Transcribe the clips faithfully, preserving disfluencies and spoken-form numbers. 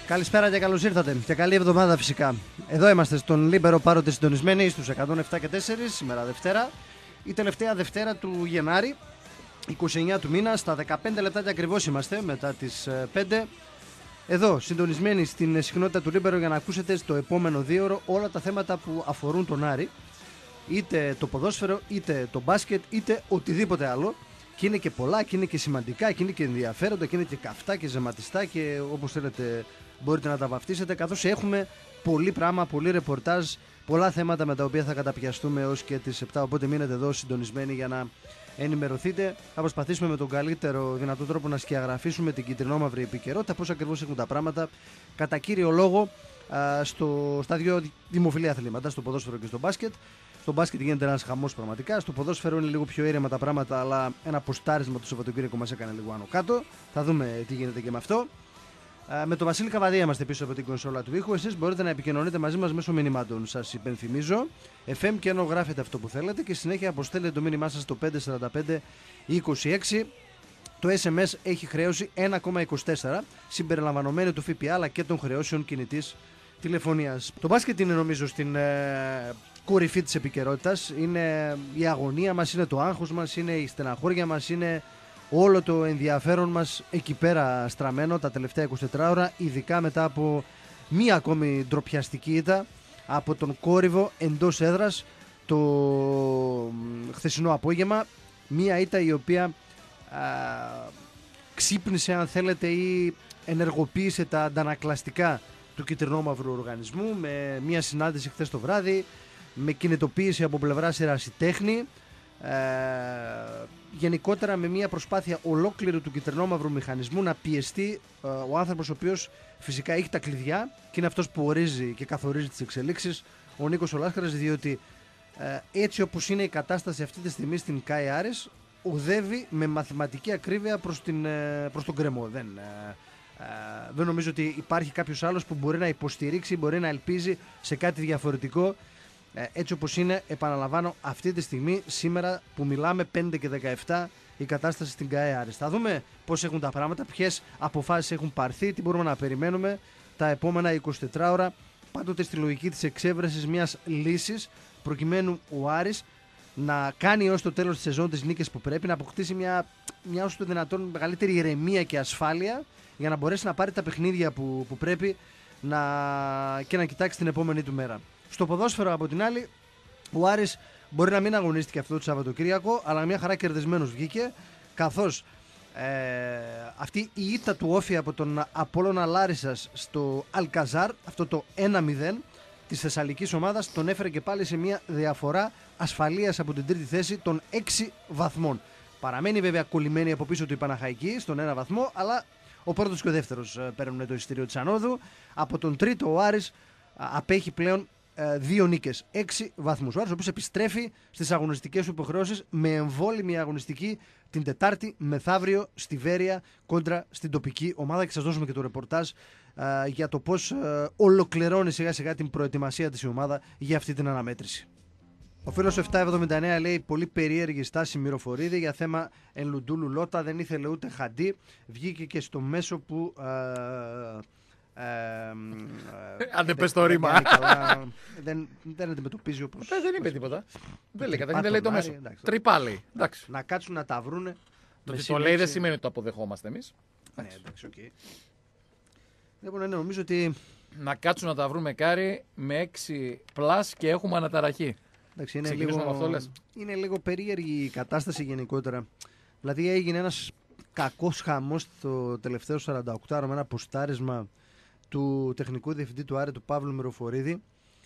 Καλησπέρα και καλώς ήρθατε και καλή εβδομάδα φυσικά. Εδώ είμαστε στον Λίμπερο, πάροτε συντονισμένοι στους εκατόν επτά και τέσσερα, σήμερα Δευτέρα. Η τελευταία Δευτέρα του Γενάρη, είκοσι εννέα του μήνα, στα δεκαπέντε λεπτάκια ακριβώς είμαστε μετά τις πέντε. Εδώ συντονισμένοι στην συχνότητα του Λίμπερο για να ακούσετε στο επόμενο δίωρο όλα τα θέματα που αφορούν τον Άρη. Είτε το ποδόσφαιρο, είτε το μπάσκετ, είτε οτιδήποτε άλλο. Και είναι και πολλά, και είναι και σημαντικά, και είναι και ενδιαφέροντα, και είναι και καυτά και ζεματιστά και όπως θέλετε μπορείτε να τα βαφτίσετε, καθώς έχουμε πολύ πράγμα, πολύ ρεπορτάζ, πολλά θέματα με τα οποία θα καταπιαστούμε έως και τις επτά, οπότε μείνετε εδώ συντονισμένοι για να ενημερωθείτε. Θα προσπαθήσουμε με τον καλύτερο δυνατό τρόπο να σκιαγραφίσουμε την κυτρινόμαυρη επικαιρότητα, πώς ακριβώς έχουν τα πράγματα, κατά κύριο λόγο α, στο, στα δύο δημοφιλή αθλήματα, στο ποδόσφαιρο και στο μπάσκετ. Στο μπάσκετ γίνεται ένας χαμός πραγματικά. Στο ποδόσφαιρο είναι λίγο πιο ήρεμα τα πράγματα, αλλά ένα ποστάρισμα του Σαββατοκύριακου μας έκανε λίγο άνω κάτω. Θα δούμε τι γίνεται και με αυτό. Ε, με τον Βασίλη Καβαδία είμαστε πίσω από την κονσόλα του ήχου. Εσείς μπορείτε να επικοινωνείτε μαζί μας μέσω μηνυμάτων. Σας υπενθυμίζω, εφ εμ και ενώ γράφετε αυτό που θέλετε και συνέχεια αποστέλλετε το μήνυμά σας στο πέντε τέσσερα πέντε είκοσι έξι. Το ες εμ ες έχει χρέωση ένα κόμμα είκοσι τέσσερα, συμπεριλαμβανομένου του ΦΠΑ αλλά και των χρεώσεων κινητής τηλεφωνίας. Το μπάσκετ είναι νομίζω στην ε, κορυφή της επικαιρότητας. Είναι η αγωνία μας, είναι το άγχος μας, είναι η στεναχώρια μας, είναι όλο το ενδιαφέρον μας εκεί πέρα στραμμένο τα τελευταία είκοσι τέσσερις ώρα, ειδικά μετά από μία ακόμη ντροπιαστική ήττα από τον Κόρυβο εντός έδρας το χθεσινό απόγευμα. Μία ήττα η οποία α, ξύπνησε, αν θέλετε, ή ενεργοποίησε τα αντανακλαστικά του κυτρινόμαυρου οργανισμού με μία συνάντηση χθες το βράδυ, με κινητοποίηση από πλευράς ερασιτέχνη, ε, γενικότερα με μια προσπάθεια ολόκληρου του κυτρινόμαυρου μηχανισμού να πιεστεί ε, ο άνθρωπος ο οποίος φυσικά έχει τα κλειδιά και είναι αυτός που ορίζει και καθορίζει τις εξελίξεις, ο Νίκος Ολάσχαρας, διότι ε, έτσι όπως είναι η κατάσταση αυτή τη στιγμή στην ΚΑΕ Άρης, οδεύει με μαθηματική ακρίβεια προς, την, ε, προς τον γκρεμό. Δεν, ε, ε, δεν νομίζω ότι υπάρχει κάποιος άλλος που μπορεί να υποστηρίξει, μπορεί να ελπίζει σε κάτι διαφορετικό. Έτσι όπως είναι, επαναλαμβάνω, αυτή τη στιγμή, σήμερα που μιλάμε, πέντε και δεκαεπτά, η κατάσταση στην ΚΑΕ Άρης. Θα δούμε πώς έχουν τα πράγματα, ποιες αποφάσεις έχουν πάρθει, τι μπορούμε να περιμένουμε τα επόμενα είκοσι τέσσερις ώρα, πάντοτε στη λογική της εξέβρεσης μιας λύσης, προκειμένου ο Άρης να κάνει ως το τέλος της σεζόν τις νίκες που πρέπει, να αποκτήσει μια, μια όσο το δυνατόν μεγαλύτερη ηρεμία και ασφάλεια για να μπορέσει να πάρει τα παιχνίδια που, που πρέπει να, και να κοιτάξει την επόμενη του μέρα. Στο ποδόσφαιρο, από την άλλη, ο Άρης μπορεί να μην αγωνίστηκε αυτό το Σαββατοκύριακο, αλλά μια χαρά κερδισμένος βγήκε, καθώς ε, αυτή η ήττα του Όφη από τον Απόλλωνα Λάρισσας στο Αλκαζάρ, αυτό το ένα μηδέν της θεσσαλικής ομάδας, τον έφερε και πάλι σε μια διαφορά ασφαλείας από την τρίτη θέση των έξι βαθμών. Παραμένει βέβαια κολλημένη από πίσω του η Παναχαϊκή στον ένα βαθμό, αλλά ο πρώτος και ο δεύτερος παίρνουν το εισιτήριο της ανόδου. Από τον τρίτο ο Άρης απέχει πλέον δύο νίκες, έξι βαθμούς. Ο Άρης ο οποίος επιστρέφει στις αγωνιστικές του υποχρεώσεις με εμβόλυμη αγωνιστική την Τετάρτη μεθαύριο στη Βέρεια κόντρα στην τοπική ομάδα, και σας δώσουμε και το ρεπορτάζ α, για το πώς α, ολοκληρώνει σιγά σιγά την προετοιμασία της η ομάδα για αυτή την αναμέτρηση. Ο φίλος επτακόσια εβδομήντα εννέα λέει: πολύ περίεργη στάση Μυροφορίδη για θέμα Ενλουντούλου Λότα, δεν ήθελε ούτε Χαντί, βγήκε και στο μέσο που α, Ε, ε, Αν δεν πες το ρήμα. Δεν, δεν αντιμετωπίζει όπως. Δεν, δεν είπε τίποτα. Δεν λέει, καταρχήν δεν λέει το μέσο. Τρυπάλει. Να κάτσουν να τα βρούνε. Το ότι το λέει δεν σημαίνει ότι το αποδεχόμαστε εμείς. Ναι, εντάξει, οκ. Λοιπόν, ναι, νομίζω ότι. Να κάτσουν να τα βρουν με κάρι με έξι πλάς και έχουμε αναταραχή. Εντάξει, είναι, λίγο... αυτό, λες. είναι λίγο περίεργη η κατάσταση γενικότερα. Δηλαδή έγινε ένας κακός χαμός το τελευταίο σαράντα οκτώ ώρα με ένα ποστάρισμα του τεχνικού διευθυντή του Άρη, του Παύλου Μυροφορίδη.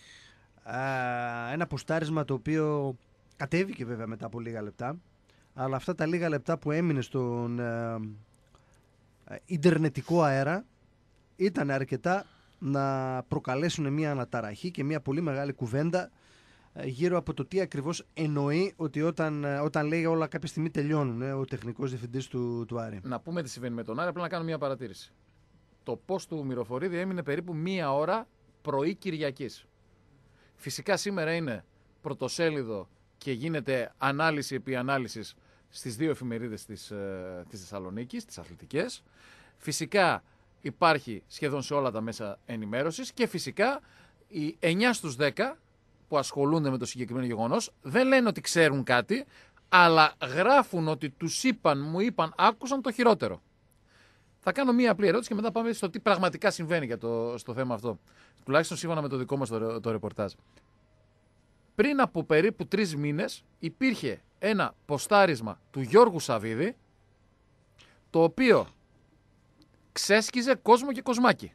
Ένα ποστάρισμα το οποίο κατέβηκε βέβαια μετά από λίγα λεπτά, αλλά αυτά τα λίγα λεπτά που έμεινε στον ε, ε, ιντερνετικό αέρα ήταν αρκετά να προκαλέσουν μια αναταραχή και μια πολύ μεγάλη κουβέντα ε, γύρω από το τι ακριβώς εννοεί ότι όταν, ε, όταν λέει όλα κάποια στιγμή τελειώνουν ε, ο τεχνικός διευθυντής του, του Άρη. Να πούμε τι συμβαίνει με τον Άρη, απλά να κάνω μια παρατήρηση. Το post του Μυροφορίδη έμεινε περίπου μία ώρα πρωί Κυριακής. Φυσικά σήμερα είναι πρωτοσέλιδο και γίνεται ανάλυση επί ανάλυσης στις δύο εφημερίδες της, ε, της Θεσσαλονίκης, τις αθλητικές. Φυσικά υπάρχει σχεδόν σε όλα τα μέσα ενημέρωσης και φυσικά οι εννιά στους δέκα που ασχολούνται με το συγκεκριμένο γεγονός δεν λένε ότι ξέρουν κάτι, αλλά γράφουν ότι τους είπαν, μου είπαν, άκουσαν το χειρότερο. Θα κάνω μία απλή ερώτηση και μετά πάμε στο τι πραγματικά συμβαίνει για το, στο θέμα αυτό. Τουλάχιστον σύμφωνα με το δικό μας το, το ρεπορτάζ. Πριν από περίπου τρεις μήνες υπήρχε ένα ποστάρισμα του Γιώργου Σαββίδη, το οποίο ξέσκιζε κόσμο και κοσμάκι.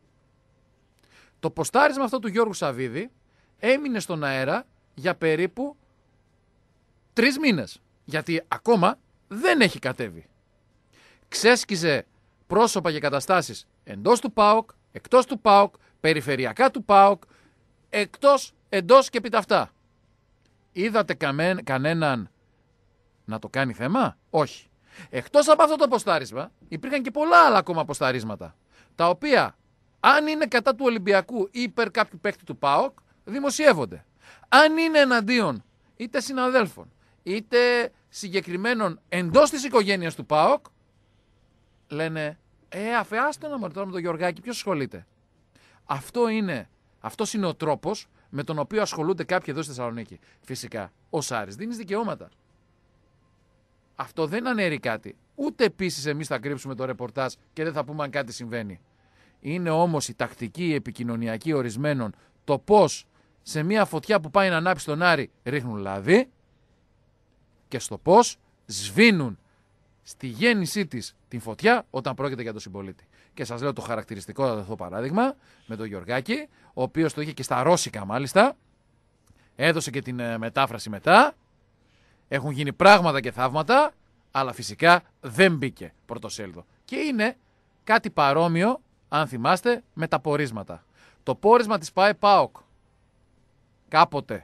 Το ποστάρισμα αυτό του Γιώργου Σαββίδη έμεινε στον αέρα για περίπου τρεις μήνες. Γιατί ακόμα δεν έχει κατέβει. Ξέσκιζε πρόσωπα και καταστάσεις εντός του ΠΑΟΚ, εκτός του ΠΑΟΚ, περιφερειακά του ΠΑΟΚ, εκτός, εντός και επί τα αυτά. Είδατε καμέ, κανέναν να το κάνει θέμα? Όχι. Εκτός από αυτό το ποστάρισμα, υπήρχαν και πολλά άλλα ακόμα ποσταρίσματα, τα οποία, αν είναι κατά του Ολυμπιακού ή υπέρ κάποιου παίκτη του ΠΑΟΚ, δημοσιεύονται. Αν είναι εναντίον είτε συναδέλφων, είτε συγκεκριμένων εντός της οικογένειας του ΠΑΟΚ, λένε, ε, αφαιάστε να μωρέ τώρα με τον Γιωργάκη, ποιος ασχολείται. Αυτό είναι, αυτός είναι ο τρόπος με τον οποίο ασχολούνται κάποιοι εδώ στη Θεσσαλονίκη. Φυσικά, ο Σάρης δίνει δικαιώματα. Αυτό δεν αναιρεί κάτι. Ούτε επίσης εμείς θα κρύψουμε το ρεπορτάζ και δεν θα πούμε αν κάτι συμβαίνει. Είναι όμως η τακτική επικοινωνιακή ορισμένων, το πώς σε μια φωτιά που πάει να ανάψει τον Άρη ρίχνουν λάδι και στο πώς σβήνουν στη γέννησή της την φωτιά όταν πρόκειται για τον συμπολίτη. Και σας λέω το χαρακτηριστικό αυτό παράδειγμα με τον Γιωργάκη, ο οποίος το είχε και στα ρώσικα μάλιστα, έδωσε και την ε, μετάφραση μετά, έχουν γίνει πράγματα και θαύματα, αλλά φυσικά δεν μπήκε πρωτοσέλιδο. Και είναι κάτι παρόμοιο, αν θυμάστε, με τα πορίσματα. Το πόρισμα της ΠΑΕ ΠΑΟΚ κάποτε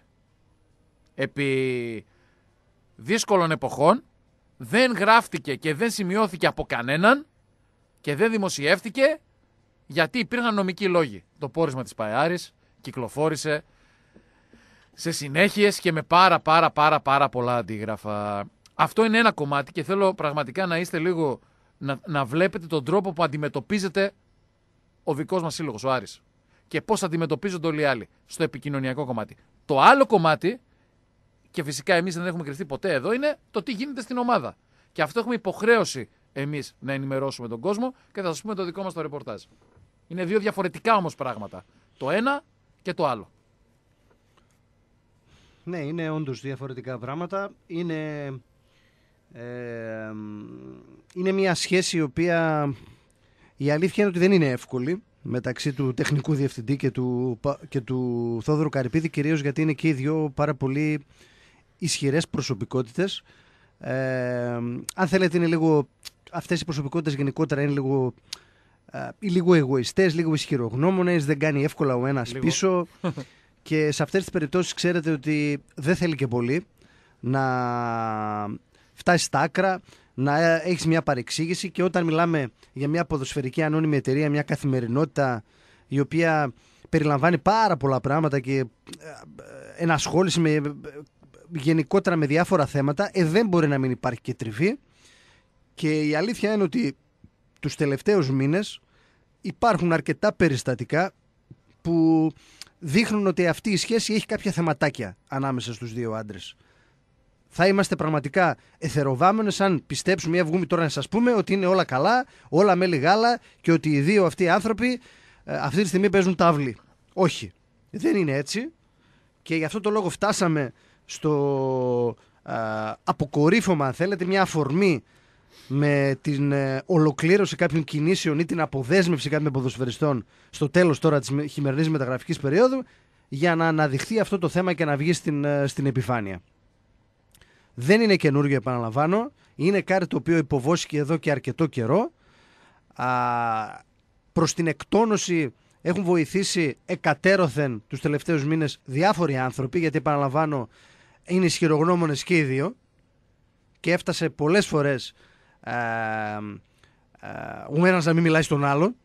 επί δύσκολων εποχών δεν γράφτηκε και δεν σημειώθηκε από κανέναν και δεν δημοσιεύτηκε γιατί υπήρχαν νομικοί λόγοι. Το πόρισμα της ΠΑΕΑΡης κυκλοφόρησε σε συνέχειες και με πάρα πάρα πάρα πάρα πολλά αντίγραφα. Αυτό είναι ένα κομμάτι και θέλω πραγματικά να είστε λίγο, να, να βλέπετε τον τρόπο που αντιμετωπίζεται ο δικός μας σύλλογος, ο Άρης. Και πώς αντιμετωπίζονται όλοι οι άλλοι στο επικοινωνιακό κομμάτι. Το άλλο κομμάτι, και φυσικά εμείς δεν έχουμε κρυφτεί ποτέ εδώ, είναι το τι γίνεται στην ομάδα. Και αυτό έχουμε υποχρέωση εμείς να ενημερώσουμε τον κόσμο και θα σας πούμε το δικό μας το ρεπορτάζ. Είναι δύο διαφορετικά όμως πράγματα. Το ένα και το άλλο. Ναι, είναι όντως διαφορετικά πράγματα. Είναι, ε, είναι μια σχέση η οποία η αλήθεια είναι ότι δεν είναι εύκολη μεταξύ του τεχνικού διευθυντή και του, και του Θόδωρου Καρυπίδη, κυρίως γιατί είναι και οι δύο πάρα πολύ ισχυρές προσωπικότητες. Ε, αν θέλετε είναι λίγο, αυτές οι προσωπικότητες γενικότερα είναι λίγο, ε, λίγο εγωιστές, λίγο ισχυρογνώμονες, δεν κάνει εύκολα ο ένας λίγο πίσω και σε αυτές τις περιπτώσεις ξέρετε ότι δεν θέλει και πολύ να φτάσει στα άκρα, να έχεις μια παρεξήγηση και όταν μιλάμε για μια ποδοσφαιρική ανώνυμη εταιρεία, μια καθημερινότητα η οποία περιλαμβάνει πάρα πολλά πράγματα και ενασχόληση με, γενικότερα με διάφορα θέματα, ε, δεν μπορεί να μην υπάρχει και τριβή και η αλήθεια είναι ότι τους τελευταίους μήνες υπάρχουν αρκετά περιστατικά που δείχνουν ότι αυτή η σχέση έχει κάποια θεματάκια ανάμεσα στους δύο άντρες. Θα είμαστε πραγματικά εθεροβάμενες αν πιστέψουμε ή βγούμε τώρα να σας πούμε ότι είναι όλα καλά, όλα μέλι γάλα και ότι οι δύο αυτοί οι άνθρωποι ε, αυτή τη στιγμή παίζουν τάβλη. Όχι, δεν είναι έτσι και γι' αυτό το λόγο φτάσαμε στο ε, αποκορύφωμα, αν θέλετε, μια αφορμή με την ε, ολοκλήρωση κάποιων κινήσεων ή την αποδέσμευση κάποιων ποδοσφαιριστών στο τέλος τώρα της χειμερινής μεταγραφικής περίοδου για να αναδειχθεί αυτό το θέμα και να βγει στην, ε, στην επιφάνεια. Δεν είναι καινούργιο, επαναλαμβάνω. Είναι κάτι το οποίο υποβόσκει εδώ και αρκετό καιρό. Α, προς την εκτόνωση έχουν βοηθήσει εκατέρωθεν τους τελευταίους μήνες διάφοροι άνθρωποι, γιατί επαναλαμβάνω είναι ισχυρογνώμονες και οι δύο και έφτασε πολλές φορές α, α, ο ένας να μην μιλάει στον άλλον.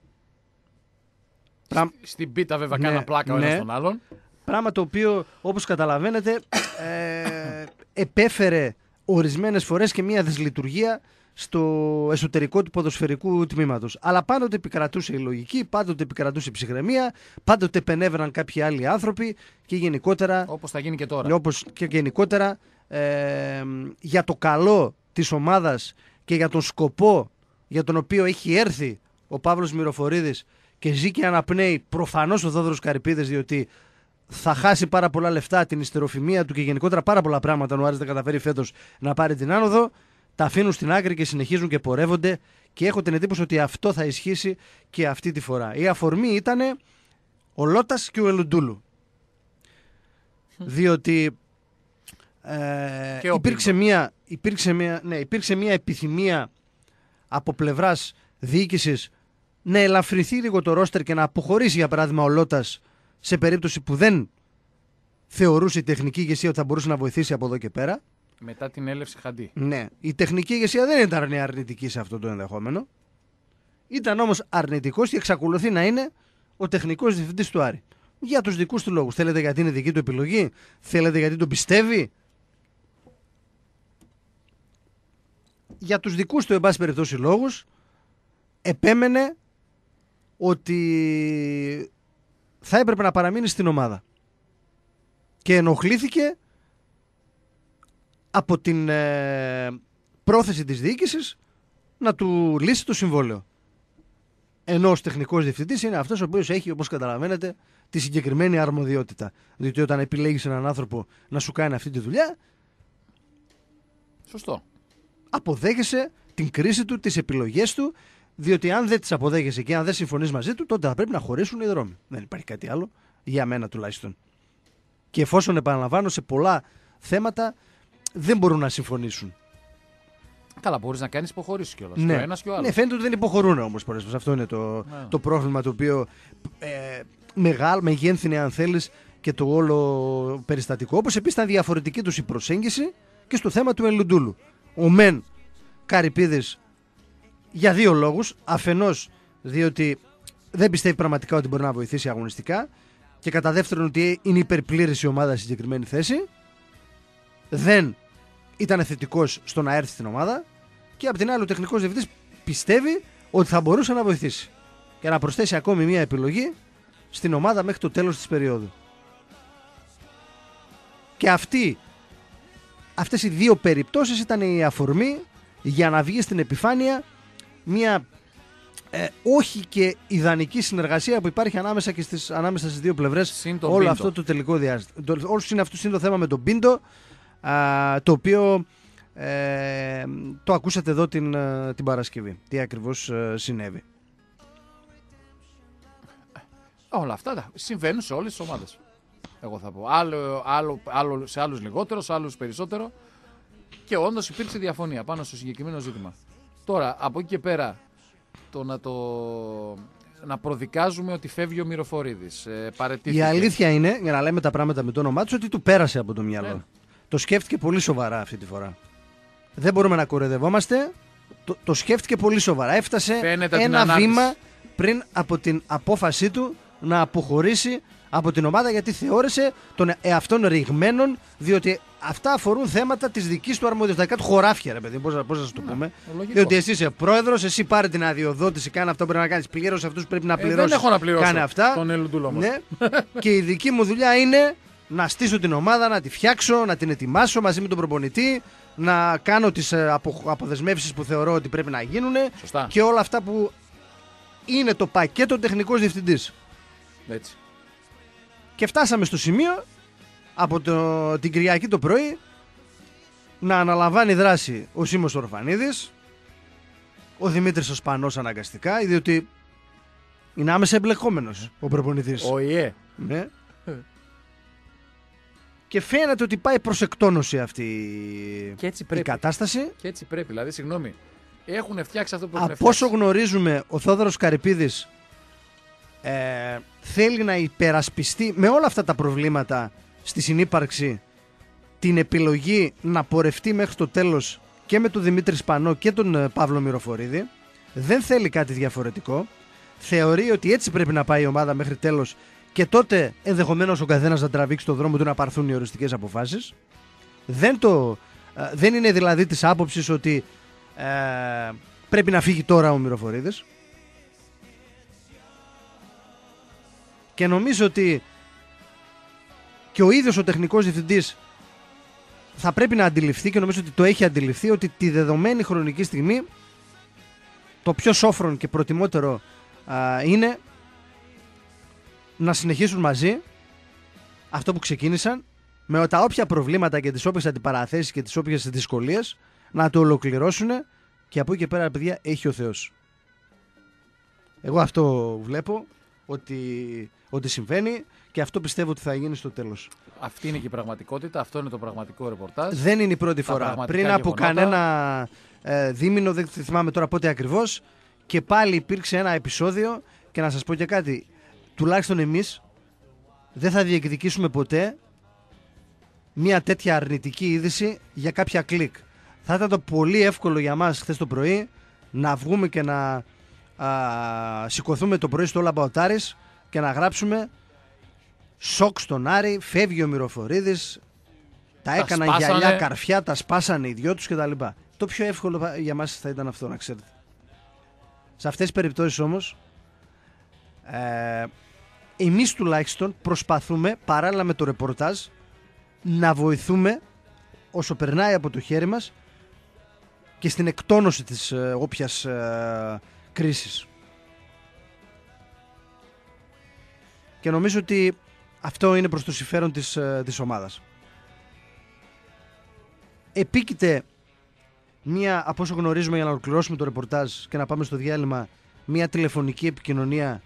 Στην πίτα βέβαια ναι, κάνα πλάκα ναι. ο ένας στον άλλον. Πράγμα το οποίο όπως καταλαβαίνετε ε, επέφερε ορισμένες φορές και μια δυσλειτουργία στο εσωτερικό του ποδοσφαιρικού τμήματος. Αλλά πάντοτε επικρατούσε η λογική, πάντοτε επικρατούσε η ψυχραιμία, πάντοτε επενέβαιναν κάποιοι άλλοι άνθρωποι και γενικότερα. Όπως θα γίνει και τώρα. Όπως και γενικότερα ε, για το καλό της ομάδας και για τον σκοπό για τον οποίο έχει έρθει ο Παύλος Μυροφορίδης και ζει και αναπνέει προφανώς ο Θόδωρος Καρυπίδης, διότι θα χάσει πάρα πολλά λεφτά, την ιστεροφημία του και γενικότερα πάρα πολλά πράγματα αν ο Άρης δεν καταφέρει φέτος να πάρει την άνοδο. Τα αφήνουν στην άκρη και συνεχίζουν και πορεύονται και έχω την εντύπωση ότι αυτό θα ισχύσει και αυτή τη φορά. Η αφορμή ήταν ο Λότας και ο Ελουντούλου. Διότι ε, υπήρξε, μια, υπήρξε, μια, ναι, υπήρξε μια επιθυμία από πλευράς διοίκησης να ελαφρυνθεί λίγο το ρόστερ και να αποχωρήσει για παράδειγμα ο Λότας σε περίπτωση που δεν θεωρούσε η τεχνική ηγεσία ότι θα μπορούσε να βοηθήσει από εδώ και πέρα. Μετά την έλευση Χαντί. Ναι, η τεχνική ηγεσία δεν ήταν αρνητική σε αυτό το ενδεχόμενο. Ήταν όμως αρνητικός και εξακολουθεί να είναι ο τεχνικός διευθυντής του Άρη. Για τους δικούς του λόγους. Θέλετε γιατί είναι δική του επιλογή, θέλετε γιατί τον πιστεύει. Για τους δικούς του εν πάση περιπτώσει λόγους επέμενε ότι θα έπρεπε να παραμείνει στην ομάδα. Και ενοχλήθηκε από την ε, πρόθεση της διοίκησης να του λύσει το συμβόλαιο. Ενώ ως τεχνικός διευθυντής είναι αυτός ο οποίος έχει, όπως καταλαβαίνετε, τη συγκεκριμένη αρμοδιότητα. Διότι όταν επιλέγεις έναν άνθρωπο να σου κάνει αυτή τη δουλειά, σωστό, αποδέχεσαι την κρίση του, τις επιλογές του, διότι αν δεν τις αποδέχεσαι και αν δεν συμφωνείς μαζί του, τότε θα πρέπει να χωρίσουν οι δρόμοι. Δεν υπάρχει κάτι άλλο, για μένα τουλάχιστον. Και εφόσον, επαναλαμβάνω, σε πολλά θέματα δεν μπορούν να συμφωνήσουν. Καλά, μπορείς να κάνεις υποχωρήσεις κιόλας. Ναι. Και ο ένας και ο άλλος. Ναι, φαίνεται ότι δεν υποχωρούν όμως πολλές φορές. Αυτό είναι το, ναι. το πρόβλημα το οποίο ε, μεγάλο, μεγένθυνε, αν θέλεις, και το όλο περιστατικό. Όπως επίσης ήταν διαφορετική τους η προσέγγιση και στο θέμα του Ελουντούλου. Ο Μεν Καρυπίδης για δύο λόγους. Αφενός διότι δεν πιστεύει πραγματικά ότι μπορεί να βοηθήσει αγωνιστικά, και κατά δεύτερον ότι είναι υπερπλήρης η ομάδα στη συγκεκριμένη θέση. Δεν ήταν θετικός στο να έρθει στην ομάδα, και απ' την άλλη ο τεχνικός διευθυντής πιστεύει ότι θα μπορούσε να βοηθήσει και να προσθέσει ακόμη μια επιλογή στην ομάδα μέχρι το τέλος της περίοδου. Και αυτή, αυτές οι δύο περιπτώσεις ήταν η αφορμή για να βγει στην επιφάνεια μια ε, όχι και ιδανική συνεργασία που υπάρχει ανάμεσα, και στις, ανάμεσα στις δύο πλευρές όλο Πίντο. αυτό το τελικό διάστημα. Όλο είναι αυτό είναι το θέμα με τον Πίντο, α, το οποίο ε, το ακούσατε εδώ την, την Παρασκευή. Τι ακριβώς ε, συνέβη. Όλα αυτά συμβαίνουν σε όλες τις ομάδες. Εγώ θα πω. Άλλο, άλλο, άλλο, σε άλλους λιγότερο, σε άλλους περισσότερο. Και όντως υπήρξε διαφωνία πάνω στο συγκεκριμένο ζήτημα. Τώρα, από εκεί και πέρα, το να, το, να προδικάζουμε ότι φεύγει ο Μυροφορίδης, ε, παραιτήθηκε. Η αλήθεια είναι, για να λέμε τα πράγματα με το όνομά του, ότι του πέρασε από το μυαλό. Ναι. Το σκέφτηκε πολύ σοβαρά αυτή τη φορά. Δεν μπορούμε να κοροϊδευόμαστε. Το, το σκέφτηκε πολύ σοβαρά. Έφτασε Φαίνεται ένα την βήμα πριν από την απόφασή του να αποχωρήσει από την ομάδα, γιατί θεώρησε τον εαυτόν ρηγμένον, διότι αυτά αφορούν θέματα της δικής του αρμοδιότητας. Τα κάτω χωράφια, ρε παιδί, πώς, πώς να σου το Ναι, πούμε. λογικό. Διότι εσύ είσαι πρόεδρος, εσύ πάρε την αδειοδότηση, κάνε αυτό που πρέπει να κάνεις. Πλήρωσε αυτούς που πρέπει να Ε, πληρώσεις. δεν έχω να πληρώσω κάνε αυτά. τον Ελουντούλο όμως. Ναι. Και η δική μου δουλειά είναι να στήσω την ομάδα, να τη φτιάξω, να την ετοιμάσω μαζί με τον προπονητή, να κάνω τις απο, αποδεσμεύσεις που θεωρώ ότι πρέπει να γίνουν. Σωστά. Και όλα αυτά που είναι το πακέτο τεχνικός διευθυντής. Έτσι. Και φτάσαμε στο σημείο από το, την Κυριακή το πρωί να αναλαμβάνει δράση ο Σίμος Ορφανίδης, ο Δημήτρης ο Σπανός αναγκαστικά, διότι είναι άμεσα εμπλεκόμενος ο προπονητής. Ο ΙΕ. Ναι. Και φαίνεται ότι πάει προς εκτόνωση αυτή Και έτσι η πρέπει. κατάσταση. Και έτσι πρέπει. Δηλαδή, συγγνώμη, έχουν φτιάξει αυτό που έχουν Από φτιάξει. όσο γνωρίζουμε, ο Θόδωρος Καρυπίδης ε, θέλει να υπερασπιστεί με όλα αυτά τα προβλήματα στη συνύπαρξη την επιλογή να πορευτεί μέχρι το τέλος και με τον Δημήτρη Σπανό και τον ε, Παύλο Μυροφορίδη. Δεν θέλει κάτι διαφορετικό. Θεωρεί ότι έτσι πρέπει να πάει η ομάδα μέχρι τέλος, και τότε ενδεχομένως ο καθένας να τραβήξει το δρόμο του να πάρθουν οι οριστικές αποφάσεις. Δεν το Ε, δεν είναι δηλαδή της άποψης ότι ε, πρέπει να φύγει τώρα ο Μυροφορίδης. Και νομίζω ότι και ο ίδιος ο τεχνικός διευθυντής θα πρέπει να αντιληφθεί, και νομίζω ότι το έχει αντιληφθεί, ότι τη δεδομένη χρονική στιγμή το πιο σόφρον και προτιμότερο α, είναι να συνεχίσουν μαζί αυτό που ξεκίνησαν, με τα όποια προβλήματα και τις όποιες αντιπαραθέσεις και τις όποιες δυσκολίες να το ολοκληρώσουν, και από εκεί και πέρα, παιδιά, έχει ο Θεός. Εγώ αυτό βλέπω ότι, ότι συμβαίνει, και αυτό πιστεύω ότι θα γίνει στο τέλος. Αυτή είναι και η πραγματικότητα, αυτό είναι το πραγματικό ρεπορτάζ. Δεν είναι η πρώτη φορά. Πριν από γεγονότα. κανένα ε, δίμηνο, δεν θυμάμαι τώρα πότε ακριβώς, και πάλι υπήρξε ένα επεισόδιο, και να σας πω και κάτι, τουλάχιστον εμείς δεν θα διεκδικήσουμε ποτέ μια τέτοια αρνητική είδηση για κάποια κλικ. Θα ήταν το πολύ εύκολο για μας χθες το πρωί να βγούμε και να α, σηκωθούμε το πρωί στο All About Aris και να γράψουμε σοκ στον Άρη, φεύγει ο Μυροφορίδης, τα, τα έκαναν σπάσανε. Γυαλιά καρφιά, τα σπάσανε οι δυο τους κτλ. Το πιο εύκολο για μας θα ήταν αυτό, να ξέρετε. Σε αυτές τις περιπτώσεις όμως ε, εμείς τουλάχιστον προσπαθούμε παράλληλα με το ρεπορτάζ να βοηθούμε όσο περνάει από το χέρι μας και στην εκτόνωση της ε, όποιας ε, κρίσης. Και νομίζω ότι αυτό είναι προς το συμφέρον της, ε, της ομάδας. Επίκειται μία, από όσο γνωρίζουμε, για να ολοκληρώσουμε το ρεπορτάζ και να πάμε στο διάλειμμα, μία τηλεφωνική επικοινωνία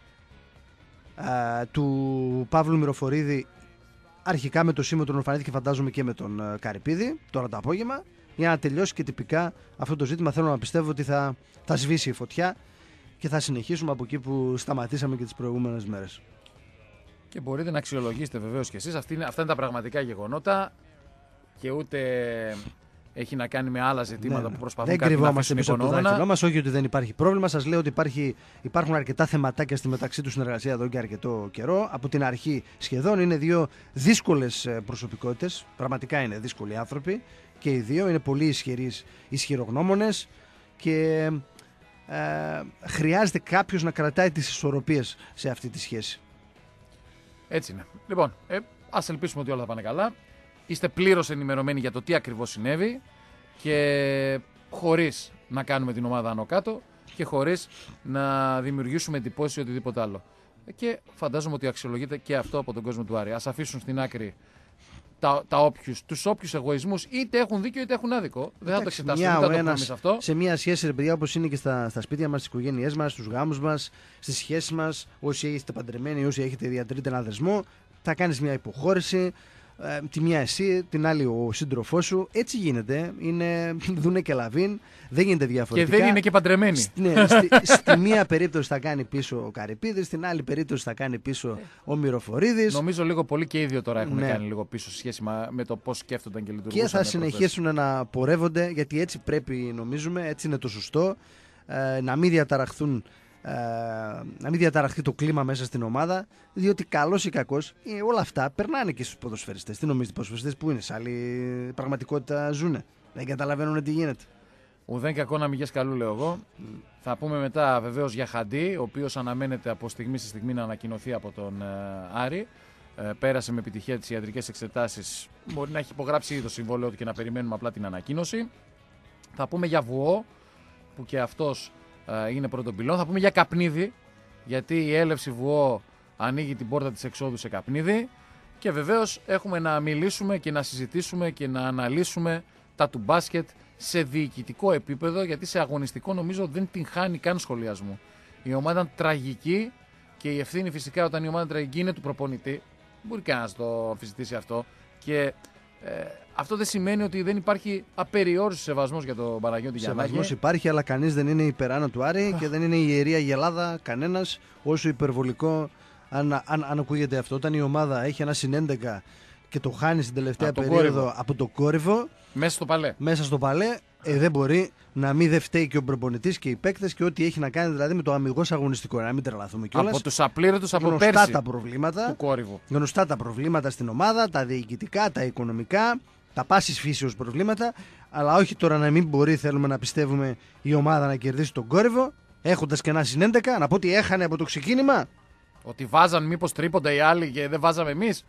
ε, του Παύλου Μυροφορίδη, αρχικά με τον Σίμω τον Ορφανίδη και φαντάζομαι και με τον ε, Καρυπίδη τώρα το απόγευμα, για να τελειώσει και τυπικά αυτό το ζήτημα. Θέλω να πιστεύω ότι θα, θα σβήσει η φωτιά και θα συνεχίσουμε από εκεί που σταματήσαμε και τις προηγούμενες μέρες. Και μπορείτε να αξιολογήσετε βεβαίως και εσείς. Αυτή είναι, αυτά είναι τα πραγματικά γεγονότα και ούτε έχει να κάνει με άλλα ζητήματα, ναι, ναι, που προσπαθούν κάποιοι να αφήσουν υπονοούμενα. Μας, όχι ότι δεν υπάρχει πρόβλημα. Σας λέω ότι υπάρχει, υπάρχουν αρκετά θεματάκια στη μεταξύ του συνεργασία εδώ και αρκετό καιρό. Από την αρχή σχεδόν είναι δύο δύσκολες προσωπικότητες. Πραγματικά είναι δύσκολοι άνθρωποι και οι δύο. Είναι πολύ ισχυρείς, ισχυρογνώμονες και ε, χρειάζεται κάποιος να κρατάει τις ισορροπίες σε αυτή τη σχέση. Έτσι είναι. Λοιπόν, ε, ας ελπίσουμε ότι όλα θα πάνε καλά. Είστε πλήρως ενημερωμένοι για το τι ακριβώς συνέβη και χωρίς να κάνουμε την ομάδα άνω κάτω και χωρίς να δημιουργήσουμε εντυπώσεις ή οτιδήποτε άλλο. Και φαντάζομαι ότι αξιολογείται και αυτό από τον κόσμο του Άρη. Ας αφήσουν στην άκρη τα, τα όποιους, τους όποιους εγωισμούς, είτε έχουν δίκιο είτε έχουν άδικο. Δεν θα το εξετάσουμε, δεν θα το πούμε σε αυτό. Σε μια σχέση, ρε παιδιά, όπως είναι και στα, στα σπίτια μας, στις οικογένειές μας, στους γάμους μας, στις σχέσεις μας, όσοι είστε παντρεμένοι, όσοι έχετε διατηρείτε ένα δεσμό, θα κάνεις μια υποχώρηση. Ε, τη μία εσύ, την άλλη ο σύντροφός σου. Έτσι γίνεται. Είναι δούνε και λαβίν. Δεν γίνεται διαφορετικά. Και δεν είναι και παντρεμένοι. Στη, ναι, στη, στη μία περίπτωση θα κάνει πίσω ο Καρυπίδης, στην άλλη περίπτωση θα κάνει πίσω ο Μυροφορίδης. Νομίζω λίγο πολύ και οι ίδιο τώρα έχουν, ναι, κάνει λίγο πίσω σε σχέση με το πώς σκέφτονταν και λειτουργούσαν. Και θα συνεχίσουν να πορεύονται, γιατί έτσι πρέπει, νομίζουμε, έτσι είναι το σωστό. Ε, να μην διαταραχθούν. Uh, να μην διαταραχθεί το κλίμα μέσα στην ομάδα, διότι καλός ή κακός ε, όλα αυτά περνάνε και στους ποδοσφαιριστές. Τι νομίζετε, οι ποδοσφαιριστές που είναι, σε άλλη πραγματικότητα ζουνε, δεν καταλαβαίνουν τι γίνεται. Ουδέν κακό να μηγές καλού, λέω εγώ. Mm. Θα πούμε μετά βεβαίως για Χαντί, ο οποίος αναμένεται από στιγμή σε στιγμή να ανακοινωθεί από τον uh, Άρη. Uh, πέρασε με επιτυχία τις ιατρικές εξετάσεις. Μπορεί να έχει υπογράψει ήδη το συμβόλαιο του και να περιμένουμε απλά την ανακοίνωση. Θα πούμε για Βουό, που και αυτός είναι πρώτον πυλόν. Θα πούμε για Καπνίδη, γιατί η έλευση Βουό ανοίγει την πόρτα της εξόδου σε Καπνίδη. Και βεβαίως έχουμε να μιλήσουμε και να συζητήσουμε και να αναλύσουμε τα του μπάσκετ σε διοικητικό επίπεδο, γιατί σε αγωνιστικό νομίζω δεν την χάνει καν σχολιασμού. Η ομάδα ήταν τραγική και η ευθύνη φυσικά όταν η ομάδα τραγική είναι του προπονητή. Μπορεί κανένας να το αμφισβητήσει αυτό. Και Ε, αυτό δεν σημαίνει ότι δεν υπάρχει απεριόριστος σεβασμός για τον Παναγιώτη Γιαννάκη. Σεβασμός υπάρχει, αλλά κανείς δεν είναι υπεράνω του Άρη και δεν είναι η ιερή αγελάδα κανένας, όσο υπερβολικό αν, αν, αν ακούγεται αυτό. Όταν η ομάδα έχει ένα συνέντεκα και το χάνει στην τελευταία από περίοδο κόρυβο. από το κόρυβο, μέσα στο παλέ, μέσα στο παλέ ε, δεν μπορεί να μην δε φταίει και ο προπονητής και οι παίκτες και ό,τι έχει να κάνει δηλαδή με το αμιγώς αγωνιστικό. Να μην τρελαθούμε κιόλας. Από τους απλήρωτους από γνωστά πέρσι τα προβλήματα, του κόρυβου. Γνωστά τα προβλήματα στην ομάδα, τα διοικητικά, τα οικονομικά, τα πάσης φύσεως προβλήματα. Αλλά όχι τώρα να μην μπορεί, θέλουμε να πιστεύουμε, η ομάδα να κερδίσει τον κόρυβο, έχοντας και ένα συν έντεκα, να πω ότι έχανε από το ξεκίνημα. Ότι βάζαν μήπως τρίποντα οι άλλοι και δεν βάζαμε εμείς.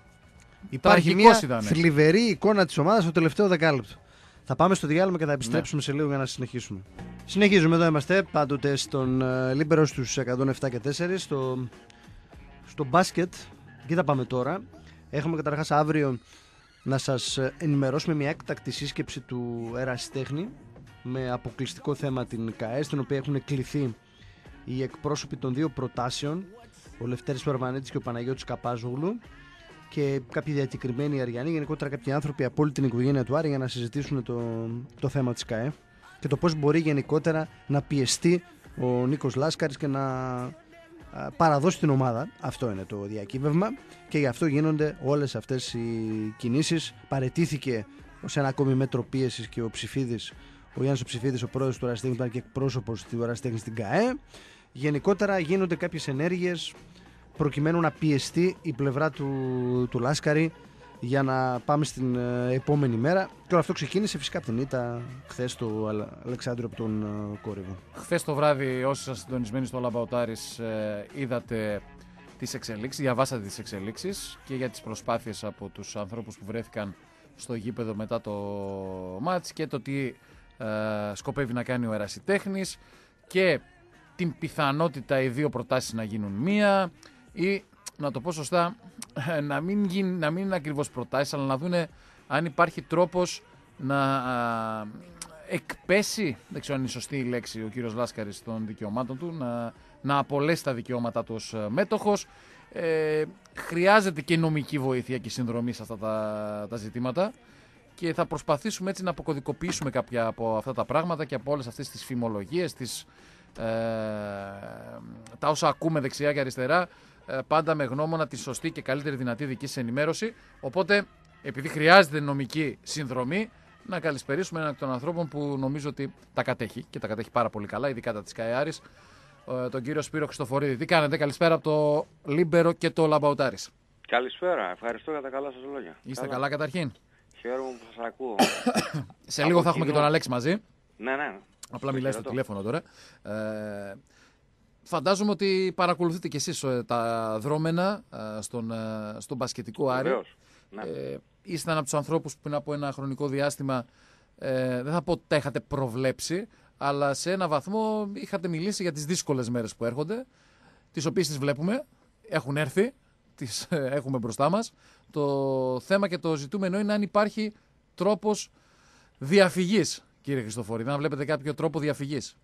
Υπάρχει μια ήτανε. θλιβερή εικόνα της ομάδας στο τελευταίο δεκάλεπτο. Θα πάμε στο διάλειμμα και θα επιστρέψουμε ναι. σε λίγο για να συνεχίσουμε. Συνεχίζουμε, εδώ είμαστε πάντοτε στον uh, Λίμπερο στους εκατόν επτά και τέσσερα, στο, στο μπάσκετ. Και θα πάμε τώρα. Έχουμε καταρχάς αύριο να σας ενημερώσουμε μια έκτακτη σύσκεψη του Ερασιτέχνη με αποκλειστικό θέμα την ΚΑΕ, στην οποία έχουν κληθεί οι εκπρόσωποι των δύο προτάσεων, ο Λευτέρης Παρβανίτης και ο Παναγιώτης Καπάζογλου, και κάποιοι διακεκριμένοι Αριανοί, γενικότερα κάποιοι άνθρωποι από όλη την οικογένεια του Άρη, για να συζητήσουν το, το θέμα της ΚΑΕ και το πώς μπορεί γενικότερα να πιεστεί ο Νίκος Λάσκαρης και να παραδώσει την ομάδα. Αυτό είναι το διακύβευμα και γι' αυτό γίνονται όλες αυτές οι κινήσεις. Παραιτήθηκε ως ένα ακόμη μέτρο πίεσης και ο Ψηφίδης, ο Γιάννης ο Ψηφίδης, ο πρόεδρος του Ερασιτέχνη, ήταν και εκπρόσωπος του Ερασιτέχνη στην ΚΑΕ. Γενικότερα γίνονται κάποιες ενέργειες προκειμένου να πιεστεί η πλευρά του, του Λάσκαρη για να πάμε στην ε, επόμενη μέρα. Και όλο αυτό ξεκίνησε φυσικά από την ήττα χθες του Αλεξάνδρου από τον ε, Κόρυβο. Χθες το βράδυ, όσοι σας συντονισμένοι στο Λαμπαοτάρης, ε, είδατε τις εξελίξεις, διαβάσατε τις εξελίξεις και για τις προσπάθειες από τους ανθρώπους που βρέθηκαν στο γήπεδο μετά το μάτς και το τι ε, σκοπεύει να κάνει ο Ερασιτέχνης και την πιθανότητα οι δύο προτάσεις να γίνουν μία ή, να το πω σωστά, να μην, γίνει, να μην είναι ακριβώς προτάσεις, αλλά να δούνε αν υπάρχει τρόπος να α, εκπέσει, δεν ξέρω αν είναι σωστή η λέξη, ο κύριος Λάσκαρης των δικαιωμάτων του, να, να απολέσει τα δικαιώματά του ως μέτοχος. Ε, χρειάζεται και νομική βοήθεια και συνδρομή σε αυτά τα, τα ζητήματα και θα προσπαθήσουμε έτσι να αποκωδικοποιήσουμε κάποια από αυτά τα πράγματα και από όλες αυτές τις φημολογίες, τις, ε, τα όσα ακούμε δεξιά και αριστερά, πάντα με γνώμονα τη σωστή και καλύτερη δυνατή δική σας ενημέρωση. Οπότε, επειδή χρειάζεται νομική συνδρομή, να καλησπερίσουμε έναν από των ανθρώπων που νομίζω ότι τα κατέχει και τα κατέχει πάρα πολύ καλά, ειδικά τα της ΚΑΕ Άρης, τον κύριο Σπύρο Χριστοφορίδη. Τι κάνετε, καλησπέρα από το Λίμπερο και το Λαμπαοτάρης. Καλησπέρα, ευχαριστώ για τα καλά σας λόγια. Είστε καλά, καλά καταρχήν? Χαίρομαι που σας ακούω. Σε λίγο θα έχουμε και τον Αλέξη μαζί. Ναι, ναι. Απλά μιλάει στο τηλέφωνο τώρα. Ε, Φαντάζομαι ότι παρακολουθείτε κι εσείς τα δρόμενα στον, στον μπασκετικό Άρη. Βεβαίως, ναι. Ε, ήσταν από τους ανθρώπους που πριν από ένα χρονικό διάστημα, ε, δεν θα πω ότι τα είχατε προβλέψει, αλλά σε ένα βαθμό είχατε μιλήσει για τις δύσκολες μέρες που έρχονται, τις οποίες τις βλέπουμε, έχουν έρθει, τις έχουμε μπροστά μας. Το θέμα και το ζητούμενο είναι αν υπάρχει τρόπος διαφυγής, κύριε Χριστοφορίδη, αν βλέπετε κάποιο τρόπο διαφυγής.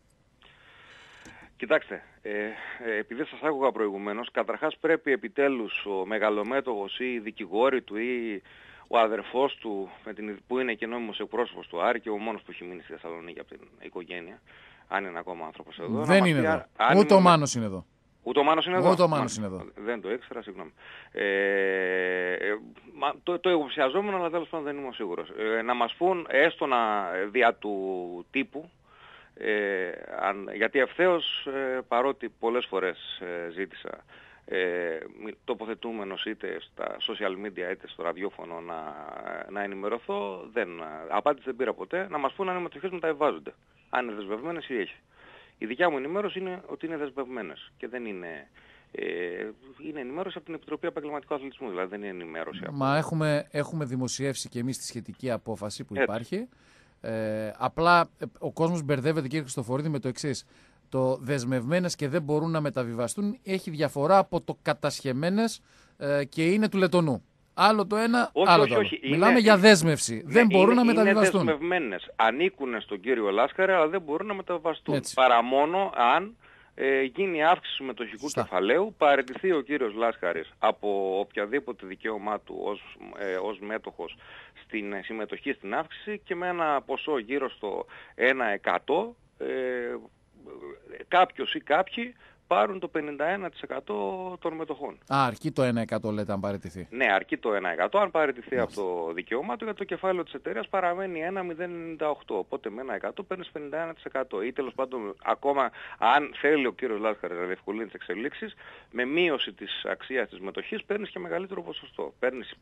Κοιτάξτε, ε, ε, επειδή σας άκουγα προηγουμένως, καταρχάς πρέπει επιτέλους ο μεγαλομέτωχος ή οι δικηγόροι του ή ο αδερφός του, με την, που είναι και νόμιμος εκπρόσωπος του Άρη και ο μόνος που έχει μείνει στη Θεσσαλονίκη από την οικογένεια, αν είναι ακόμα άνθρωπος εδώ. Δεν είναι εδώ. Αν Ούτε ο Μάνος είναι εδώ. Ούτε ο Μάνος είναι εδώ. Ούτε ο Μάνος είναι εδώ. Δεν το ήξερα, συγγνώμη. Ε, ε, το, το υποψιαζόμενο, αλλά τέλος πάντων δεν είμαι σίγουρος. Ε, να μας πούν έστω να, δια του τύπου, Ε, αν, γιατί ευθέως, ε, παρότι πολλές φορές ε, ζήτησα ε, τοποθετούμενος είτε στα social media είτε στο ραδιόφωνο να, να ενημερωθώ, δεν, απάντηση δεν πήρα ποτέ. Να μας πούν αν οι μετοχές μεταβιβάζονται, αν είναι δεσμευμένες ή έχει. Η δικιά μου ενημέρωση είναι ότι είναι δεσμευμένες και δεν είναι, ε, είναι ενημέρωση από την Επιτροπή Επαγγελματικού Αθλητισμού, δηλαδή δεν είναι ενημέρωση. Μα από... έχουμε, έχουμε δημοσιεύσει και εμείς τη σχετική απόφαση που Έτσι. υπάρχει. Ε, απλά ο κόσμος μπερδεύεται, κύριε Χριστοφορίδη, με το εξής. Το δεσμευμένες και δεν μπορούν να μεταβιβαστούν έχει διαφορά από το κατασχεμένες ε, και είναι του λετονού. Άλλο το ένα, όχι, άλλο όχι, το άλλο. όχι. Μιλάμε είναι, για δέσμευση. Ναι, δεν μπορούν είναι, να μεταβιβαστούν. Είναι δεσμευμένες. Ανήκουν στον κύριο Λάσκαρη, αλλά δεν μπορούν να μεταβιβαστούν. Έτσι. Παρά μόνο αν ε, γίνει αύξηση του μετοχικού Σωστά. κεφαλαίου, παραιτηθεί ο κύριος Λάσκαρης από οποιαδήποτε δικαίωμά του ως, ε, ως μέτοχος στην συμμετοχή στην αύξηση και με ένα ποσό γύρω στο ένα εκατό ε, κάποιος ή κάποιοι πάρουν το πενήντα ένα τοις εκατό των μετοχών. Α, αρκεί το ένα εκατό λέτε αν παραιτηθεί. Ναι, αρκεί το ένα εκατό. Αν παραιτηθεί από το δικαίωμά του, γιατί το κεφάλαιο της εταιρείας παραμένει ένα κόμμα μηδέν ενενήντα οκτώ. Οπότε με ένα εκατό παίρνεις πενήντα ένα τοις εκατό. Ή τέλος πάντων, ακόμα αν θέλει ο κύριος Λάσκαρης να διευκολύνει τις εξελίξεις, με μείωση της αξίας της μετοχής παίρνεις και μεγαλύτερο ποσοστό. Παίρνεις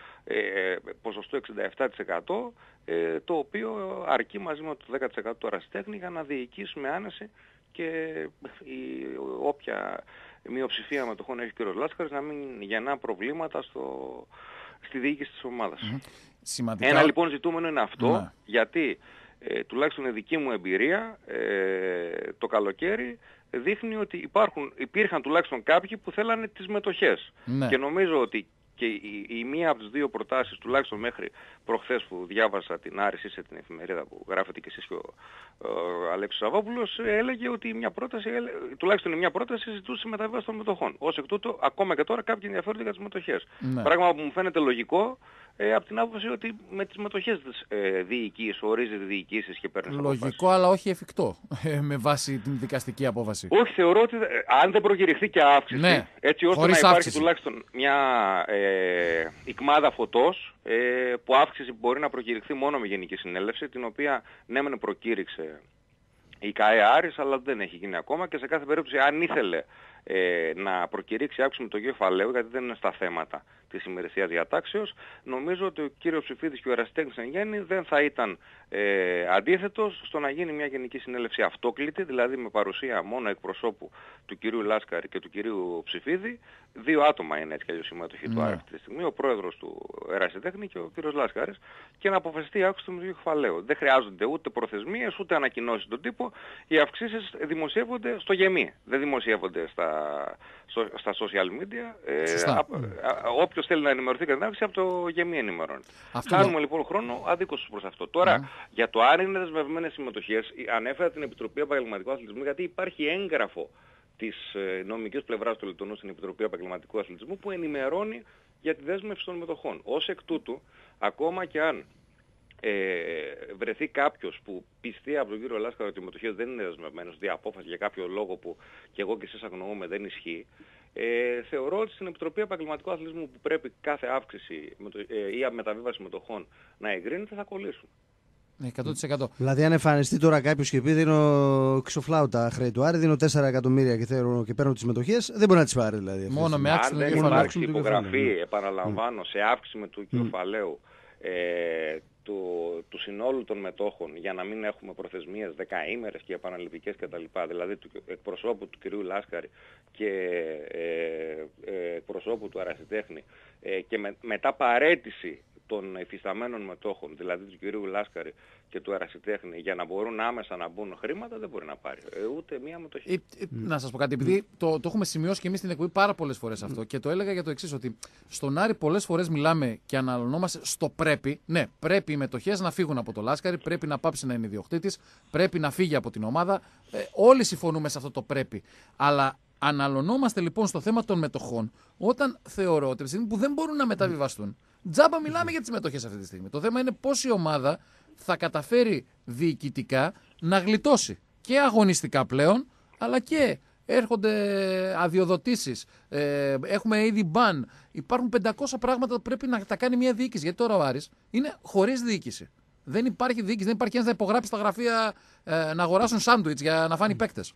ε, ποσοστό εξήντα επτά τοις εκατό, ε, το οποίο αρκεί μαζί με το δέκα τοις εκατό του ερασιτέχνη για να διοικείς με άνεση και η, όποια μειοψηφία μετοχών έχει ο κύριος Λάσκαρης να μην γεννά προβλήματα στο, στη διοίκηση της ομάδας. Mm-hmm. Σημαντικά... Ένα λοιπόν ζητούμενο είναι αυτό, ναι. γιατί ε, τουλάχιστον η δική μου εμπειρία ε, το καλοκαίρι δείχνει ότι υπάρχουν, υπήρχαν τουλάχιστον κάποιοι που θέλανε τις μετοχές. Ναι. Και νομίζω ότι και η, η μία από τις δύο προτάσεις, τουλάχιστον μέχρι προχθές που διάβασα την Άρηση σε την εφημερίδα που γράφετε και εσείς και ο, ο Αλέξης Σαββόπουλος, έλεγε ότι μια πρόταση, τουλάχιστον η μια πρόταση ζητούσε μεταβίβαση των μετοχών. Ως εκ τούτου, ακόμα και τώρα κάποιοι ενδιαφέρονται για τις μετοχές. Ναι. Πράγμα που μου φαίνεται λογικό, ε, από την άποψη ότι με τις μετοχές της ε, διοικείς, ορίζει διοικήσεις και παίρνεις αποφάσεις. Λογικό, αλλά όχι εφικτό, ε, με βάση την δικαστική απόφαση. Όχι, θεωρώ ότι ε, αν δεν προκηρυχθεί και αύξηση, ναι. έτσι ώστε να υπάρχει αύξηση. Τουλάχιστον μια ε, ικμάδα φωτός, ε, που αύξηση μπορεί να προκηρυχθεί μόνο με γενική συνέλευση, την οποία ναι μεν προκήρυξε η ΚΑΕ Άρης, αλλά δεν έχει γίνει ακόμα, και σε κάθε περίπτωση αν ήθελε ε, να προκηρύξει αύξηση με το κεφαλαίο, γιατί δεν είναι στα θέματα της ημερησίας διατάξεως, νομίζω ότι ο κύριος Ψηφίδης και ο ερασιτέχνης εν γέννη δεν θα ήταν ε, αντίθετος στο να γίνει μια γενική συνέλευση αυτόκλητη, δηλαδή με παρουσία μόνο εκπροσώπου του κυρίου Λάσκαρη και του κυρίου Ψηφίδη. Δύο άτομα είναι έτσι κι αλλιώς συμμετοχή του Άρη αυτή τη στιγμή, ο πρόεδρος του ερασιτέχνη και ο κύριος Λάσκαρης, και να αποφασιστεί η αύξηση του κεφαλαίου. Δεν χρειάζονται ούτε προθεσμίες ούτε ανακοινώσεις στον τύπο. Οι αυξήσεις δημοσιεύονται στο γεμί, δεν δημοσιεύονται στα, στα social media. Ε, α, α, όποιος θέλει να ενημερωθεί κατά την αύξηση από το γεμί ενημερώνει. Χάνουμε για... λοιπόν χρόνο αδίκως προς αυτό. Τώρα, mm. για το αν είναι δεσμευμένες συμμετοχές, ανέφερα την Επιτροπή Επαγγελματικού Αθλητισμού, γιατί υπάρχει έγγραφο της νομικής πλευράς του Λιτωνού στην Επιτροπή Επαγγελματικού Αθλητισμού που ενημερώνει για τη δέσμευση των μετοχών. Ως εκ τούτου, ακόμα και αν ε, βρεθεί κάποιος που πιστεί από τον κύριο Λάσκαρο ότι οι μετοχές δεν είναι δεσμευμένες, δια απόφαση για κάποιο λόγο που και εγώ και εσείς αγνοούμε δεν ισχύει, ε, θεωρώ ότι στην Επιτροπή Επαγγελματικού Αθλητισμού που πρέπει κάθε αύξηση ε, ή μεταβίβαση μετοχών να εγκρίνεται, θα κολλήσουν. εκατό τοις εκατό. Δηλαδή, αν εμφανιστεί τώρα κάποιος και πει δίνω ξοφλάουτα χρέη του Άρη, δίνω τέσσερα εκατομμύρια και, θέλω, και παίρνω τις μετοχές, δεν μπορεί να τις πάρει. Δηλαδή, μόνο με αύξηση του κεφαλαίου. Αν δεν υπάρξει υπογραφή, επαναλαμβάνω, σε αύξηση του κεφαλαίου ε, του, του συνόλου των μετόχων, για να μην έχουμε προθεσμίες δεκαήμερες και επαναληπτικές κτλ. Δηλαδή του εκπροσώπου του κυρίου Λάσκαρη και ε, ε, εκπροσώπου του ερασιτέχνη ε, και με, μετά παρέτηση των υφισταμένων μετόχων, δηλαδή του κυρίου Λάσκαρη και του ερασιτέχνη, για να μπορούν άμεσα να μπουν χρήματα, δεν μπορεί να πάρει ε, ούτε μία μετοχή. Ε, ε, να σας πω κάτι, επειδή το, το έχουμε σημειώσει και εμείς στην εκπομπή πάρα πολλές φορές αυτό, και το έλεγα για το εξής, ότι στον Άρη πολλές φορές μιλάμε και αναλωνόμαστε στο πρέπει. Ναι, πρέπει οι μετοχές να φύγουν από το Λάσκαρη, πρέπει να πάψει να είναι ιδιοκτήτης, πρέπει να φύγει από την ομάδα. Ε, όλοι συμφωνούμε σε αυτό το πρέπει. Αλλά αναλωνόμαστε λοιπόν στο θέμα των μετοχών, όταν θεωρώ ότι στιγμή που δεν μπορούν να μεταβιβαστούν. Τζάμπα μιλάμε για τις μετοχές αυτή τη στιγμή. Το θέμα είναι πώς η ομάδα θα καταφέρει διοικητικά να γλιτώσει και αγωνιστικά πλέον, αλλά και έρχονται αδειοδοτήσεις, ε, έχουμε ήδη μπαν. Υπάρχουν πεντακόσια πράγματα που πρέπει να τα κάνει μια διοίκηση. Γιατί τώρα ο Άρης είναι χωρίς διοίκηση. Δεν υπάρχει διοίκηση, δεν υπάρχει ένας να υπογράψει στα γραφεία ε, να αγοράσουν σάντουιτς για να φάνε οι παίκτες.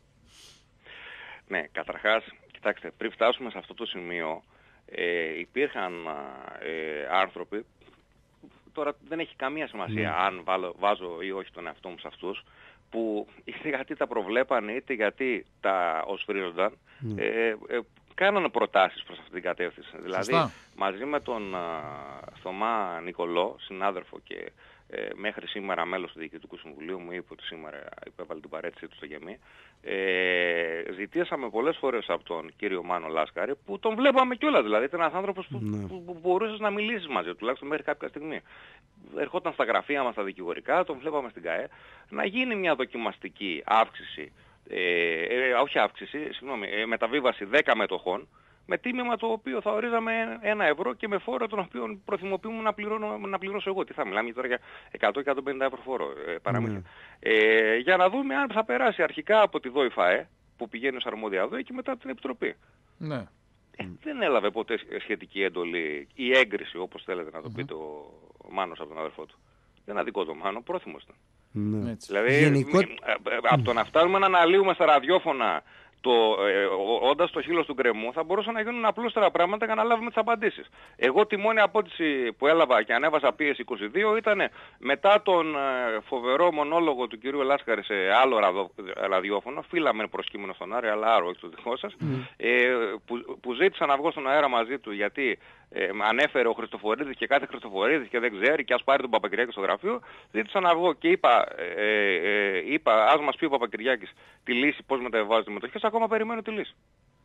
Ναι, καταρχάς, κοιτάξτε, πριν φτάσουμε σε αυτό το σημείο, Ε, υπήρχαν ε, άνθρωποι, τώρα δεν έχει καμία σημασία mm. αν βάλω, βάζω ή όχι τον εαυτό μου σε αυτούς, που είτε γιατί τα προβλέπανε είτε γιατί τα οσφρίζονταν, mm. ε, ε, κάνανε προτάσεις προς αυτή την κατεύθυνση. Δηλαδή μαζί με τον α, Θωμά Νικολό, συνάδελφο και ε, μέχρι σήμερα μέλος του Διοικητικού Συμβουλίου, μου είπε ότι σήμερα υπέβαλε την παρέτησή του στο γεμί. Ε, ζητήσαμε πολλές φορές από τον κύριο Μάνο Λάσκαρη, που τον βλέπαμε κιόλας, δηλαδή ήταν ένας άνθρωπος που, ναι. που, που μπορούσες να μιλήσεις μαζί, τουλάχιστον μέχρι κάποια στιγμή. Ερχόταν στα γραφεία μας τα δικηγορικά, τον βλέπαμε στην ΚΑΕ, να γίνει μια δοκιμαστική αύξηση, ε, ε, όχι αύξηση, συγγνώμη, ε, μεταβίβαση δέκα μετοχών, με τίμημα το οποίο θα ορίζαμε ένα ευρώ και με φόρο τον οποίο προθυμοποιούμε να, πληρώνω, να πληρώσω εγώ. Τι θα μιλάμε τώρα για εκατό με εκατόν πενήντα ευρώ φόρο ε, παραμύθια. Mm. Ε, για να δούμε αν θα περάσει αρχικά από τη ΔΟΙΦΑΕ, που πηγαίνει ως αρμόδια εδώ και μετά την Επιτροπή. Ναι. Ε, δεν έλαβε ποτέ σχετική έντολη ή έγκριση, όπως θέλετε να το mm-hmm. πείτε, ο, ο Μάνος από τον αδερφό του. Δεν αδικό το Μάνο, πρόθυμος ήταν. Ναι. Δηλαδή, Γενικό... μη, από το να φτάνουμε να αναλύουμε στα ραδιόφωνα το, ε, όντας το χείλος του γκρεμού, θα μπορούσαν να γίνουν απλούστερα πράγματα για να λάβουμε τις απαντήσεις. Εγώ τη μόνη απάντηση που έλαβα και ανέβασα πίεση είκοσι δύο ήταν μετά τον ε, φοβερό μονόλογο του κυρίου Λάσκαρη σε άλλο ραδο, ραδιόφωνο, φύλαμε προσκύμενο στον Άρη, αλλά άρο, όχι το δικό σας, mm. ε, που, που ζήτησα να βγω στον αέρα μαζί του γιατί ε, ανέφερε ο Χριστοφορίδης και κάθε Χριστοφορίδης και δεν ξέρει και ας πάρει τον Παπακυριάκη στο γραφείο. Ζήτησα να βγω και είπα, ε, ε, είπα ας μας πει ο Παπακυριάκης τη λύση, πώς μεταβιβάζει τη μετοχές, ακόμα περιμένω τη λύση.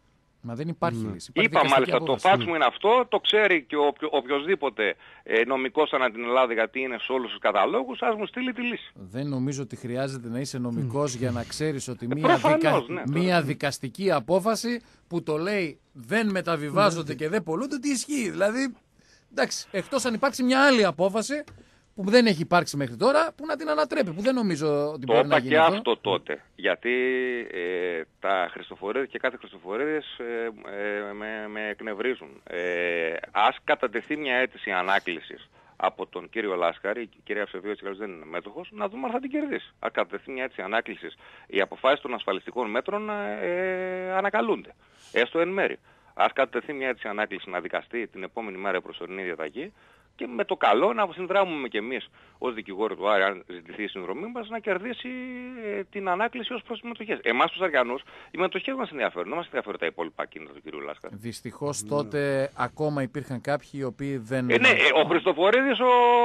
Μα δεν υπάρχει mm. λύση. Υπάρχει είπα μάλιστα, απόφαση. Το φάξ μου είναι αυτό, το ξέρει και ο, οποιοσδήποτε ε, νομικός ανά την Ελλάδα, γιατί είναι σε όλους τους καταλόγους, ας μου στείλει τη λύση. Δεν νομίζω ότι χρειάζεται να είσαι νομικός mm. για να ξέρεις ότι μία, ε, προφανώς, δικα... ναι, μία δικαστική απόφαση που το λέει δεν μεταβιβάζονται mm. και δεν πολλούνται, τι ισχύει. Δηλαδή, εντάξει, εκτός αν υπάρξει μια άλλη απόφαση που δεν έχει υπάρξει μέχρι τώρα, που να την ανατρέπει, που δεν νομίζω ότι το μπορεί να γίνει. Το είπα και αυτό, αυτό τότε, γιατί ε, τα Χριστοφορίδες και κάθε Χριστοφορίδες ε, ε, με, με εκνευρίζουν. Ε, ας κατατεθεί μια αίτηση ανάκλησης από τον κύριο Λάσκαρη, η κυρία Ψευδίου έτσι καλώς δεν είναι μέτοχος, να δούμε αν θα την κερδίσει. Αν κατατεθεί μια αίτηση ανάκλησης, οι αποφάσεις των ασφαλιστικών μέτρων ε, ανακαλούνται, έστω εν μέρη. Ας κατατεθεί μια αίτηση ανάκληση να δικαστεί την επόμενη μέρα προσωρινή διαταγή, και με το καλό να συνδράμουμε και εμείς ως δικηγόροι του Άρη, αν ζητηθεί η συνδρομή μας, να κερδίσει ε, την ανάκληση ως προς τις μετοχές. Εμάς τους Αριανούς, οι μετοχές μας ενδιαφέρουν, δεν μας ενδιαφέρουν τα υπόλοιπα κίνητα του κ. Λάσκαρη. Δυστυχώς mm. τότε ακόμα υπήρχαν κάποιοι οι οποίοι δεν... Ε, ναι, ε, ο Χριστοφορίδης, ο,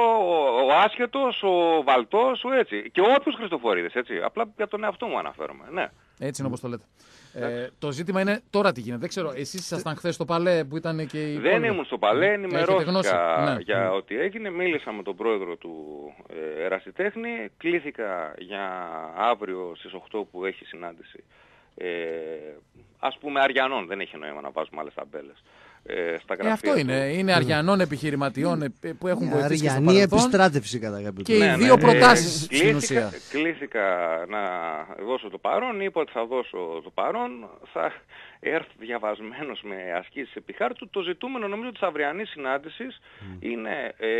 ο, ο άσχετος, ο Βαλτός, ο έτσι. Και όποιους Χριστοφορίδης, έτσι. Απλά για τον εαυτό μου αναφέρομαι, ναι. Έτσι είναι όπως το λέτε. Ε, το ζήτημα είναι τώρα τι γίνεται. Δεν ξέρω, εσείς ήσασταν χθες στο Παλέ που ήταν και η... Δεν ήμουν στο Παλέ, ενημερώθηκα ναι. για mm. ό,τι έγινε. Μίλησα με τον πρόεδρο του ε, Ερασιτέχνη. Κλήθηκα για αύριο στις οκτώ που έχει συνάντηση. Ε, ας πούμε Αριανών, δεν έχει νόημα να βάζουμε άλλες ταμπέλες. Ε, στα ε, αυτό είναι. Του... Είναι Αριανών επιχειρηματιών που έχουν βοηθήσει και στο παρελθόν. Αριανή επιστράτευση κατά κάποιο τρόπο. Και ναι, οι δύο ναι, προτάσεις ε, στην ουσία. Κλήθηκα να δώσω το παρόν, είπα ότι θα δώσω το παρόν, θα έρθω διαβασμένος με ασκήσεις επί χάρτου. Το ζητούμενο νομίζω της αυριανής συνάντησης mm. είναι ε,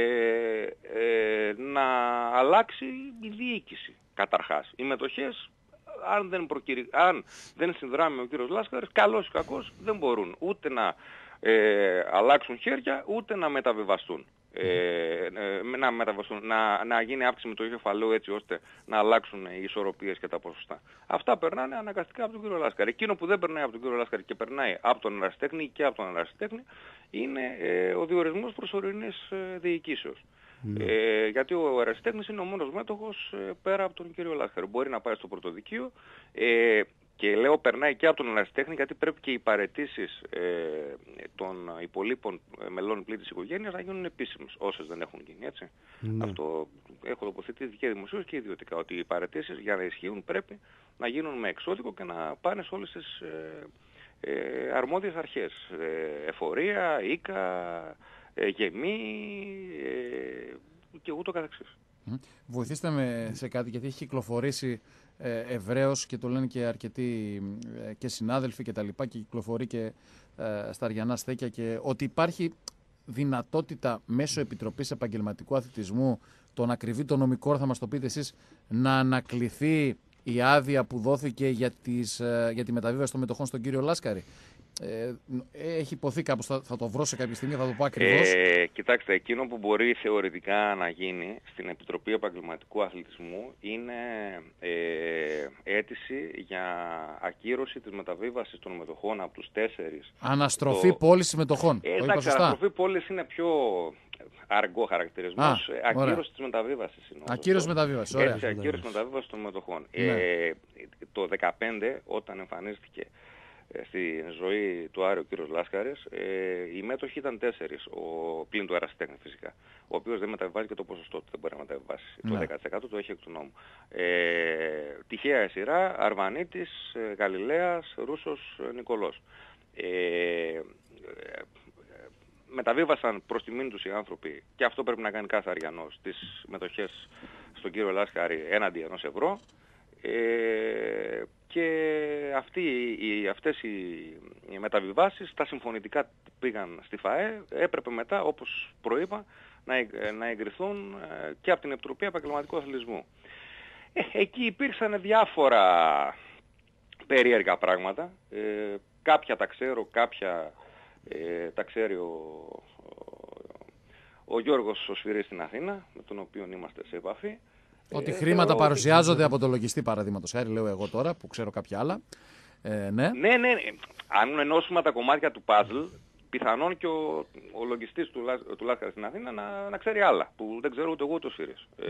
ε, να αλλάξει η διοίκηση καταρχάς. Οι μετοχές, αν δεν, προκυρι... αν δεν συνδράμει ο κύριος Λάσκαρης, καλός ή κακός, δεν μπορούν ούτε να ε, αλλάξουν χέρια, ούτε να μεταβιβαστούν. Ε, ε, να, μεταβιβαστούν να, να γίνει αύξηση με το κεφαλαίο έτσι ώστε να αλλάξουν οι ισορροπίες και τα ποσοστά. Αυτά περνάνε αναγκαστικά από τον κύριο Λάσκαρη. Εκείνο που δεν περνάει από τον κύριο Λάσκαρη και περνάει από τον ερασιτέχνη και από τον ερασιτέχνη είναι ε, ο διορισμός προσωρινής ε, διοικήσεως. Mm. Ε, γιατί ο ερασιτέχνης είναι ο μόνος μέτοχος ε, πέρα από τον κύριο Λάσκαρη. Μπορεί να πάει στο πρωτοδικείο ε, και λέω περνάει και από τον ερασιτέχνη γιατί πρέπει και οι παραιτήσεις ε, των υπολείπων μελών πλήτης οικογένειας να γίνουν επίσημες, όσες δεν έχουν γίνει, έτσι. Mm. Αυτό έχω τοποθετήσει και δημοσίως και ιδιωτικά, ότι οι παραιτήσεις για να ισχύουν πρέπει να γίνουν με εξώδικο και να πάνε σε όλες τις ε, ε, αρμόδιες αρχές. Ε, εφορία, οίκα, ε, γεμή ε, και ούτω καθεξής. Mm. Βοηθήστε με σε κάτι, γιατί έχει κυκλοφορήσει ε, ευρέως και το λένε και αρκετοί ε, και συνάδελφοι και τα λοιπά, και κυκλοφορεί και ε, στα αριανά στέκια, και ότι υπάρχει δυνατότητα μέσω Επιτροπής Επαγγελματικού Αθλητισμού, τον ακριβή το νομικό, θα μας το πείτε εσείς, να ανακληθεί η άδεια που δόθηκε για, τις, ε, για τη μεταβίβαση των μετοχών στον κύριο Λάσκαρη. Ε, έχει υποθεί κάπως, θα, θα το βρω σε κάποια στιγμή, θα το πω ακριβώς. Ε, κοιτάξτε, εκείνο που μπορεί θεωρητικά να γίνει στην Επιτροπή Επαγγελματικού Αθλητισμού είναι ε, αίτηση για ακύρωση της μεταβίβασης των μετοχών από τους τέσσερις. Αναστροφή το... πώλησης μετοχών. Ε, εντάξει, αναστροφή πώλησης είναι πιο αργό χαρακτηρισμός. Α, ακύρωση ωραία. της μεταβίβασης είναι. Ακύρωση μεταβίβασης, ωραία. Έτσι, ακύρωση μεταβίβασης των μετοχών. Ναι. Ε, το δύο χιλιάδες δεκαπέντε, όταν εμφανίστηκε στη ζωή του Άρη ο κύριος Λάσκαρης, ε, οι μέτοχοι ήταν τέσσερις, ο, πλην του ερασιτέχνη φυσικά, ο οποίος δεν μεταβιβάζει και το ποσοστό του, δεν μπορεί να μεταβιβάσει. Ναι. Το δέκα τοις εκατό το έχει εκ του νόμου. Ε, τυχαία σειρά, Αρβανίτης, ε, Γαλιλαίας, Ρούσος, ε, Νικολός. Ε, ε, μεταβίβασαν προς τιμήν τους οι άνθρωποι, και αυτό πρέπει να κάνει κάθε Αριανός, τις μετοχές στον κύριο Λάσκαρη έναντι ενός ευρώ. Ε, και αυτοί, οι, αυτές οι, οι μεταβιβάσεις, τα συμφωνητικά πήγαν στη ΦΑΕ, έπρεπε μετά, όπως προείπα, να, να εγκριθούν και από την Επιτροπή Επαγγελματικού Αθλητισμού. Ε, εκεί υπήρξαν διάφορα περίεργα πράγματα, ε, κάποια τα ξέρω, κάποια ε, τα ξέρει ο, ο, ο Γιώργος ο Σφυρής στην Αθήνα, με τον οποίο είμαστε σε επαφή. Ότι ε, χρήματα θεωρώ παρουσιάζονται ότι... από το λογιστή, παραδείγματος χάρη, λέω εγώ τώρα, που ξέρω κάποια άλλα. Ε, ναι. ναι, ναι, αν ενώσουμε τα κομμάτια του παζλ, πιθανόν και ο, ο λογιστής του, του Λάσκαρη στην Αθήνα να, να ξέρει άλλα, που δεν ξέρω ούτε εγώ ούτε ο Σφύρης. Mm.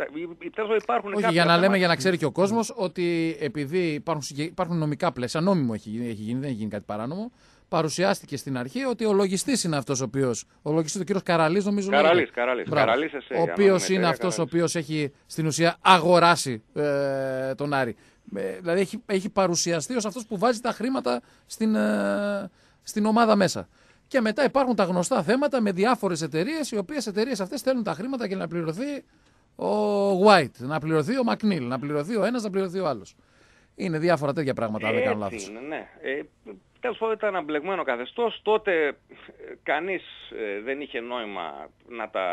Ε, υπάρχουν Όχι, για να λέμε, θέματα... για να ξέρει και ο κόσμος, ότι επειδή υπάρχουν, υπάρχουν νομικά πλαίσια, νόμιμο έχει, έχει γίνει, δεν έχει γίνει κάτι παράνομο, παρουσιάστηκε στην αρχή ότι ο λογιστής είναι αυτός ο οποίος, ο λογιστής του κ. Καραλής, νομίζω. Καραλής, Καραλής. Καραλής ο οποίος είναι αυτός ο οποίος έχει στην ουσία αγοράσει ε, τον Άρη. Ε, δηλαδή έχει, έχει παρουσιαστεί ως αυτός που βάζει τα χρήματα στην, ε, στην ομάδα μέσα. Και μετά υπάρχουν τα γνωστά θέματα με διάφορες εταιρείες, οι οποίες εταιρείες αυτές στέλνουν τα χρήματα για να πληρωθεί ο White, να πληρωθεί ο Μακνίλ, να πληρωθεί ο ένας, να πληρωθεί ο άλλος. Είναι διάφορα τέτοια πράγματα, αν δεν κάνω λάθος. Είναι, ναι. Ε, τέλος πάντων ήταν αμπλεγμένο καθεστώς. Τότε ε, κανείς ε, δεν είχε νόημα να τα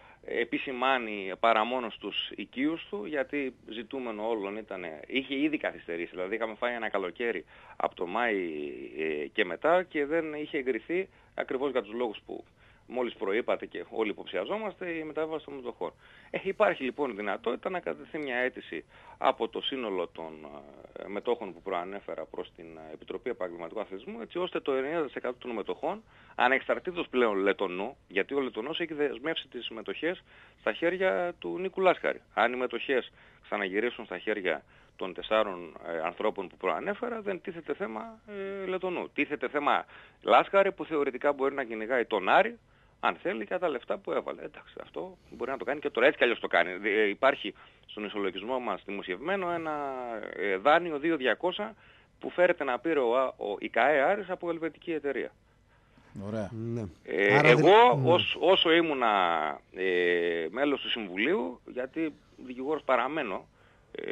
επισημάνει παρά μόνο στους οικείους του, γιατί ζητούμενο όλων ήταν, είχε ήδη καθυστερήσει. Δηλαδή είχαμε φάει ένα καλοκαίρι από το Μάη ε, και μετά και δεν είχε εγκριθεί ακριβώς για τους λόγους που μόλις προείπατε και όλοι υποψιαζόμαστε, η μεταβίβαση των μετοχών. Ε, υπάρχει λοιπόν δυνατότητα να κατατεθεί μια αίτηση από το σύνολο των ε, μετόχων που προανέφερα προς την Επιτροπή Επαγγελματικού Αθλητισμού, έτσι ώστε το ενενήντα τοις εκατό των μετοχών, ανεξαρτήτως πλέον Λετονού, γιατί ο Λετονός έχει δεσμεύσει τις μετοχές στα χέρια του Νίκου Λάσκαρη. Αν οι μετοχές ξαναγυρίσουν στα χέρια των τεσσάρων ε, ανθρώπων που προανέφερα, δεν τίθεται θέμα ε, Λετονού. Τίθεται θέμα Λάσκαρη, που θεωρητικά μπορεί να κυνηγάει τον Άρη, αν θέλει, και τα λεφτά που έβαλε. Εντάξει, αυτό μπορεί να το κάνει και τώρα, έτσι κι αλλιώς το κάνει. Ε, υπάρχει στον ισολογισμό μας δημοσιευμένο ένα ε, δάνειο δύο χιλιάδες διακόσια που φέρεται να πήρε ο, ο, η ΚΑΕ Άρης από ελβετική εταιρεία. Ωραία. Ναι. Ε, Άρα εγώ δεν... ως, όσο ήμουνα ε, μέλος του Συμβουλίου, γιατί δικηγόρος παραμένω, ε,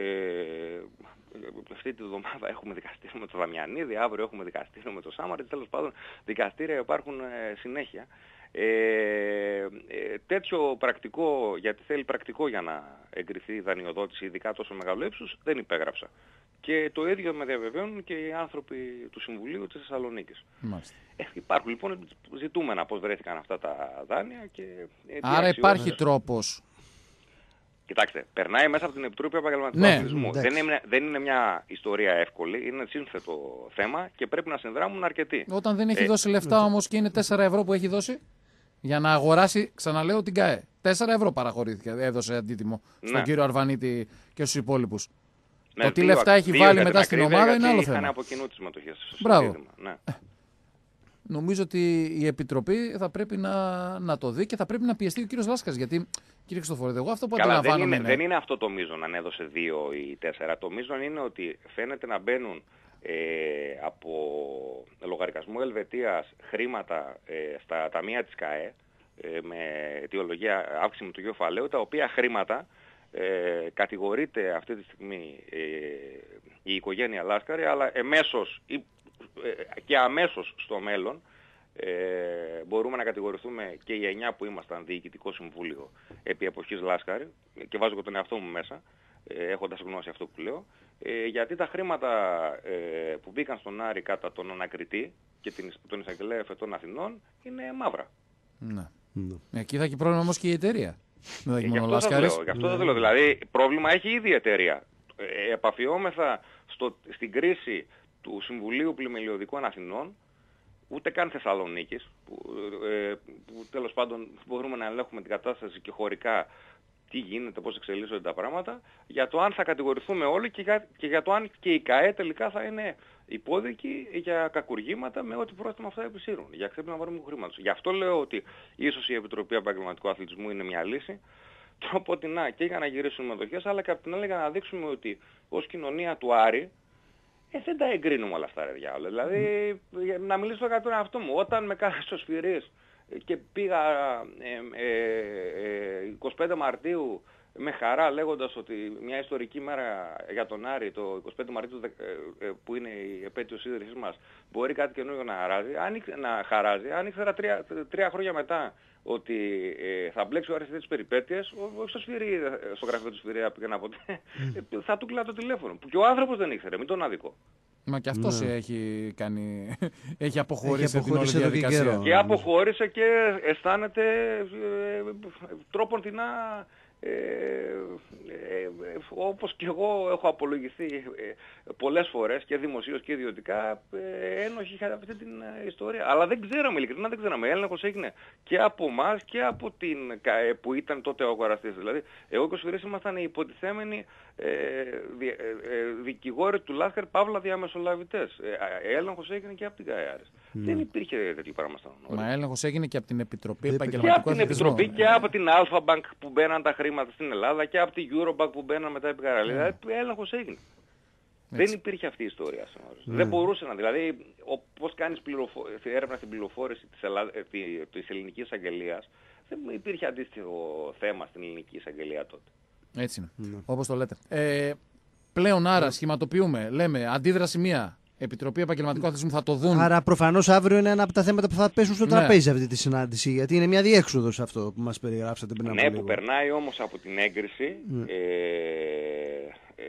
αυτή τη βδομάδα έχουμε δικαστήριο με το Δαμιανίδη, αύριο έχουμε δικαστήριο με το Σάμαρη, τέλος πάντων δικαστήρια υπάρχουν ε, συνέχεια. Ε, ε, τέτοιο πρακτικό, γιατί θέλει πρακτικό για να εγκριθεί η δανειοδότηση, ειδικά τόσο μεγάλο ύψους, δεν υπέγραψα. Και το ίδιο με διαβεβαίωνουν και οι άνθρωποι του Συμβουλίου της Θεσσαλονίκης. Ε, υπάρχουν λοιπόν ζητούμενα πώς βρέθηκαν αυτά τα δάνεια. Και, ε, άρα υπάρχει τρόπος. Κοιτάξτε, περνάει μέσα από την Επιτροπή Επαγγελματικού ναι, Αθλητισμού. Δεν είναι, δεν είναι μια ιστορία εύκολη, είναι σύνθετο θέμα και πρέπει να συνδράμουν αρκετοί. Όταν δεν έχει ε, δώσει λεφτά όμως και είναι τέσσερα ευρώ που έχει δώσει για να αγοράσει, ξαναλέω, την ΚΑΕ. τέσσερα ευρώ παραχωρήθηκε, έδωσε αντίτιμο στον ναι. κύριο Αρβανίτη και στους υπόλοιπους. Ναι, το τι δύο, λεφτά έχει βάλει μετά στην ομάδα είναι άλλο θέμα. Είχαν από κοινού τις μετοχές. Μπράβο. Ναι. Νομίζω ότι η Επιτροπή θα πρέπει να, να το δει και θα πρέπει να πιεστεί ο κύριος Λάσκαρης. Γιατί, κύριε Χριστοφορίδη, εγώ αυτό που αντιλαμβάνομαι δεν είναι, είναι... δεν είναι αυτό το μείζον αν έδωσε δύο ή τέσσερα. Το μείζον είναι ότι φαίνεται να μπαίνουν ε, από λογαριασμό Ελβετίας χρήματα ε, στα ταμεία της ΚΑΕ ε, με αιτιολογία αύξηση του κεφαλαίου, τα οποία χρήματα ε, κατηγορείται αυτή τη στιγμή ε, η οικογένεια Λάσκαρη, αλλά εμέσως ή και αμέσως στο μέλλον ε, μπορούμε να κατηγορηθούμε και οι εννιά που ήμασταν διοικητικό συμβούλιο επί εποχής Λάσκαρη, και βάζω και τον εαυτό μου μέσα, ε, έχοντας γνώση αυτό που λέω, ε, γιατί τα χρήματα ε, που μπήκαν στον Άρη κατά τον ανακριτή και την, τον εισαγγελέα εφετών Αθηνών είναι μαύρα. Ναι. Ναι. Εκεί θα έχει πρόβλημα όμως και η εταιρεία. Δεν θα έχει μόνο Λάσκαρης. Γι' αυτό δεν λέω. Δηλαδή πρόβλημα έχει η ίδια εταιρεία. Ε, επαφιόμεθα στο, στην κρίση του Συμβουλίου Πλημελιωδικών Αθηνών, ούτε καν Θεσσαλονίκης, που, ε, που τέλος πάντων μπορούμε να ελέγχουμε την κατάσταση και χωρικά τι γίνεται, πώς εξελίσσονται τα πράγματα, για το αν θα κατηγορηθούμε όλοι και για, και για το αν και η ΚΑΕ τελικά θα είναι υπόδικη για κακουργήματα με ό,τι πρόστιμα αυτά επισύρουν, για ξέπλυμα βάρμικου χρήματος. Γι' αυτό λέω ότι ίσως η Επιτροπή Επαγγελματικού Αθλητισμού είναι μια λύση, τρόπο ότι να και για να γυρίσουν μετοχές, αλλά και από την άλλη για να δείξουμε ότι ως κοινωνία του Άρη, Ε, δεν τα εγκρίνουμε όλα αυτά, ρε διάολο. Δηλαδή, mm. να μιλήσω για τον εαυτό μου. Όταν με κάθεσε ο Σφυρής και πήγα ε, ε, ε, εικοστή πέμπτη Μαρτίου με χαρά λέγοντας ότι μια ιστορική μέρα για τον Άρη, το είκοσι πέντε Μαρτίου που είναι η επέτειος ίδρυσης μας, μπορεί κάτι καινούργιο να χαράζει. Αν, να χαράζει, αν ήξερα τρία, τρία χρόνια μετά ότι ε, θα μπλέξει ο Άρης τις περιπέτειες, όχι στο, σφυρί, στο γραφείο του Σφυρία πήγαινα ποτέ, mm. θα του κλείσει το τηλέφωνο. Που και ο άνθρωπος δεν ήξερε, μην τον αδικό. Μα και αυτός ναι. έχει, κάνει, έχει αποχωρήσει έχει την όλη διαδικασία. Και, και αποχώρησε και αισθάνεται ε, τρόπον την Ε, ε, ε, όπως και εγώ έχω απολογηθεί ε, πολλές φορές και δημοσίως και ιδιωτικά ε, ένοχοι για αυτή την ε, ιστορία, αλλά δεν ξέραμε, ειλικρινά δεν ξέραμε. Έλεγχος έγινε και από εμάς και από την ΚΑΕ που ήταν τότε ο αγοραστής. Δηλαδή εγώ και ο Σφυρής ήμασταν οι υποτιθέμενοι ε, δι, ε, ε, δικηγόροι του Λάσκαρη παύλα διαμεσολαβητές. ε, Έλεγχος έγινε και από την ΚΑΕ. Mm. Δεν υπήρχε τέτοιο πράγμα στα ονόματα. Μα έλεγχος έγινε και από την Επιτροπή Επαγγελματικού Αθλητισμού. Και από την Επιτροπή και από την Alpha Bank που μπαίναν τα χρήματα στην Ελλάδα και από την Eurobank που μπαίναν μετά επί Καραλίδα. Mm. Έλεγχος έγινε. Έτσι. Δεν υπήρχε αυτή η ιστορία. Mm. Δεν μπορούσε να. Δηλαδή, πώς κάνεις πληροφο... έρευνα στην πληροφόρηση της, Ελλάδα... της ελληνικής εισαγγελίας, δεν υπήρχε αντίστοιχο θέμα στην ελληνική εισαγγελία τότε. Έτσι είναι. Mm. Όπως το λέτε. Ε, πλέον άρα mm. σχηματοποιούμε, λέμε, αντίδραση μία. Επιτροπή Επαγγελματικού Αθλητισμού θα το δουν. Άρα προφανώς αύριο είναι ένα από τα θέματα που θα πέσουν στο ναι. τραπέζι αυτή τη συνάντηση. Γιατί είναι μια διέξοδος αυτό που μας περιγράψατε πριν από ναι, λίγο. Ναι, που περνάει όμως από την έγκριση mm. ε, ε,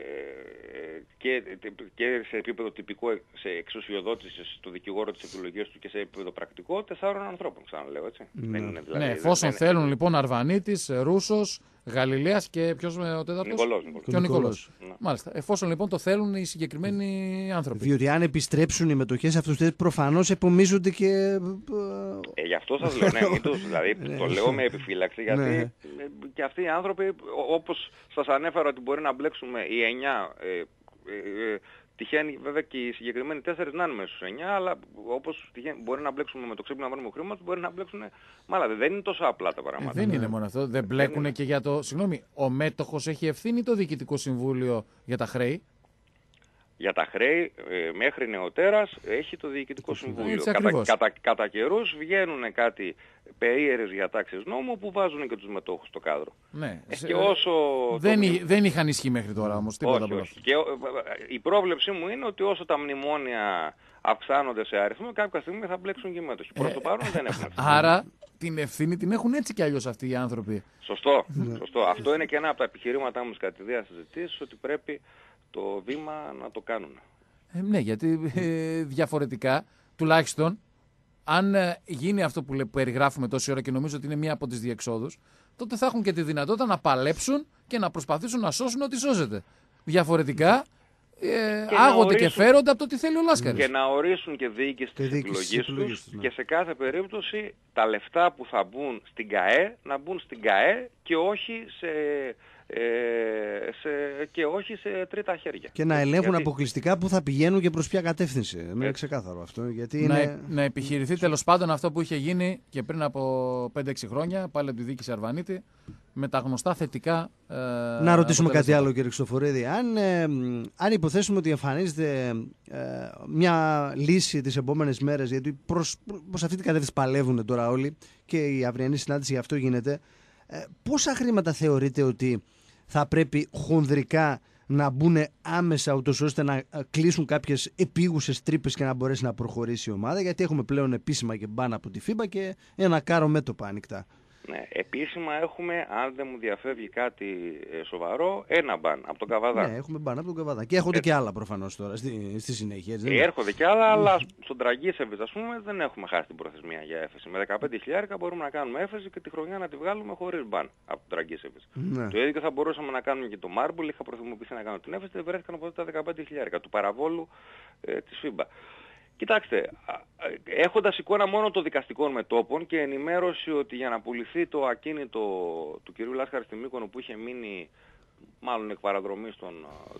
και, και σε επίπεδο τυπικό, σε εξουσιοδότηση του δικηγόρου της επιλογής του και σε επίπεδο πρακτικό, τεσσάρων ανθρώπων, ξαναλέω, έτσι. Mm. Δεν είναι, δηλαδή, ναι, εφόσον δεν, θέλουν δεν... λοιπόν Αρβανίτης, Ρούσος, Γαλιλαίας και ποιος ο τέταρτος? Νικολός. Νικολός. Και ο Νικολός. Ναι. Μάλιστα. Εφόσον λοιπόν το θέλουν οι συγκεκριμένοι άνθρωποι. Διότι αν επιστρέψουν οι μετοχές αυτούς, προφανώς επομίζονται και. Ε, γι' αυτό σας λέω, ναι, μην τους, δηλαδή το λέω με επιφύλαξη, γιατί ναι. και αυτοί οι άνθρωποι, όπως σας ανέφερα ότι μπορεί να μπλέξουμε οι εννιά. Ε, ε, ε, Τυχαίνει βέβαια και οι συγκεκριμένοι τέσσερις να είναι μέσα στους εννιά, αλλά όπως τυχαίνει, μπορεί να μπλέξουμε με το ξύπνημα να πάρουμε χρήματος, μπορεί να μπλέξουν με άλλα. Δεν είναι τόσο απλά τα πράγματα. Ε, δεν είναι μόνο αυτό. Δεν μπλέκουν δεν και για το. Συγγνώμη, ο μέτοχος έχει ευθύνη το Διοικητικό Συμβούλιο για τα χρέη. Για τα χρέη ε, μέχρι νεοτέρας έχει το Διοικητικό Συμβούλιο. Κατά, κατά, κατά καιρούς βγαίνουν κάτι περίεργες διατάξεις νόμου που βάζουν και τους μετόχους στο κάδρο. Ναι. Ε, και όσο δεν, το... εί, δεν είχαν ισχύ μέχρι τώρα όμως. Τίποτα όχι, όχι. Και, η πρόβλεψή μου είναι ότι όσο τα μνημόνια αυξάνονται σε αριθμό, κάποια στιγμή θα μπλέξουν και οι μέτοχοι. Προς το παρόν δεν έχουν ευθύνη. Άρα την ευθύνη την έχουν έτσι κι αλλιώς αυτοί οι άνθρωποι. Σωστό. Σωστό. Αυτό είναι και ένα από τα επιχειρήματά μου κατά τη διάρκεια συζητήσεις, ότι πρέπει το βήμα να το κάνουν. Ε, ναι, γιατί ε, διαφορετικά, τουλάχιστον, αν ε, γίνει αυτό που, που περιγράφουμε τόση ώρα και νομίζω ότι είναι μία από τις διεξόδους, τότε θα έχουν και τη δυνατότητα να παλέψουν και να προσπαθήσουν να σώσουν ό,τι σώζεται. Διαφορετικά, ε, και άγονται ορίσουν, και φέρονται από το τι θέλει ο Λάσκαρης. Και να ορίσουν και διοίκηση της επιλογής τους ναι. και σε κάθε περίπτωση τα λεφτά που θα μπουν στην ΚΑΕ να μπουν στην ΚΑΕ και όχι σε... Ε, σε, και όχι σε τρίτα χέρια. Και να ελέγχουν γιατί... αποκλειστικά που θα πηγαίνουν και προς ποια κατεύθυνση. Δεν είναι ξεκάθαρο αυτό. Γιατί να, είναι... να επιχειρηθεί τέλος πάντων αυτό που είχε γίνει και πριν από πέντε έξι χρόνια, πάλι από τη διοίκηση Αρβανίτη, με τα γνωστά θετικά. Ε, να ρωτήσουμε κάτι άλλο, κύριε Χριστοφορίδη. Αν, ε, αν υποθέσουμε ότι εμφανίζεται ε, μια λύση τις επόμενες μέρες, γιατί προς, προς αυτή την κατεύθυνση παλεύουν τώρα όλοι και η αυριανή συνάντηση γι' αυτό γίνεται, ε, πόσα χρήματα θεωρείτε ότι θα πρέπει χονδρικά να μπουν άμεσα ούτως ώστε να κλείσουν κάποιες επίγουσες τρύπες και να μπορέσει να προχωρήσει η ομάδα, γιατί έχουμε πλέον επίσημα και μπαν από τη φίμπα και ένα κάρο μέτωπα ανοιχτά. Ναι, επίσημα έχουμε, αν δεν μου διαφεύγει κάτι ε, σοβαρό, ένα μπαν από τον Καβαδά. Ναι, έχουμε μπαν από τον Καβαδά. Και έρχονται έτσι. Και άλλα προφανώς τώρα στη, στη συνέχεια. Έτσι, ε, έρχονται και άλλα, αλλά στον Τραγκίσεβιτς, ας πούμε, δεν έχουμε χάσει την προθεσμία για έφεση. Με δεκαπέντε χιλιάδες μπορούμε να κάνουμε έφεση και τη χρονιά να τη βγάλουμε χωρίς μπαν από τον Τραγκίσεβιτς. Ναι. Το ίδιο και θα μπορούσαμε να κάνουμε και το Μάρμπουλ. Είχα προθυμοποιήσει να κάνω την έφεση, δεν βρέθηκαν ποτέ τα δεκαπέντε χιλιάδες του παραβόλου ε, της φίμπα. Κοιτάξτε, έχοντας εικόνα μόνο των δικαστικών μετώπων και ενημέρωση ότι για να πουληθεί το ακίνητο του κυρίου Λάσκαρη στη Μύκονο που είχε μείνει μάλλον εκ παραδρομής των,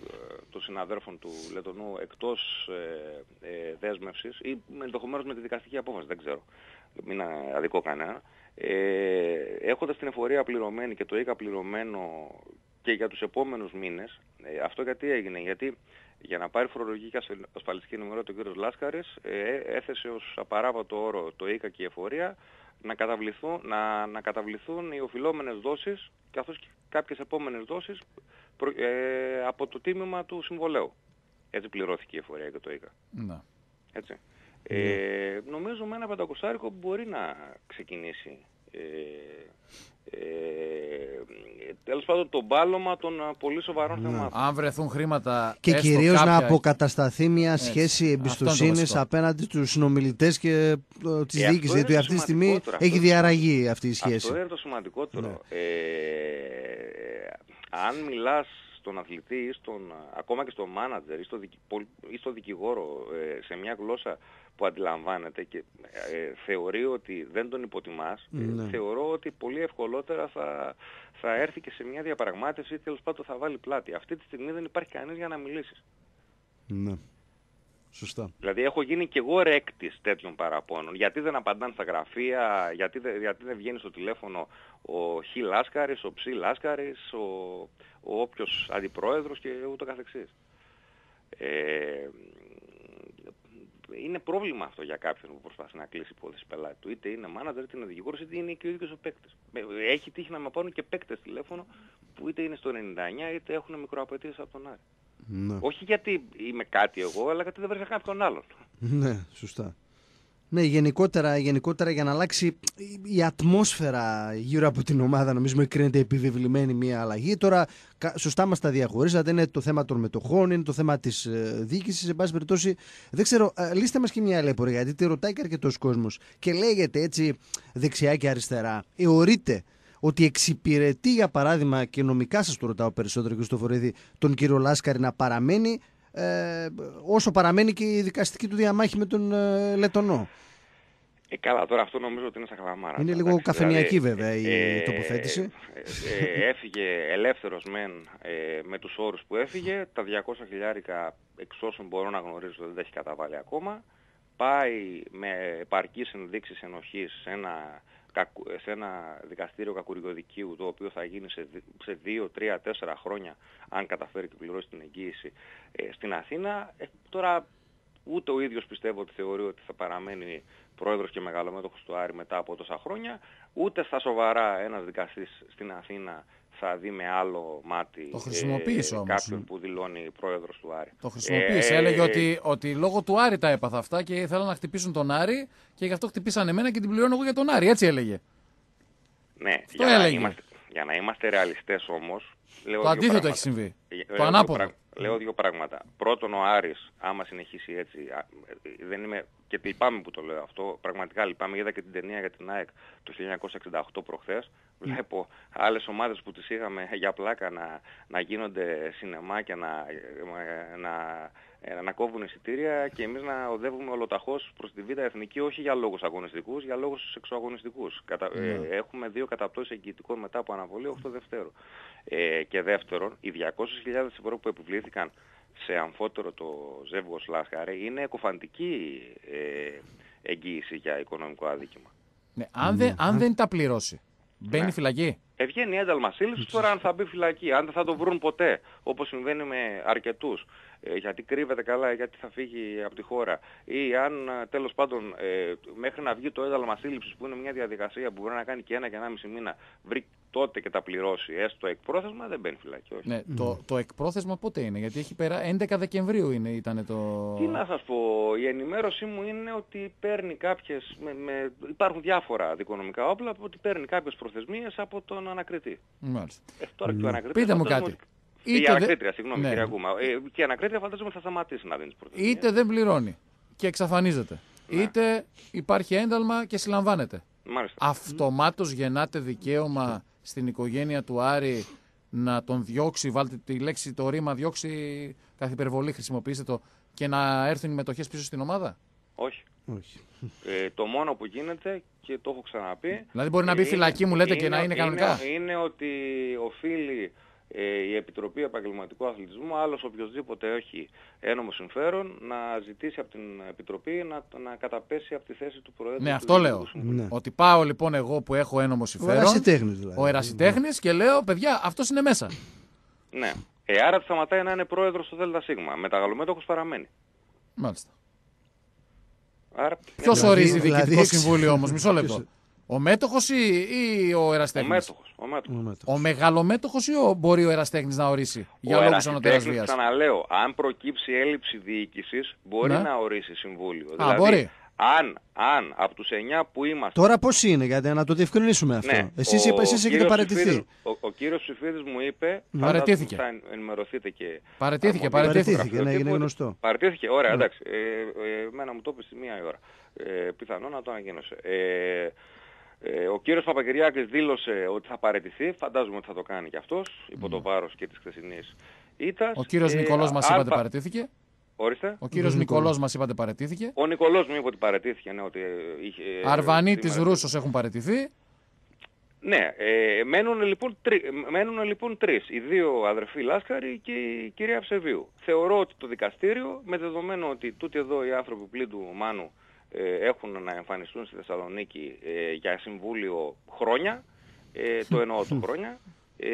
των συναδέρφων του Λετωνού εκτός ε, ε, δέσμευσης ή ενδεχομένως με τη δικαστική απόφαση, δεν ξέρω, μην αδικό κανένα, ε, έχοντας την εφορία πληρωμένη και το ΙΚΑ πληρωμένο και για τους επόμενους μήνες, ε, αυτό γιατί έγινε, γιατί για να πάρει φορολογική και ασφαλιστική ενημερότητα ο κύριος Λάσκαρης ε, έθεσε ως απαράβατο όρο το ΙΚΑ και η εφορία να καταβληθούν, να, να καταβληθούν οι οφειλόμενες δόσεις καθώς και κάποιες επόμενες δόσεις προ, ε, από το τίμημα του συμβολέου. Έτσι πληρώθηκε η εφορία και το ΙΚΑ. Ναι. Έτσι. Ε, νομίζω με ένα πεντακοσάρικο μπορεί να ξεκινήσει ε, ε, τέλος πάντων το μπάλωμα των πολύ σοβαρών ναι. θεμάτων. Αν βρεθούν χρήματα και κυρίως κάποια... να αποκατασταθεί μια έτσι, σχέση εμπιστοσύνης απέναντι στους συνομιλητές και ε, της ε, διοίκησης, γιατί αυτή τη στιγμή έχει διαραγεί αυτή η σχέση. Αυτό είναι το σημαντικότερο. Ναι. Ε, αν μιλάς στον αθλητή ή στον, ακόμα και στον μάνατζερ ή στο, δικη, ή στο δικηγόρο ε, σε μια γλώσσα που αντιλαμβάνεται και ε, θεωρεί ότι δεν τον υποτιμάς, ναι. ε, θεωρώ ότι πολύ ευκολότερα θα, θα έρθει και σε μια διαπραγμάτευση ή τέλος πάντων θα βάλει πλάτη. Αυτή τη στιγμή δεν υπάρχει κανείς για να μιλήσεις. Ναι. Σωστά. Δηλαδή έχω γίνει και εγώ ρέκτης τέτοιων παραπώνων. Γιατί δεν απαντάνε στα γραφεία, γιατί, δε, γιατί δεν βγαίνει στο τηλέφωνο ο Χ Λάσκαρης, ο Ψ Λάσκαρης, ο, ο όποιος αντιπρόεδρος και ούτω καθεξής. Ε, είναι πρόβλημα αυτό για κάποιον που προσπαθεί να κλείσει υπόθεση πελάτη του. Είτε είναι μάνατζερ, είτε είναι δικηγόρος, είτε είναι και ο ίδιος ο παίκτης. Έχει τύχει να με πάρουν και παίκτες τηλέφωνο που είτε είναι στο ενενήντα εννιά είτε έχουν μικροαπαιτήσεις από τον Άρη. Ναι. Όχι γιατί είμαι κάτι εγώ, αλλά γιατί δεν βρήκα κάποιον άλλον. Ναι, σωστά. Ναι, γενικότερα, γενικότερα για να αλλάξει η ατμόσφαιρα γύρω από την ομάδα, νομίζουμε κρίνεται επιβεβλημένη μια αλλαγή. Τώρα, σωστά μας τα διαχωρίζατε, είναι το θέμα των μετοχών, είναι το θέμα της ε, διοίκησης. En πάση περιπτώσει, δεν ξέρω, ε, λύστε μας και μια αλέπορη, γιατί τη ρωτάει και αρκετός κόσμος και λέγεται έτσι δεξιά και αριστερά. Εωρείται ότι εξυπηρετεί, για παράδειγμα, και νομικά σας το ρωτάω περισσότερο, κ. Χριστοφορίδη, τον κύριο Λάσκαρη να παραμένει ε, όσο παραμένει και η δικαστική του διαμάχη με τον ε, Λετονό. Ε, καλά, τώρα αυτό νομίζω ότι είναι στα χλαμάρα. Είναι λίγο καφενιακή δηλαδή, βέβαια η ε, τοποθέτηση. Ε, ε, έφυγε ελεύθερος μεν ε, με τους όρους που έφυγε. Τα διακόσια χιλιάρικα εξ όσων μπορώ να γνωρίζω δεν τα έχει καταβάλει ακόμα. Πάει με επαρκείς ενδείξεις ενοχής σε ένα, σε ένα δικαστήριο κακουργιοδικίου, το οποίο θα γίνει σε, σε δύο, τρία, τέσσερα χρόνια αν καταφέρει και πληρώσει την εγγύηση ε, στην Αθήνα. Ε, τώρα ούτε ο ίδιος πιστεύω ότι θεωρεί ότι θα παραμένει πρόεδρος και μεγαλομέτωχος του Άρη μετά από τόσα χρόνια, ούτε στα σοβαρά ένας δικαστής στην Αθήνα θα δει με άλλο μάτι το χρησιμοποίησε, ε, όμως. κάποιον που δηλώνει πρόεδρος του Άρη. Το χρησιμοποίησε. Ε, Έλεγε ε, ότι, ότι λόγω του Άρη τα έπαθα αυτά και ήθελαν να χτυπήσουν τον Άρη και γι' αυτό χτυπήσανε εμένα και την πληρώνω εγώ για τον Άρη. Έτσι έλεγε. Ναι, για να, είμαστε, για να είμαστε ρεαλιστές όμως. Λέω το αντίθετο πράγματα. έχει συμβεί. Λέω το ανάποδο. Δύο, λέω δύο πράγματα. Πρώτον, ο Άρης, άμα συνεχίσει έτσι, δεν είμαι, και λυπάμαι που το λέω αυτό, πραγματικά λυπάμαι. Είδα και την ταινία για την ΑΕΚ το χίλια εννιακόσια εξήντα οκτώ προχθές. Βλέπω άλλες ομάδες που τις είχαμε για πλάκα να, να γίνονται σινεμά και να, να, να κόβουν εισιτήρια και εμείς να οδεύουμε ολοταχώς προς τη Β' Εθνική, όχι για λόγους αγωνιστικούς, για λόγους εξωαγωνιστικούς. Κατα, mm. ε, έχουμε δύο καταπτώσεις εγγυητικών μετά από αναβολή οκτώ Δευτέρου. Ε, και δεύτερον, οι διακόσιες χιλιάδες ευρώ που επιβλήθηκαν σε αμφότερο το ζεύγος Λάσκαρη είναι εκοφαντική ε, εγγύηση για οικονομικό αδίκημα. Ναι, αν, δεν, αν δεν τα πληρώσει, μπαίνει ναι. φυλακή. Ε, βγαίνει ένταλμα σύλληψης, τώρα αν θα μπει φυλακή, αν δεν θα το βρουν ποτέ, όπως συμβαίνει με αρκετούς, ε, γιατί κρύβεται καλά, γιατί θα φύγει από τη χώρα, ή αν τέλος πάντων ε, μέχρι να βγει το ένταλμα σύλληψης, που είναι μια διαδικασία που μπορεί να κάνει και ένα και ενάμιση μήνα, βρει τότε και τα πληρώσει, έστω εκπρόθεσμα, δεν μπαίνει φυλακή. Όχι. Ναι, mm. το, το εκπρόθεσμα πότε είναι, γιατί έχει πέρα έντεκα Δεκεμβρίου είναι, ήταν το... Τι να σας πω, η ενημέρωσή μου είναι ότι παίρνει κάποιες, με, με, υπάρχουν διάφορα δικονομικά όπλα, ότι παίρνει κάποιες προθεσμίες από τον ανακριτή. Μάλιστα. Ε, τώρα και ο ανακριτής... Πείτε μου κάτι. Η ανακρίτρια, συγγνώμη, ναι. κυρία Γκούμα. Ε, και η ανακρίτρια φαντάζομαι ότι θα σταματήσει να δίνει τις προθεσμίες. Είτε δεν πληρώνει και εξαφανίζεται, ναι. είτε υπάρχει ένταλμα και συλλαμβάνεται. Μάλιστα. Αυτομάτως γεννάται δικαίωμα στην οικογένεια του Άρη να τον διώξει, βάλτε τη λέξη, το ρήμα διώξει, κάθε υπερβολή χρησιμοποιήστε το, και να έρθουν οι μετοχές πίσω στην ομάδα. Όχι. Όχι. Ε, το μόνο που γίνεται, και το έχω ξαναπεί... Δηλαδή μπορεί να μπει φυλακή, μου λέτε, είναι, και να είναι, είναι κανονικά. Είναι, είναι ότι οφείλει ε, η Επιτροπή Επαγγελματικού Αθλητισμού, άλλος οποιοδήποτε έχει ένομο συμφέρον, να ζητήσει από την Επιτροπή να, να καταπέσει από τη θέση του Προέδρου. Ναι, του αυτό λέω. Ναι. Ότι πάω λοιπόν εγώ που έχω ένομο συμφέρον, ο ερασιτέχνης δηλαδή. Ο ερασιτέχνης ναι. και λέω, παιδιά, αυτός είναι μέσα. Ναι. Ε, άρα σταματάει να είναι πρόεδρος στο ΔΣ. Μεταγαλομέτωχος παραμένει. Μάλιστα. Άρα... Ποιος δηλαδή, ορίζει δηλαδή, διοικητικό συμβούλιο όμως, μισό λεπτό. Ο μέτοχος ή, ή ο Ο εραστέχνης? μέτοχος. Ο, μέτοχος. Ο μέτοχος. Ο μεγαλομέτοχος ή ο, μπορεί ο εραστέχνης να ορίσει για Ο λόγους ανωτέρας ερασιτέχνης, βίας? ξαναλέω, αν προκύψει έλλειψη διοίκησης, μπορεί Ναι. να ορίσει συμβούλιο. Α, δηλαδή, μπορεί. αν, αν από τους εννιά που είμαστε... Τώρα πώς είναι, γιατί να το διευκρινίσουμε αυτό. Ναι, Εσείς, ο είπα, εσείς έχετε κύριος παραιτηθεί. Ψηφίδης- Ο, ο κύριος Ψηφίδης μου είπε, Παραιτήθηκε. φαντάζομαι θα ενημερωθείτε και... Παραιτήθηκε, από παραιτήθηκε. Παραιτήθηκε, ναι, έγινε γνωστό. Παραιτήθηκε, ωραία, εντάξει. Ε, ε, εμένα μου το είπε στη μία η ώρα. Ε, πιθανό να το ανακοίνωσε. Ε, ε, ο κύριος Παπακυριάκης δήλωσε ότι θα παραιτηθεί, φαντάζομαι ότι θα το κάνει και αυτός, υπό το βάρος και της χθεσινής ήττας. Ο κύριος Ε, Νικολός μας αν είπατε πα- παραιτήθηκε. Ορίστε. Ο κύριος Νικολός μας είπατε παραιτήθηκε. Ο Νικολός μου είπε ότι παραιτήθηκε, ναι, ότι ε, είχε... ε, Αρβανίτης, σήμερα- Ρούσος έχουν παραιτηθεί. Ναι, ε, μένουν, λοιπόν, τρι, μένουν λοιπόν τρεις, οι δύο αδερφοί Λάσκαροι και η κυρία Ψεβίου. Θεωρώ ότι το δικαστήριο, με δεδομένο ότι τούτοι εδώ οι άνθρωποι πλήτου Μάνου ε, έχουν να εμφανιστούν στη Θεσσαλονίκη ε, για συμβούλιο χρόνια, ε, το εννοώ το χρόνια, ε,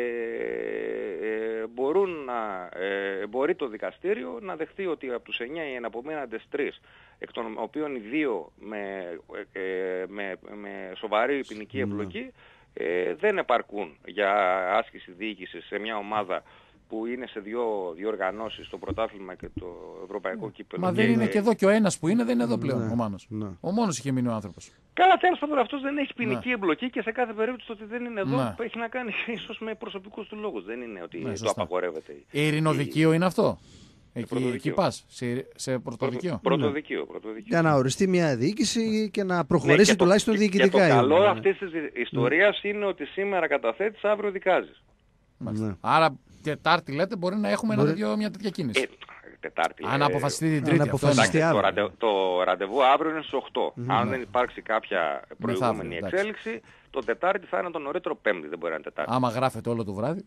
ε, μπορούν να, ε, μπορεί το δικαστήριο να δεχτεί ότι από τους εννιά οι εναπομείναντες τρεις, εκ των οποίων οι δύο με, ε, με, με σοβαρή ποινική εμπλοκή, ε, δεν επαρκούν για άσκηση διοίκησης σε μια ομάδα που είναι σε δύο διοργανώσεις, το πρωτάθλημα και το ευρωπαϊκό κύπελλο. Μα δεν είναι και εδώ και ο ένας που είναι, δεν είναι εδώ πλέον Ναι, ο Μάνος. ναι. Ο μόνος είχε μείνει ο άνθρωπος. Καλά, τέλος πάντων αυτός δεν έχει ποινική εμπλοκή και σε κάθε περίπτωση το ότι δεν είναι εδώ Ναι. έχει να κάνει ίσως με προσωπικούς του λόγους. Δεν είναι ότι Ναι, το σωστά. απαγορεύεται. Ειρηνοδικείο είναι αυτό. Εκεί, πρωτοδικείο. εκεί πας, σε, σε πρωτοδικείο. Πρωτοδικείο. πρωτοδικείο. Για να οριστεί μια διοίκηση και να Ναι, προχωρήσει και το- τουλάχιστον και- διοικητικά. Και το η καλό ομάδα, ναι. αυτής της ιστορίας είναι ότι σήμερα καταθέτεις, αύριο δικάζεις. Ναι. Άρα Τετάρτη λέτε μπορεί να έχουμε ένα Μπορεί- τέτοιο, μια τέτοια κίνηση. Ε, Τετάρτη. Αν ε, αποφασιστεί την αν Τρίτη. αυτό αποφασιστεί εννοώ. Εντάξει, το, αύριο. ραντε, το ραντεβού αύριο είναι στις οκτώ. Αν Ναι. δεν υπάρξει κάποια προηγούμενη Μεθαύριο, εντάξει. εξέλιξη, το Τετάρτη θα είναι το νωρίτερο Πέμπτη. Δεν μπορεί να είναι Τετάρτη. Άμα γράφετε όλο το βράδυ.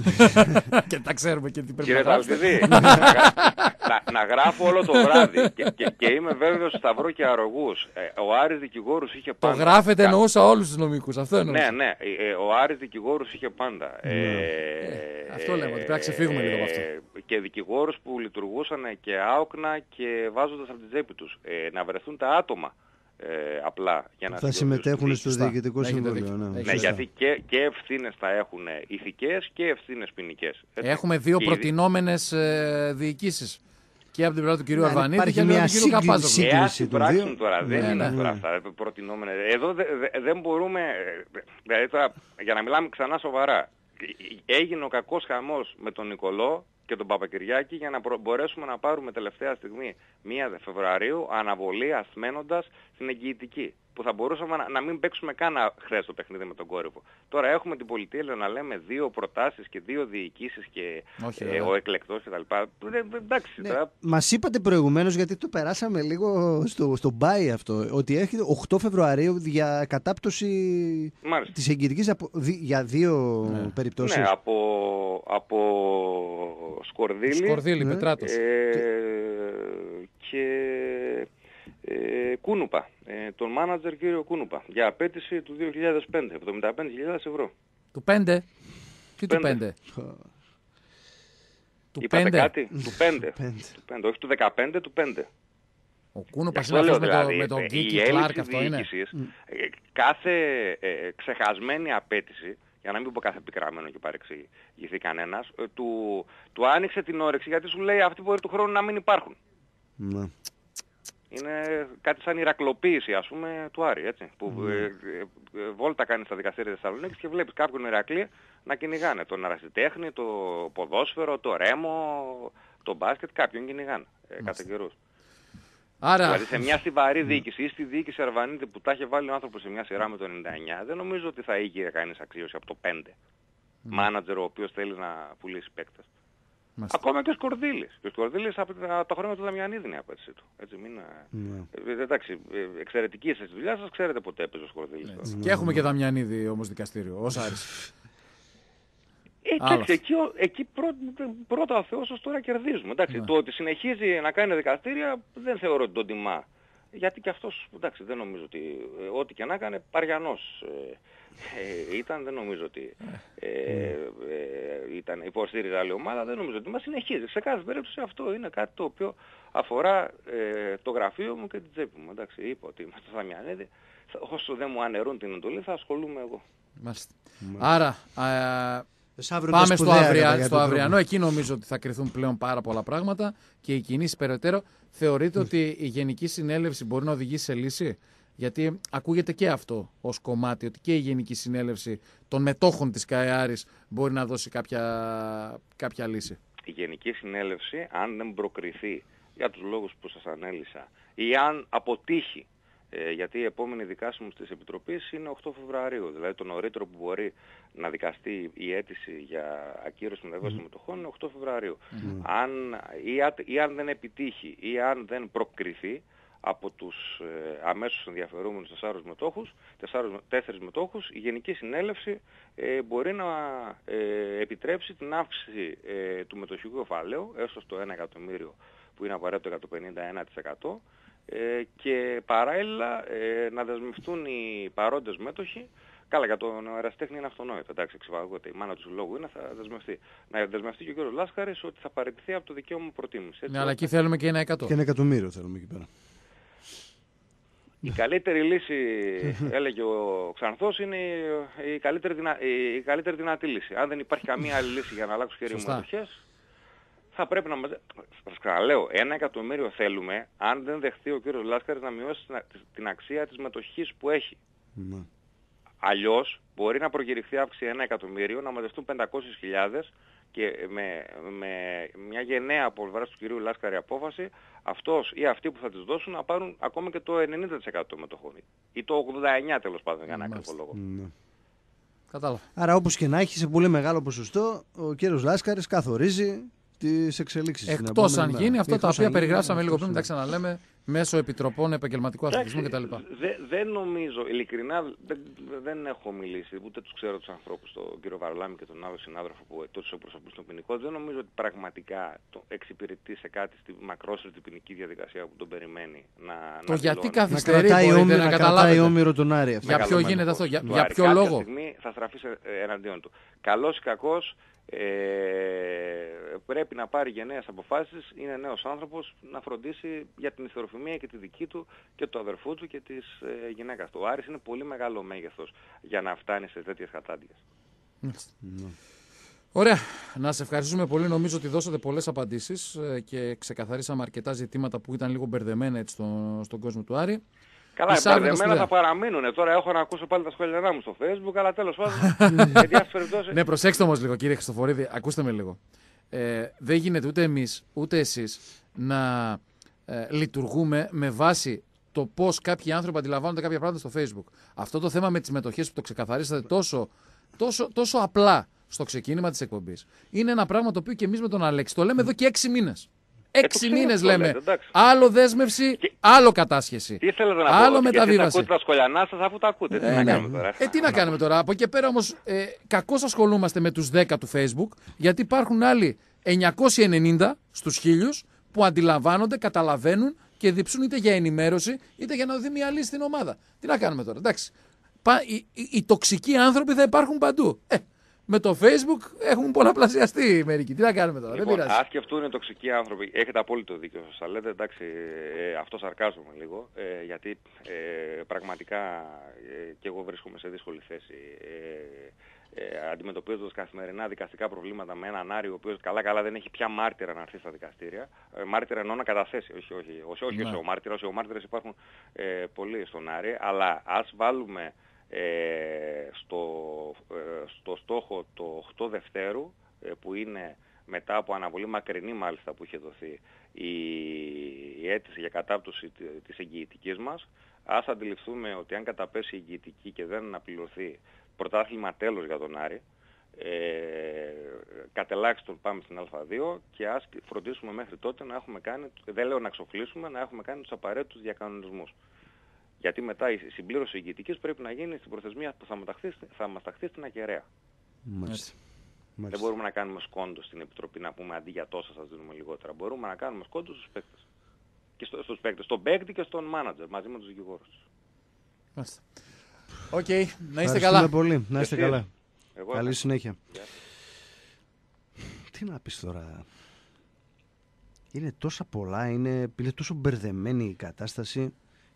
και τα ξέρουμε και τι πρέπει Κύριε να γράψετε. Ταλτιδί, να, να, να γράφω όλο το βράδυ και, και, και είμαι βέβαιος Σταυρό και Αρρωγούς. Ε, ο Άρης Δικηγόρους είχε Το πάντα. γράφετε Κα- εννοούσα όλους τους νομικούς. Αυτό εννοούσα. Ναι, ναι. ε, ε, ο Άρης Δικηγόρους είχε πάντα. Ε, αυτό λέμε, ότι πρέπει να ξεφύγουμε λίγο από αυτό. ε, Και δικηγόρους που λειτουργούσαν και άοκνα και βάζοντας από την τσέπη τους. Ε, να βρεθούν τα άτομα ε, απλά για να Θα δικαιωθούν συμμετέχουν στη στο Σωστά. διοικητικό Έχετε συμβούλιο. δίκιο. Ναι. Έχετε Ναι, Σωστά. γιατί και, και ευθύνες θα έχουν ηθικές και ευθύνες ποινικές. Έτσι. Έχουμε δύο Και οι- προτινόμενες ε, διοικήσεις. Και από την πλευρά του κυρίου Ναι, Αρβανίτη υπάρχει και από την μια πλευρά του κυρίου σύγκριση- Καπάζογλου. σύγκριση. Εάν των συμπράξουν δύο. τώρα, δεν Ναι, είναι ναι. τώρα αυτά προτινόμενα. Εδώ δε- δε- δεν μπορούμε, ε, δηλαδή τώρα, για να μιλάμε ξανά σοβαρά, έγινε ο κακός χαμός με τον Νικολό και τον Παπακυριάκη για να προ- μπορέσουμε να πάρουμε τελευταία στιγμή πρώτη Φεβρουαρίου αναβολή ασθμένοντας την εγγυητική. Που θα μπορούσαμε να, να μην παίξουμε καν χθες το παιχνίδι με τον Κόρυβο. Τώρα έχουμε την πολιτεία να λέμε δύο προτάσεις και δύο διοικήσεις και Όχι, ε, βέβαια. ο εκλεκτός κτλ. Εντάξει, Ναι. τώρα, Μας είπατε προηγουμένως, γιατί το περάσαμε λίγο στο, στο μπάι αυτό, ότι έχει οκτώ Φεβρουαρίου για κατάπτωση μάλιστα. της εγγυητικής απο- δι- για δύο Ναι. περιπτώσεις. Ναι, από, από Σκορδίλη, Σκορδίλη, Ναι. Πετράτος. ε, και ε, Κούνουπα, ε, τον μάνατζερ κύριο Κούνουπα, για απέτηση του δύο χιλιάδες πέντε, εβδομήντα πέντε χιλιάδες ευρώ. Του πέντε. Τι του Πέντε. πέντε. Του Είπατε πέντε. κάτι, του πέντε. Πέντε. του πέντε, όχι του δεκαπέντε, του πέντε. Ο Κούνοπας Γι' είναι αυτό αυτός λέω με, το, δηλαδή, με τον ε, Κίκη η Κλάρκ, έλλειψη αυτό είναι. διοίκησης, ε, κάθε ε, ξεχασμένη απέτηση, για να μην πω κάθε πικραμένο και παρεξηγηθεί κανένας, ε, του, του άνοιξε την όρεξη γιατί σου λέει αυτοί μπορεί του χρόνου να μην υπάρχουν. Ναι. Είναι κάτι σαν ηρακλοποίηση, ας πούμε, του Άρη, έτσι. Που ε, ε, ε, βόλτα κάνει στα δικαστήρια της Θεσσαλονίκης και βλέπεις κάποιον Ηρακλή να κυνηγάνε τον ερασιτέχνη, το ποδόσφαιρο, το ρέμο, το μπάσκετ, κάποιον κυνηγάνε ε, κατά καιρούς. Άρα, Δηλαδή σε μια στιβαρή διοίκηση ή στη διοίκηση Αρβανίτη που τα είχε βάλει ο άνθρωπος σε μια σειρά με το ενενήντα εννιά, δεν νομίζω ότι θα είχε κανείς αξίωση από το πέντε. Μάνατζερ ο οποίος θέλει να πουλήσει παίκτες. μάλιστα. Ακόμα και ο Σκορδίλης. Και ο Σκορδίλης από τα τα χρόνια του Δαμιανίδη είναι η απέτησή του. Έτσι, μην, Ναι. ε, εντάξει, ε, εξαιρετική εσείς τη δουλειά σας, ξέρετε ποτέ έπαιζε ο Σκορδίλης. Έτσι. Και έχουμε και Δαμιανίδη όμως δικαστήριο, ως Άρης. Ε, Άλλο. εντάξει, εκεί, ο- εκεί πρω, πρώτα ο Θεός ως τώρα κερδίζουμε. Εντάξει, Ναι. το ότι συνεχίζει να κάνει δικαστήρια δεν θεωρώ ότι τον τιμά γιατί και αυτός, εντάξει, δεν νομίζω ότι, ε, ό,τι και να έκανε, Παριανός ε, ε, ήταν, δεν νομίζω ότι ε, ε, ήταν υποστήριζε άλλη ομάδα, δεν νομίζω ότι μας συνεχίζει. Σε κάθε περίπτωση αυτό είναι κάτι το οποίο αφορά ε, το γραφείο μου και την τσέπη μου. Εντάξει, είπα ότι με το Θαμιανίδη, όσο δεν μου αναιρούν την εντολή θα ασχολούμαι εγώ. Μάλιστα. Άρα, α, πάμε στο, αυρια, στο αυριανό. Εκεί νομίζω ότι θα κρυθούν πλέον πάρα πολλά πράγματα και οι κινήσεις περαιτέρω. Θεωρείτε mm. ότι η Γενική Συνέλευση μπορεί να οδηγήσει σε λύση? Γιατί ακούγεται και αυτό ως κομμάτι, ότι και η Γενική Συνέλευση των μετόχων της ΚΑΕΑΡης μπορεί να δώσει κάποια, κάποια λύση. Η Γενική Συνέλευση, αν δεν προκριθεί για τους λόγους που σας ανέλησα ή αν αποτύχει, ε, γιατί η επόμενη δικάσιμος της Επιτροπής είναι οκτώ Φεβρουαρίου, δηλαδή το νωρίτερο που μπορεί να δικαστεί η αίτηση για ακύρωση των ευαίσθητων mm. μετοχών είναι οκτώ Φεβρουαρίου. Mm. Αν, ή, ή αν δεν επιτύχει ή αν δεν προκριθεί από τους ε, αμέσως ενδιαφερόμενους τεσσάρους μετόχους, τεσσάρους, τέσσερις μετόχους, η Γενική Συνέλευση ε, μπορεί να ε, επιτρέψει την αύξηση ε, του μετοχικού κεφαλαίου έστω στο ένα εκατομμύριο που είναι απαραίτητο για το πενήντα ένα τοις εκατό ε, και παράλληλα ε, να δεσμευτούν οι παρόντες μέτοχοι. Καλά, για τον ερασιτέχνη είναι αυτονόητο. Εντάξει, εξυπακούεται. Η μάνα του συλλόγου είναι, θα δεσμευτεί. Να δεσμευτεί και ο κ. Λάσκαρης ότι θα παραιτηθεί από το δικαίωμα προτίμηση. Ναι, αλλά εκεί θέλουμε και ένα εκατό. Και ένα εκατομμύριο θέλουμε εκεί πέρα. Η καλύτερη λύση, έλεγε ο Ξανθός, είναι η καλύτερη, δυνα... η καλύτερη δυνατή λύση. Αν δεν υπάρχει καμία άλλη λύση για να αλλάξουν χέρι μετοχές, θα πρέπει να μαζε... Σας ξαναλέω, ένα εκατομμύριο θέλουμε, αν δεν δεχτεί ο κύριος Λάσκαρης να μειώσει την αξία της μετοχής που έχει. Mm. Αλλιώς μπορεί να προκηρυχθεί αύξηση ένα εκατομμύριο, να μαζευτούν πεντακόσιες χιλιάδες και με, με μια γενναία από πλευράς του κυρίου Λάσκαρη απόφαση, αυτός ή αυτοί που θα τις δώσουν να πάρουν ακόμα και το ενενήντα τοις εκατό μετοχών. Ή το ογδόντα εννιά τοις εκατό τέλος πάντων, για ένα ακριβό λόγο. Mm. Κατάλαβα. Άρα όπως και να έχει, σε πολύ μεγάλο ποσοστό, ο κύριος Λάσκαρης καθορίζει τις εξελίξεις. Εκτός αν γίνει αυτά τα οποία περιγράψαμε λίγο πριν, τα ξαναλέμε, μέσω επιτροπών επαγγελματικού αθλητισμού κτλ. Δεν δε νομίζω, ειλικρινά δεν, δεν έχω μιλήσει, ούτε τους ξέρω τους ανθρώπους, τον κύριο Βαρλάμη και τον άλλο συνάδελφο που τόσο εκπροσωπούν στον ποινικό. Δεν νομίζω ότι πραγματικά το εξυπηρετεί σε κάτι στη μακρόσυρτη ποινική διαδικασία που τον περιμένει να. Το να γιατί δηλώνει. καθυστερεί, να μπορείτε να καταλάβετε. Όμηρο τον Άρη. Για ποιο γίνεται αυτό, για, για ποιο Κάποια λόγο. στιγμή θα στραφεί εναντίον του. Καλός ή κακός. Ε, πρέπει να πάρει γενναίες αποφάσεις, είναι νέος άνθρωπος, να φροντίσει για την ιστεροφημία και τη δική του και του αδερφού του και της ε, γυναίκας του. Ο Άρης είναι πολύ μεγάλο μέγεθος για να φτάνει σε τέτοιες κατάντιες. Mm. Ωραία. Να σε ευχαριστούμε πολύ. Νομίζω ότι δώσατε πολλές απαντήσεις και ξεκαθαρίσαμε αρκετά ζητήματα που ήταν λίγο μπερδεμένα έτσι στο, στον κόσμο του Άρη. Καλά, μπερδεμένα θα παραμείνουν. Τώρα έχω να ακούσω πάλι τα σχόλιά μου στο Facebook, αλλά τέλος πάντων. Ναι, προσέξτε όμως λίγο, κύριε Χριστοφορίδη, ακούστε με λίγο. Ε, δεν γίνεται ούτε εμείς, ούτε εσείς να ε, λειτουργούμε με βάση το πώς κάποιοι άνθρωποι αντιλαμβάνονται κάποια πράγματα στο Facebook. Αυτό το θέμα με τις μετοχές που το ξεκαθαρίσατε τόσο, τόσο, τόσο απλά στο ξεκίνημα της εκπομπής, είναι ένα πράγμα το οποίο και εμείς με τον Αλέξη το λέμε εδώ και έξι μήνες. Έξι μήνες λέμε. Λέτε, άλλο δέσμευση, και... άλλο κατάσχεση. Τι θέλετε να άλλο πω, μεταβίβαση. Ακούτε τα σχολιανά σας αφού τα ακούτε. Ε, τι να ναι. κάνουμε τώρα. Ε, τι να κάνουμε τώρα. Από εκεί πέρα όμως ε, κακώς ασχολούμαστε με τους δέκα του Facebook, γιατί υπάρχουν άλλοι εννιακόσιοι ενενήντα στους χίλιους που αντιλαμβάνονται, καταλαβαίνουν και διψούν είτε για ενημέρωση είτε για να δοθεί μια λύση στην ομάδα. Τι να κάνουμε τώρα. Εντάξει. Πα, οι, οι, οι τοξικοί άνθρωποι θα υπάρχουν παντού. Ε, Με το Facebook έχουν πολλαπλασιαστεί μερικοί. Τι να κάνουμε τώρα, λοιπόν, δεν πειράζει. Αν σκεφτούν οι τοξικοί άνθρωποι, έχετε απόλυτο δίκιο σας τα λέτε, εντάξει, ε, αυτό σαρκάζομαι λίγο, ε, γιατί ε, πραγματικά ε, και εγώ βρίσκομαι σε δύσκολη θέση. Ε, ε, αντιμετωπίζοντας καθημερινά δικαστικά προβλήματα με έναν Άρη, ο οποίος καλά-καλά δεν έχει πια μάρτυρα να έρθει στα δικαστήρια. Ε, μάρτυρα εννοώ να καταθέσει, όχι, όχι, όχι, όχι ναι. ο μάρτυρας, οι μάρτυρες υπάρχουν ε, πολλοί στον Άρη, αλλά ας βάλουμε Ε, στο, ε, στο στόχο το οκτώ Δευτέρου ε, που είναι μετά από αναβολή μακρινή μάλιστα που είχε δοθεί η, η αίτηση για κατάπτωση της εγγυητικής μας, ας αντιληφθούμε ότι αν καταπέσει η εγγυητική και δεν αναπληρωθεί πρωτάθλημα τέλος για τον Άρη, ε, κατελάχιστον πάμε στην Α2 και ας φροντίσουμε μέχρι τότε να έχουμε κάνει, δεν λέω να εξοφλήσουμε, να έχουμε κάνει τους απαραίτητους διακανονισμούς. Γιατί μετά η συμπλήρωση εγγυητικής πρέπει να γίνει στην προθεσμία που θα, μεταχθεί, θα μας ταχθεί στην ακεραία. Μάλιστα. Δεν μπορούμε να κάνουμε σκόντο στην Επιτροπή να πούμε αντί για τόσα σας δίνουμε λιγότερα. Μπορούμε να κάνουμε σκόντο στους παίκτες. και στο, στους παίκτες, στον παίκτη και στον μάνατζερ μαζί με τους δικηγόρους. Μάλιστα. Οκ, okay, να είστε καλά. καλά. Πολύ. Να είστε Εσύ. καλά. Εγώ Καλή θα... συνέχεια. Yeah. Τι να πεις τώρα. Είναι τόσα πολλά, είναι, είναι τόσο μπερδεμένη η κατάσταση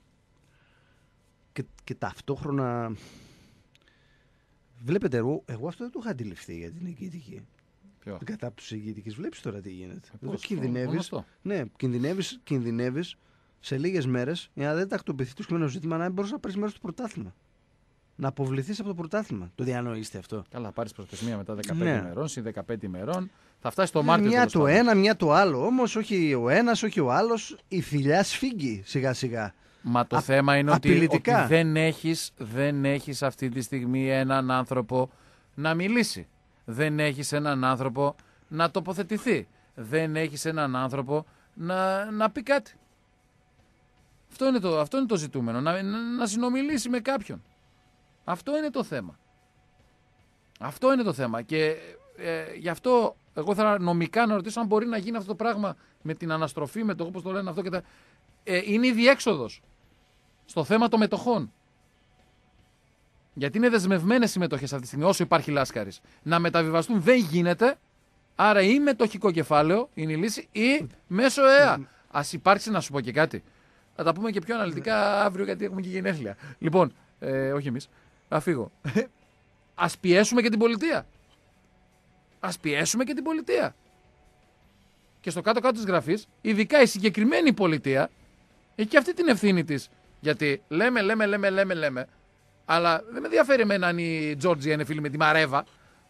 και, και ταυτόχρονα βλέπετε, εγώ, εγώ αυτό δεν το είχα αντιληφθεί για την εγκύτικη. Ποιο? Την κατάπτωση εγκύτικης. Βλέπεις τώρα τι γίνεται. Ε, Εδώ πώς, κινδυνεύεις, ναι, κινδυνεύεις, κινδυνεύεις σε λίγες μέρες για να δεν τακτοποιηθεί το συγκεκριμένο ζήτημα, να μην μπορείς να πάρεις μέρος στο πρωτάθλημα. Να αποβληθείς από το πρωτάθλημα. Το διανοείστε αυτό. Καλά, πάρεις προθεσμία μετά δεκαπέντε Ναι. ημερών, συν δεκαπέντε ημερών. Θα φτάσει το Μάρτιο. Μια το ένα, μια το άλλο. Όμως όχι ο ένας, όχι ο άλλος. Η θηλιά σφίγγει σιγά σιγά. Μα το Α, θέμα είναι ότι, ότι απειλητικά. δεν, έχεις, δεν έχεις αυτή τη στιγμή έναν άνθρωπο να μιλήσει. Δεν έχεις έναν άνθρωπο να τοποθετηθεί. Δεν έχεις έναν άνθρωπο να, να πει κάτι. Αυτό είναι το, αυτό είναι το ζητούμενο. Να, να, να συνομιλήσει με κάποιον. Αυτό είναι το θέμα. Αυτό είναι το θέμα. Και ε, γι' αυτό εγώ ήθελα νομικά να ρωτήσω αν μπορεί να γίνει αυτό το πράγμα με την αναστροφή, με το όπως το λένε αυτό και τα... Ε, είναι η διέξοδος στο θέμα των μετοχών. Γιατί είναι δεσμευμένες οι μετοχές αυτή τη στιγμή, όσο υπάρχει Λάσκαρης. Να μεταβιβαστούν δεν γίνεται, άρα ή μετοχικό κεφάλαιο είναι η λύση ή μέσω ΕΑ. Ας υπάρξει, να σου πω και κάτι. Θα τα πούμε και πιο αναλυτικά αύριο, γιατί έχουμε και γενέθλια. Λοιπόν, ε, όχι εμείς, θα φύγω. Ας πιέσουμε και την πολιτεία. Ας πιέσουμε και την πολιτεία. Και στο κάτω-κάτω της γραφής, ειδικά η συγκεκριμένη πολιτεία, έχει και αυτή την ευθύνη της. Γιατί λέμε, λέμε, λέμε, λέμε, λέμε, αλλά δεν με ενδιαφέρει εμένα αν η Τζόρτζια είναι φίλη με τη Μαρέβα.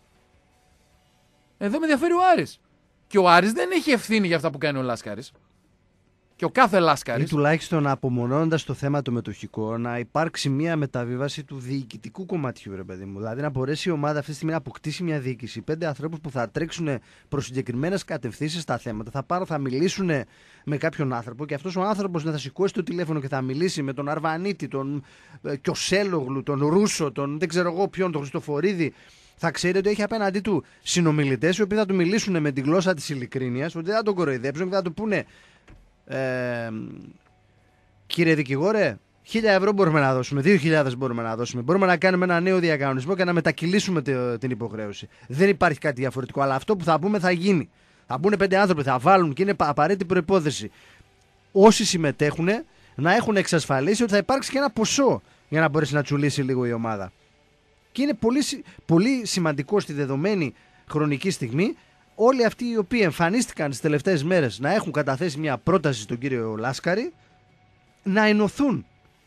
Εδώ με ενδιαφέρει ο Άρης. Και ο Άρης δεν έχει ευθύνη για αυτά που κάνει ο Λάσκαρης. Και ο κάθε Λάσκαρης. Ή τουλάχιστον απομονώνοντας το θέμα το μετοχικό, να υπάρξει μια μεταβίβαση του διοικητικού κομματιού, ρε παιδί μου. Δηλαδή να μπορέσει η ομάδα αυτή τη στιγμή να αποκτήσει μια διοίκηση. Πέντε ανθρώπους που θα τρέξουν προς συγκεκριμένες κατευθύνσεις στα θέματα, θα πάρουν, θα μιλήσουν με κάποιον άνθρωπο και αυτός ο άνθρωπος θα σηκώσει το τηλέφωνο και θα μιλήσει με τον Αρβανίτη, τον ε, Κιοσέλογλου, τον Ρούσο, τον δεν ξέρω εγώ ποιον, τον Χριστοφορίδη. Θα ξέρει ότι έχει απέναντί του συνομιλητές οι οποίοι θα του μιλήσουν με τη γλώσσα της ειλικρίνειας, ότι δεν θα τον κοροϊδέψουν και θα του πούνε. Ε, κύριε δικηγόρε, χίλια ευρώ μπορούμε να δώσουμε, δύο χιλιάδες μπορούμε να δώσουμε. Μπορούμε να κάνουμε ένα νέο διακανονισμό και να μετακυλήσουμε την υποχρέωση. Δεν υπάρχει κάτι διαφορετικό, αλλά αυτό που θα πούμε θα γίνει. Θα μπουν πέντε άνθρωποι, θα βάλουν και είναι απαραίτητη προϋπόθεση. Όσοι συμμετέχουν να έχουν εξασφαλίσει ότι θα υπάρξει και ένα ποσό για να μπορέσει να τσουλήσει λίγο η ομάδα. Και είναι πολύ, πολύ σημαντικό στη δεδομένη χρονική στιγμή όλοι αυτοί οι οποίοι εμφανίστηκαν τις τελευταίες μέρες να έχουν καταθέσει μια πρόταση στον κύριο Λάσκαρη να ενωθούν.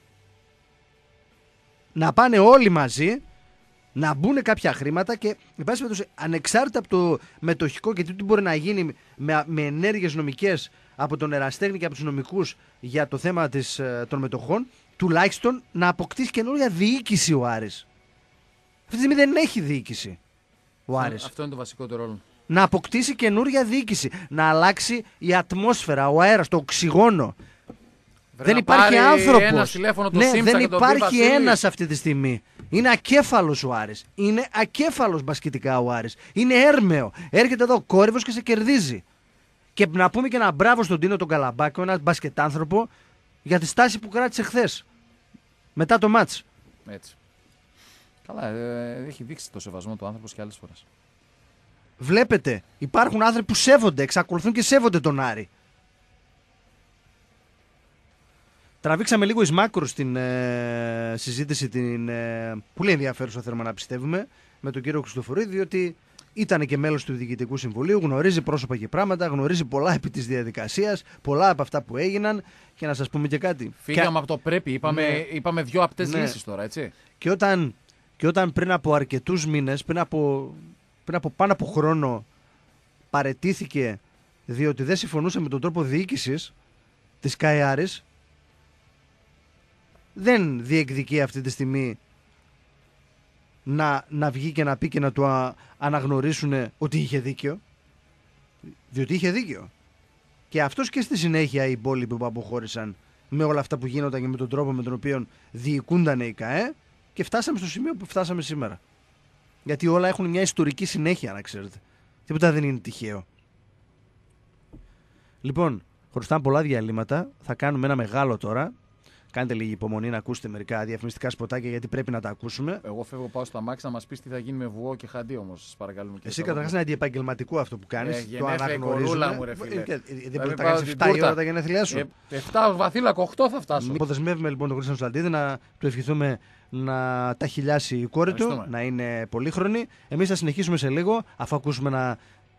Να πάνε όλοι μαζί, να μπουν κάποια χρήματα και εν πάση περιπτώσει, ανεξάρτητα από το μετοχικό και τι μπορεί να γίνει με, με ενέργειες νομικές από τον εραστέχνη και από τους νομικούς για το θέμα της, των μετοχών, τουλάχιστον να αποκτήσει καινούργια διοίκηση ο Άρης. Αυτή τη στιγμή δεν έχει διοίκηση ο Άρης. Αυτό είναι το βασικότερο ρόλο. Να αποκτήσει καινούργια διοίκηση. Να αλλάξει η ατμόσφαιρα, ο αέρας, το οξυγόνο. Βρε, δεν υπάρχει άνθρωπος. Ναι, δεν υπάρχει ένας αυτή τη στιγμή. Είναι ακέφαλος ο Άρης. Είναι ακέφαλος μπασκετικά ο Άρης. Είναι έρμεο. Έρχεται εδώ κόρυβος και σε κερδίζει. Και να πούμε και ένα μπράβο στον Τίνο τον Καλαμπάκο, ένα μπασκετάνθρωπο, για τη στάση που κράτησε χθες. Μετά το μάτς. Έτσι. Καλά, ε, έχει δείξει το σεβασμό του άνθρωπος και άλλες φορές. Βλέπετε, υπάρχουν άνθρωποι που σέβονται, εξακολουθούν και σέβονται τον Άρη. Τραβήξαμε λίγο εις μάκρος στην ε, συζήτηση, την ε, πολύ ενδιαφέρουσα θέλουμε να πιστεύουμε, με τον κύριο Χριστοφορίδη, διότι ήταν και μέλος του Διοικητικού Συμβουλίου, γνωρίζει πρόσωπα και πράγματα, γνωρίζει πολλά επί της διαδικασίας, πολλά από αυτά που έγιναν και να σας πούμε και κάτι. Φύγαμε και... από το πρέπει, είπαμε, ναι. είπαμε δύο απτές ναι. λύσεις τώρα, έτσι. Και όταν, και όταν πριν από αρκετούς μήνες, πριν από... πριν από πάνω από χρόνο παραιτήθηκε διότι δεν συμφωνούσε με τον τρόπο διοίκησης της ΚΑΕΑΡης, δεν διεκδικεί αυτή τη στιγμή να, να βγει και να πει και να του α, αναγνωρίσουν ότι είχε δίκιο, διότι είχε δίκιο. Και αυτός και στη συνέχεια οι υπόλοιποι που αποχώρησαν με όλα αυτά που γίνονταν και με τον τρόπο με τον οποίο διοικούνταν οι ΚΑΕ, και φτάσαμε στο σημείο που φτάσαμε σήμερα. Γιατί όλα έχουν μια ιστορική συνέχεια, να ξέρετε. Τίποτα δεν είναι τυχαίο. Λοιπόν, Χρωστάμε πολλά διαλύματα. Θα κάνουμε ένα μεγάλο τώρα. Κάντε λίγη υπομονή να ακούσετε μερικά διαφημιστικά σποτάκια γιατί πρέπει να τα ακούσουμε. Εγώ φεύγω, πάω στο αμάξι να μας πεις τι θα γίνει με βουό και χαντί όμως, σας παρακαλούμε. Εσύ καταρχάς είναι αντιεπαγγελματικό αυτό που κάνεις. Ε, το αναγνωρίζουμε. Μου, ρε, φίλε. Ε, δεν μπορεί να τα πάω κάνεις στην εφτά η τούρτα. ώρα τα γενέθλιά σου. Ε, εφτά βαθύλακο, οκτώ θα φτάσω. Αποδεσμεύουμε λοιπόν τον Χρήστο Σαλτίδη να του ευχηθούμε να τα χιλιάσει η κόρη του, να είναι πολύχρονη. Εμείς θα συνεχίσουμε σε λίγο αφού ακούσουμε ένα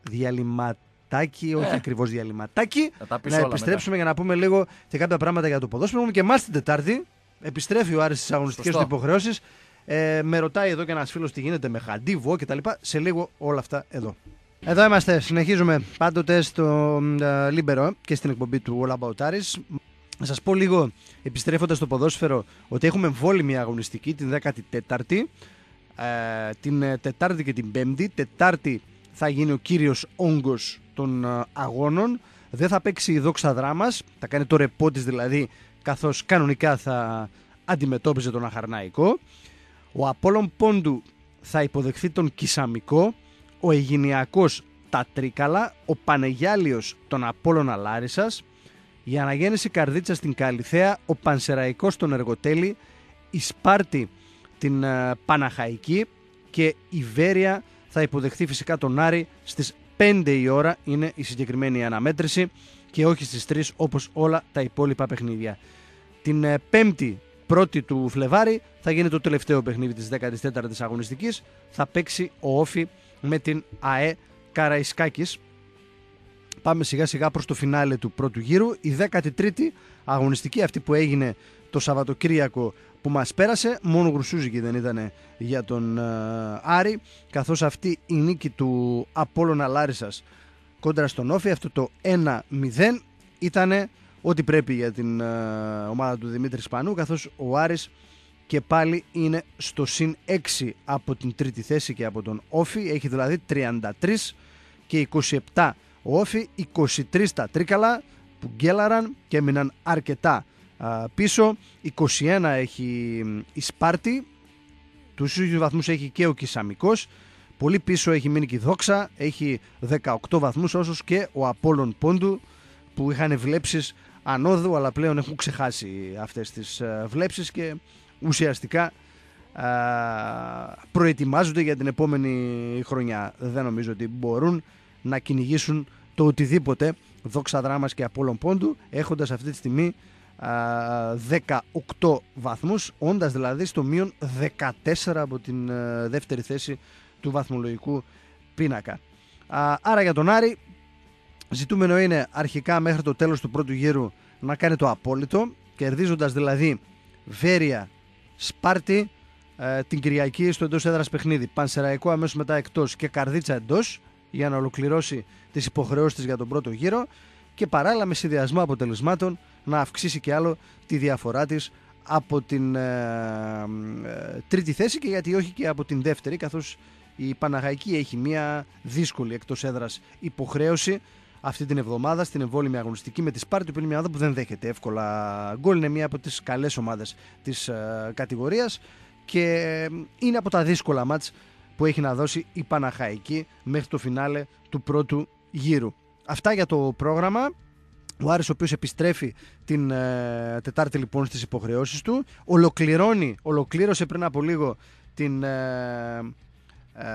διαλυματάκι, όχι ε. ακριβώς διαλυματάκι. Να επιστρέψουμε μετά για να πούμε λίγο και κάποια πράγματα για το ποδόσφαιρο. Και εμάς την Τετάρτη επιστρέφει ο Άρης στις αγωνιστικές του υποχρεώσεις. Ε, με ρωτάει εδώ και ένας φίλος τι γίνεται με Χαντί, Βουό κτλ. Σε λίγο όλα αυτά εδώ. Εδώ είμαστε, συνεχίζουμε πάντοτε στο uh, Λίμπερο και στην εκπομπή του All About Aris. Να σας πω λίγο, επιστρέφοντας στο ποδόσφαιρο, ότι έχουμε εμβόλυμη αγωνιστική την δέκατη τέταρτη, ε, την Τετάρτη και την Πέμπτη. Τετάρτη θα γίνει ο κύριος όγκος των uh, αγώνων. Δεν θα παίξει η Δόξα Δράμας, θα κάνει το ρεπό της δηλαδή, καθώς κανονικά θα αντιμετώπιζε τον Αχαρναϊκό. Ο Απόλλων Πόντου θα υποδεχθεί τον Κισαμικό, ο Αιγινιακός τα Τρίκαλα, ο Πανεγιάλιος τον Απόλλωνα Λάρισσας, η Αναγέννηση Καρδίτσα στην Καλιθέα, ο Πανσεραϊκός τον Εργοτέλη, η Σπάρτη την uh, Παναχαϊκή και η Βέρεια θα υποδεχθεί φυσικά τον Άρη στις πέντε η ώρα, είναι η συγκεκριμένη αναμέτρηση και όχι στις τρεις όπως όλα τα υπόλοιπα παιχνίδια. Την uh, πέμπτη πρώτη του Φλεβάρη θα γίνει το τελευταίο παιχνίδι της δέκατης τέταρτης αγωνιστικής, θα παίξει ο Όφι με την ΑΕ Καραϊσκάκης. Πάμε σιγά σιγά προς το φινάλε του πρώτου γύρου. Η δέκατη τρίτη αγωνιστική, αυτή που έγινε το Σαββατοκύριακο που μας πέρασε, μόνο γρουσούζικη δεν ήταν για τον uh, Άρη, καθώς αυτή η νίκη του Απόλλωνα Λάρισσας κόντρα στον Όφι, αυτό το ένα μηδέν ήταν ό,τι πρέπει για την uh, ομάδα του Δημήτρη Σπανού, καθώς ο Άρης και πάλι είναι στο συν έξι από την τρίτη θέση και από τον Όφι, έχει δηλαδή τριάντα τρία και είκοσι επτά ο Όφι, είκοσι τρία τα Τρίκαλα που γκέλαραν και έμειναν αρκετά α, πίσω, είκοσι ένα έχει η Σπάρτη, τους ίδιους βαθμούς έχει και ο Κισαμικός, πολύ πίσω έχει μείνει και η Δόξα, έχει δεκαοκτώ βαθμούς όσους και ο Απόλλων Πόντου που είχαν βλέψεις ανώδου αλλά πλέον έχουν ξεχάσει αυτές τις α, βλέψεις και ουσιαστικά α, προετοιμάζονται για την επόμενη χρονιά. Δεν νομίζω ότι μπορούν να κυνηγήσουν το οτιδήποτε Δόξα Δράμας και Απόλλων Πόντου, έχοντας αυτή τη στιγμή α, δεκαοκτώ βαθμούς, όντας δηλαδή στο μείον δεκατέσσερα από την α, δεύτερη θέση του βαθμολογικού πίνακα. Α, άρα για τον Άρη ζητούμενο είναι αρχικά μέχρι το τέλος του πρώτου γύρου να κάνει το απόλυτο, κερδίζοντας δηλαδή Βέρεια, Σπάρτη ε, την Κυριακή στο εντός έδρας παιχνίδι, Πανσεραϊκό αμέσως μετά εκτός και Καρδίτσα εντός, για να ολοκληρώσει τις υποχρεώσεις της για τον πρώτο γύρο και παράλληλα με συνδυασμό αποτελεσμάτων να αυξήσει και άλλο τη διαφορά της από την ε, ε, τρίτη θέση και γιατί όχι και από την δεύτερη, καθώς η Παναχαϊκή έχει μια δύσκολη εκτός έδρας υποχρέωση αυτή την εβδομάδα στην εμβόλυμη αγωνιστική με τη Σπάρτη, που είναι μια ομάδα που δεν δέχεται εύκολα γκολ, είναι μια από τις καλές ομάδες της ε, κατηγορίας και είναι από τα δύσκολα μάτς που έχει να δώσει η Παναχαϊκή μέχρι το φινάλε του πρώτου γύρου. Αυτά για το πρόγραμμα. Ο Άρης, ο οποίος επιστρέφει την ε, Τετάρτη λοιπόν στις υποχρεώσεις του, ολοκληρώνει, ολοκλήρωσε πριν από λίγο την ε, ε,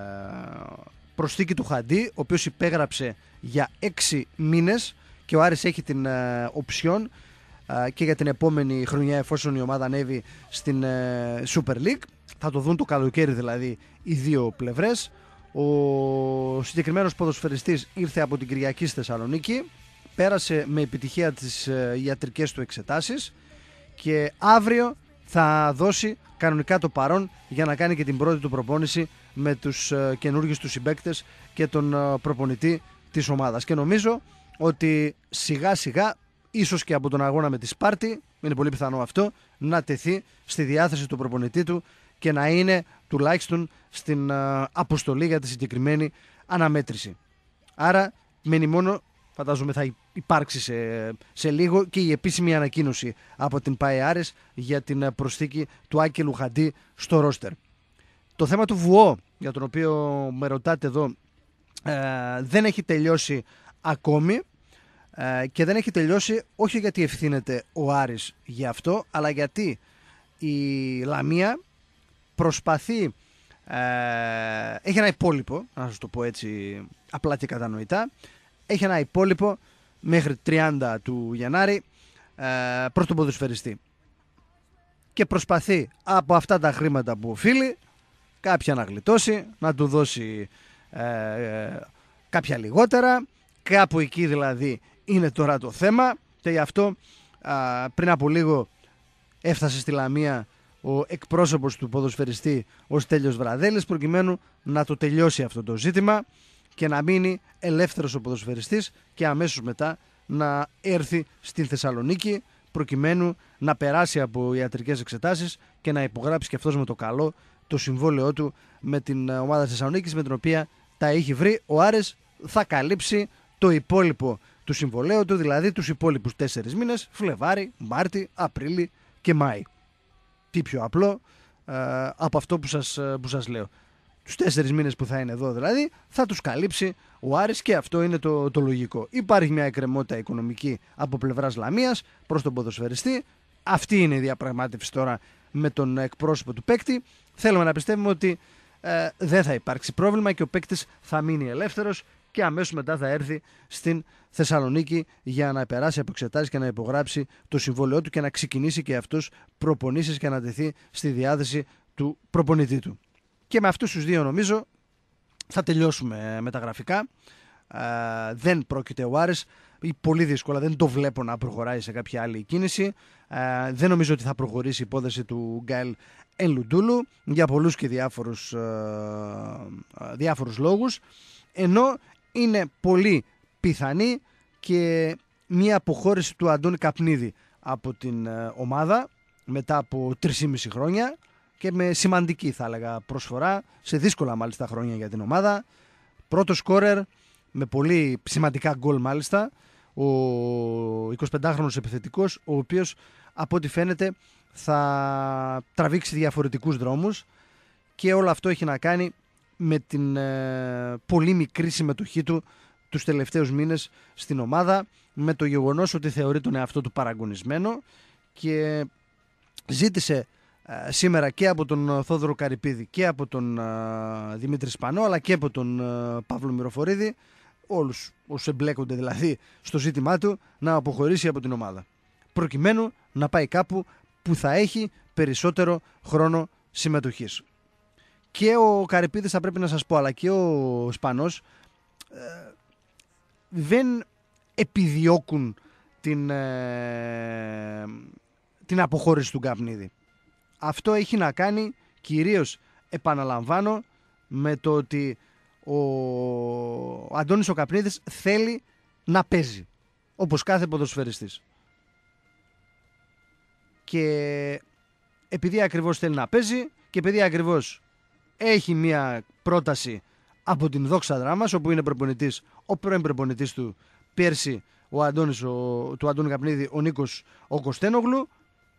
προσθήκη του Χαντί, ο οποίος υπέγραψε για έξι μήνες και ο Άρης έχει την ε, οψιόν ε, και για την επόμενη χρονιά εφόσον η ομάδα ανέβει στην ε, Super League. Θα το δουν το καλοκαίρι δηλαδή οι δύο πλευρές. Ο συγκεκριμένος ποδοσφαιριστής ήρθε από την Κυριακή στη Θεσσαλονίκη, πέρασε με επιτυχία τις ε, ιατρικές του εξετάσεις και αύριο θα δώσει κανονικά το παρόν για να κάνει και την πρώτη του προπόνηση με τους ε, καινούργιους του συμπαίκτες και τον ε, προπονητή της ομάδας. Και νομίζω ότι σιγά σιγά, ίσως και από τον αγώνα με τη Σπάρτη, είναι πολύ πιθανό αυτό, να τεθεί στη διάθεση του προπονητή του και να είναι τουλάχιστον στην uh, αποστολή για τη συγκεκριμένη αναμέτρηση. Άρα μένει μόνο, φαντάζομαι θα υπάρξει σε, σε λίγο και η επίσημη ανακοίνωση από την ΠΑΕ Άρης για την προσθήκη του Άκελου Χαντί στο ρόστερ. Το θέμα του Βουό, για τον οποίο με ρωτάτε εδώ, ε, δεν έχει τελειώσει ακόμη. ε, και δεν έχει τελειώσει, όχι γιατί ευθύνεται ο Άρης για αυτό, αλλά γιατί η Λαμία προσπαθεί, ε, έχει ένα υπόλοιπο, να σας το πω έτσι απλά και κατανοητά, έχει ένα υπόλοιπο μέχρι τριάντα του Γενάρη ε, προς τον ποδοσφαιριστή και προσπαθεί από αυτά τα χρήματα που οφείλει κάποια να γλιτώσει, να του δώσει ε, ε, κάποια λιγότερα, κάπου εκεί δηλαδή είναι τώρα το θέμα και γι' αυτό α, πριν από λίγο έφτασε στη Λαμία ο εκπρόσωπος του ποδοσφαιριστή ο Στέλιος Βραδέλης προκειμένου να το τελειώσει αυτό το ζήτημα και να μείνει ελεύθερος ο ποδοσφαιριστής και αμέσως μετά να έρθει στην Θεσσαλονίκη προκειμένου να περάσει από ιατρικές εξετάσεις και να υπογράψει και αυτός με το καλό το συμβόλαιό του με την ομάδα της Θεσσαλονίκης, με την οποία τα έχει βρει. Ο Άρης θα καλύψει το υπόλοιπο του συμβολέου του, δηλαδή τους υπόλοιπους τέσσερις μήνες, Φλεβάρι, Μάρτι, Απρίλη και Μάη. Τι πιο απλό ε, από αυτό που σας, που σας λέω. Τους τέσσερις μήνες που θα είναι εδώ δηλαδή θα τους καλύψει ο Άρης και αυτό είναι το, το λογικό. Υπάρχει μια εκκρεμότητα οικονομική από πλευράς Λαμίας προς τον ποδοσφαιριστή. Αυτή είναι η διαπραγμάτευση τώρα με τον εκπρόσωπο του παίκτη. Θέλουμε να πιστεύουμε ότι ε, δεν θα υπάρξει πρόβλημα και ο παίκτης θα μείνει ελεύθερος και αμέσως μετά θα έρθει στην Θεσσαλονίκη για να περάσει από εξετάσεις και να υπογράψει το συμβόλαιό του και να ξεκινήσει και αυτός προπονήσεις και να τεθεί στη διάθεση του προπονητή του. Και με αυτούς τους δύο νομίζω θα τελειώσουμε με τα γραφικά. Ε, δεν πρόκειται ο Άρης ή πολύ δύσκολα, δεν το βλέπω να προχωράει σε κάποια άλλη κίνηση. Ε, δεν νομίζω ότι θα προχωρήσει η υπόθεση του Γκάιλ Ενλουντούλου για πολλούς και διάφορους, ε, διάφορους λόγους, ενώ είναι πολύ πιθανή και μια αποχώρηση του Αντώνη Καπνίδη από την ε, ομάδα μετά από τρία και μισό χρόνια και με σημαντική θα έλεγα προσφορά σε δύσκολα μάλιστα χρόνια για την ομάδα. Πρώτο σκόρερ με πολύ σημαντικά γκολ μάλιστα, ο εικοσιπεντάχρονος επιθετικός, ο οποίος από ό,τι φαίνεται θα τραβήξει διαφορετικούς δρόμους και όλο αυτό έχει να κάνει με την ε, πολύ μικρή συμμετοχή του τους τελευταίους μήνες στην ομάδα, με το γεγονός ότι θεωρεί τον εαυτό του παραγωνισμένο και ζήτησε ε, σήμερα και από τον Θόδωρο Καρυπίδη και από τον ε, Δημήτρη Σπανό αλλά και από τον ε, Παύλο Μυροφορίδη, όλους όσους εμπλέκονται δηλαδή στο ζήτημά του, να αποχωρήσει από την ομάδα προκειμένου να πάει κάπου που θα έχει περισσότερο χρόνο συμμετοχής. Και ο Καρυπίδης θα πρέπει να σας πω, αλλά και ο Σπανός ε, δεν επιδιώκουν την, ε, την αποχώρηση του Καπνίδη. Αυτό έχει να κάνει κυρίως, επαναλαμβάνω, με το ότι ο Αντώνης ο Καπνίδης θέλει να παίζει όπως κάθε ποδοσφαιριστής. Και επειδή ακριβώς θέλει να παίζει και επειδή ακριβώς έχει μια πρόταση από την Δόξα Δράμας, όπου είναι προπονητής ο πρώην προπονητής του πέρσι, ο Αντώνης, ο, του Αντώνη Καπνίδη, ο Νίκος ο Κωστένογλου,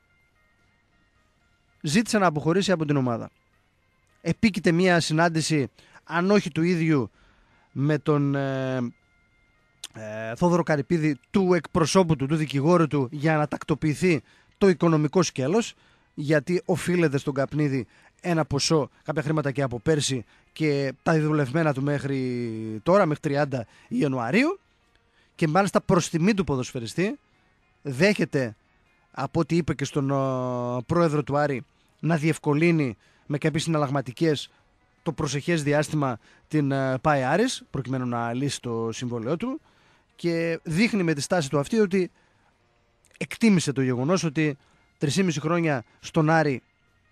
ζήτησε να αποχωρήσει από την ομάδα. Επίκειται μια συνάντηση, αν όχι του ίδιου, με τον ε, ε, Θόδωρο Καρυπίδη, του εκπροσώπου του, του δικηγόρου του, για να τακτοποιηθεί το οικονομικό σκέλος, γιατί οφείλεται στον Καπνίδη ένα ποσό, κάποια χρήματα και από πέρσι και τα διδουλευμένα του μέχρι τώρα, μέχρι τριάντα Ιανουαρίου, και μάλιστα προς τιμή του ποδοσφαιριστή δέχεται, από ό,τι είπε και στον ο, πρόεδρο του Άρη, να διευκολύνει με κάποιες συναλλαγματικές το προσεχές διάστημα την uh, ΠΑΕ Άρης προκειμένου να λύσει το συμβόλαιό του, και δείχνει με τη στάση του αυτή ότι εκτίμησε το γεγονός ότι τρία και μισό χρόνια στον Άρη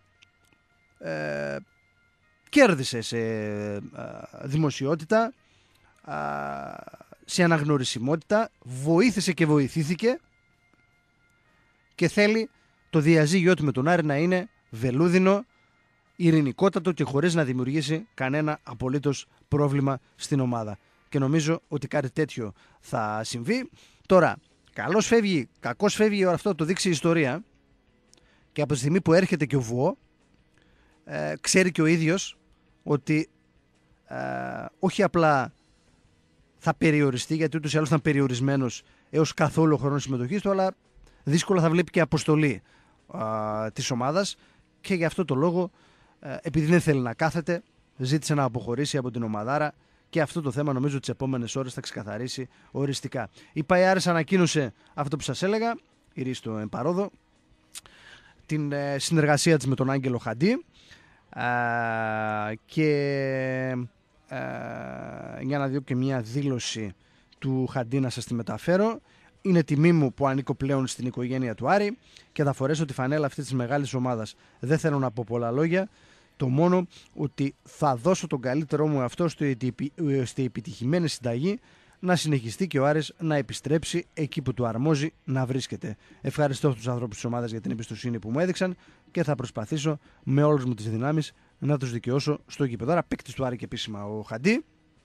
ε, κέρδισε σε ε, δημοσιότητα, ε, σε αναγνωρισιμότητα, βοήθησε και βοηθήθηκε και θέλει το διαζύγιο του με τον Άρη να είναι βελούδινο, ειρηνικότατο και χωρίς να δημιουργήσει κανένα απολύτως πρόβλημα στην ομάδα. Και νομίζω ότι κάτι τέτοιο θα συμβεί. Τώρα, καλώς φεύγει, κακώς φεύγει, αυτό το δείξει η ιστορία, και από τη στιγμή που έρχεται και ο Βουό, ε, ξέρει και ο ίδιος ότι ε, όχι απλά θα περιοριστεί, γιατί ούτως ή άλλως ήταν περιορισμένος έως καθόλου χρόνο συμμετοχής του, αλλά δύσκολα θα βλέπει και αποστολή α, της ομάδας και γι' αυτό το λόγο, α, επειδή δεν θέλει να κάθεται, ζήτησε να αποχωρήσει από την ομαδάρα και αυτό το θέμα νομίζω τις επόμενες ώρες θα ξεκαθαρίσει οριστικά. Η ΠΑΕ ανακοίνωσε αυτό που σας έλεγα, η Ρίστο Εμπαρόδο, την ε, συνεργασία της με τον Άγγελο Χαντί α, και α, για να δω και μια δήλωση του Χαντί να σας τη μεταφέρω. Είναι τιμή μου που ανήκω πλέον στην οικογένεια του Άρη και θα φορέσω τη φανέλα αυτή της μεγάλης ομάδας. Δεν θέλω να πω πολλά λόγια, το μόνο ότι θα δώσω τον καλύτερό μου αυτό στη επιτυχημένη συνταγή να συνεχιστεί και ο Άρης να επιστρέψει εκεί που του αρμόζει να βρίσκεται. Ευχαριστώ τους ανθρώπους της ομάδας για την εμπιστοσύνη που μου έδειξαν και θα προσπαθήσω με όλες μου τις δυνάμεις να τους δικαιώσω στο γήπεδο. Άρα παίκτης του Άρη και επίσημα ο Χαντί,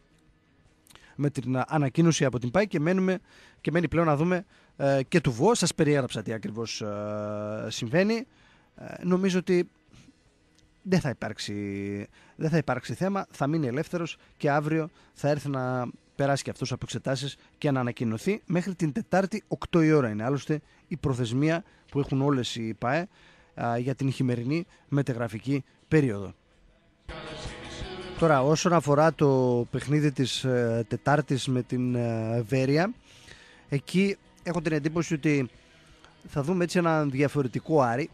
με την ανακοίνωση από την ΠΑΕ και, μένουμε, και μένει πλέον να δούμε ε, και του ΒΟ. Σας περιέγραψα τι ακριβώς ε, συμβαίνει. Ε, νομίζω ότι δεν θα, υπάρξει, δεν θα υπάρξει θέμα, θα μείνει ελεύθερος και αύριο θα έρθει να περάσει και αυτός από εξετάσεις και να ανακοινωθεί. Μέχρι την Τετάρτη οκτώ η ώρα είναι άλλωστε η προθεσμία που έχουν όλες οι ΠΑΕ ε, για την χειμερινή μεταγραφική περίοδο. Τώρα, όσον αφορά το παιχνίδι της ε, Τετάρτης με την ε, Βέρεια, εκεί έχω την εντύπωση ότι θα δούμε έτσι έναν διαφορετικό Άρη,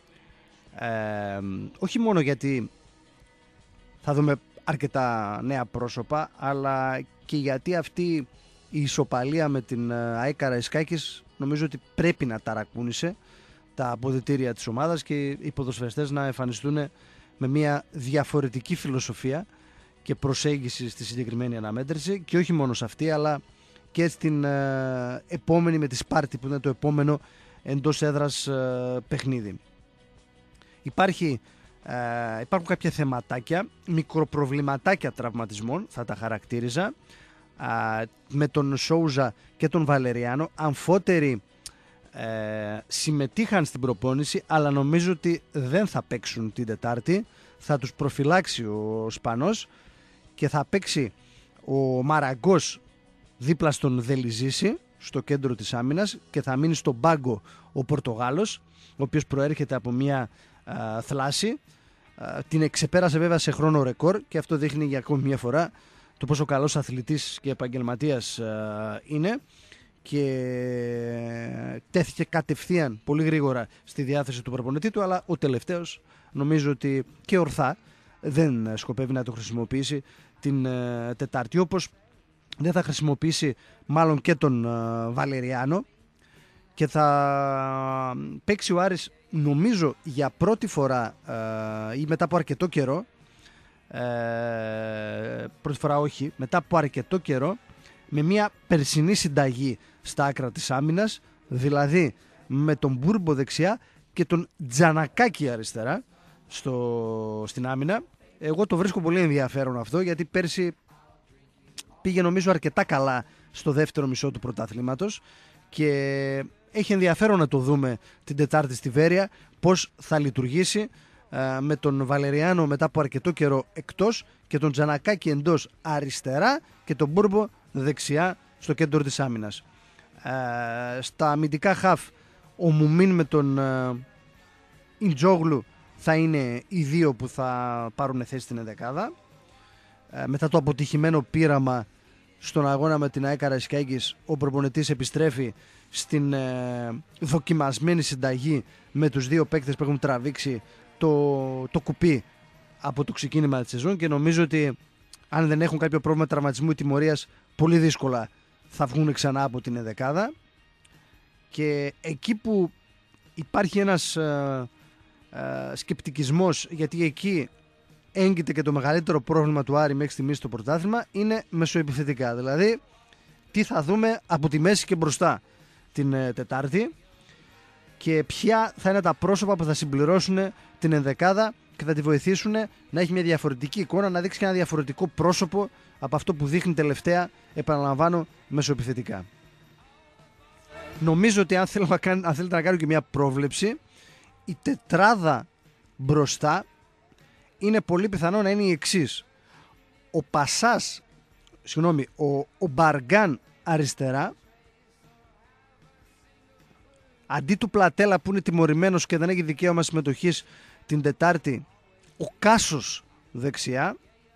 ε, όχι μόνο γιατί θα δούμε αρκετά νέα πρόσωπα, αλλά και γιατί αυτή η ισοπαλία με την ΑΕΚ Καραϊσκάκης νομίζω ότι πρέπει να ταρακούνησε τα αποδυτήρια της ομάδας και οι ποδοσφαιριστές να εμφανιστούν με μια διαφορετική φιλοσοφία και προσέγγιση στη συγκεκριμένη αναμέτρηση, και όχι μόνο σε αυτή αλλά και στην ε, επόμενη με τη Σπάρτη που είναι το επόμενο εντός έδρας ε, παιχνίδι. Υπάρχει, ε, υπάρχουν κάποια θεματάκια, μικροπροβληματάκια τραυματισμών θα τα χαρακτήριζα, ε, με τον Σόουζα και τον Βαλεριάνο. Αμφότεροι ε, συμμετείχαν στην προπόνηση, αλλά νομίζω ότι δεν θα παίξουν την Τετάρτη. Θα τους προφυλάξει ο Σπανός και θα παίξει ο Μαραγκός δίπλα στον Δελιζήση στο κέντρο της άμυνας και θα μείνει στον πάγκο ο Πορτογάλος, ο οποίος προέρχεται από μια α, θλάση. Α, την εξεπέρασε βέβαια σε χρόνο ρεκόρ και αυτό δείχνει για ακόμη μια φορά το πόσο καλός αθλητής και επαγγελματίας α, είναι, και τέθηκε κατευθείαν πολύ γρήγορα στη διάθεση του προπονητή του, αλλά ο τελευταίος νομίζω ότι και ορθά δεν σκοπεύει να το χρησιμοποιήσει την ε, Τετάρτη, όπως δεν θα χρησιμοποιήσει μάλλον και τον ε, Βαλεριάνο, και θα παίξει ο Άρης νομίζω για πρώτη φορά ε, ή μετά από αρκετό καιρό, ε, πρώτη φορά όχι, μετά από αρκετό καιρό, με μια περσινή συνταγή στα άκρα της άμυνας, δηλαδή με τον Μπούρμπο δεξιά και τον Τζανακάκη αριστερά στο, στην άμυνα. Εγώ το βρίσκω πολύ ενδιαφέρον αυτό, γιατί πέρσι πήγε νομίζω αρκετά καλά στο δεύτερο μισό του πρωταθλήματος και έχει ενδιαφέρον να το δούμε την Τετάρτη στη Βέρεια πώς θα λειτουργήσει ε, με τον Βαλεριάνο μετά από αρκετό καιρό εκτός και τον Τζανακάκη εντός αριστερά και τον Μπούρμπο δεξιά στο κέντρο της άμυνας. Ε, στα αμυντικά χαφ ο Μουμίν με τον ε, Ιντζόγλου θα είναι οι δύο που θα πάρουν θέση στην ενδεκάδα. Ε, μετά το αποτυχημένο πείραμα στον αγώνα με την ΑΕΚ Καραϊσκάκης, ο προπονητής επιστρέφει στην ε, δοκιμασμένη συνταγή με τους δύο παίκτες που έχουν τραβήξει το, το κουπί από το ξεκίνημα της σεζόν, και νομίζω ότι αν δεν έχουν κάποιο πρόβλημα τραυματισμού ή τιμωρίας, πολύ δύσκολα θα βγουν ξανά από την ενδεκάδα. Και εκεί που υπάρχει ένας ε, ε, σκεπτικισμός, γιατί εκεί έγκυται και το μεγαλύτερο πρόβλημα του Άρη μέχρι στιγμής στο πρωτάθλημα, είναι μεσοεπιθετικά. Δηλαδή, τι θα δούμε από τη μέση και μπροστά την ε, Τετάρτη και ποια θα είναι τα πρόσωπα που θα συμπληρώσουν την ενδεκάδα και θα τη βοηθήσουν να έχει μια διαφορετική εικόνα, να δείξει και ένα διαφορετικό πρόσωπο από αυτό που δείχνει τελευταία, επαναλαμβάνω, μεσοεπιθετικά. Νομίζω ότι αν, θέλω να κάνω, αν θέλετε να κάνω και μια πρόβλεψη, η τετράδα μπροστά είναι πολύ πιθανό να είναι η εξής: ο Πασάς, συγγνώμη, ο, ο Μπαργκάν αριστερά, Αντί του Πλατέλα που είναι τιμωρημένος και δεν έχει δικαίωμα συμμετοχής την Τετάρτη, ο Κάσος δεξιά,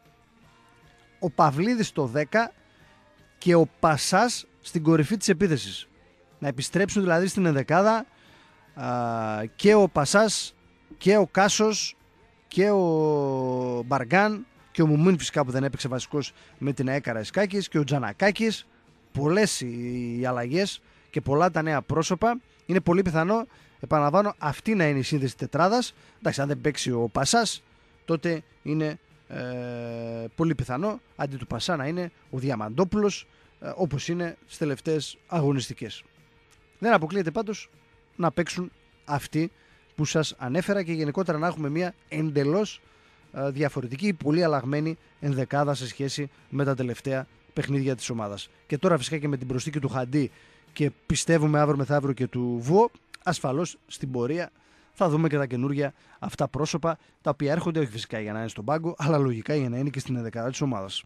ο Παυλίδης στο δέκα και ο Πασάς στην κορυφή της επίθεσης. Να επιστρέψουν δηλαδή στην ενδεκάδα α, και ο Πασάς και ο Κάσος και ο Μπαργκάν και ο Μουμίν φυσικά που δεν έπαιξε βασικός με την ΑΕ Καραϊσκάκης και ο Τζανακάκης. Πολλές οι αλλαγές και πολλά τα νέα πρόσωπα. Είναι πολύ πιθανό, επαναλαμβάνω, αυτή να είναι η σύνδεση τετράδας. Εντάξει, αν δεν παίξει ο Πασάς, τότε είναι ε, πολύ πιθανό αντί του Πασά να είναι ο Διαμαντόπουλος, ε, όπως είναι στις τελευταίες αγωνιστικές. Δεν αποκλείεται πάντως να παίξουν αυτοί που σας ανέφερα και γενικότερα να έχουμε μια εντελώς ε, διαφορετική, πολύ αλλαγμένη ενδεκάδα σε σχέση με τα τελευταία παιχνίδια της ομάδας. Και τώρα φυσικά και με την προσθήκη του Χαντί και πιστεύουμε αύριο μεθαύριο και του Βουό, ασφαλώς στην πορεία θα δούμε και τα καινούργια αυτά πρόσωπα, τα οποία έρχονται όχι φυσικά για να είναι στον πάγκο, αλλά λογικά για να είναι και στην ενδεκάδα της ομάδας.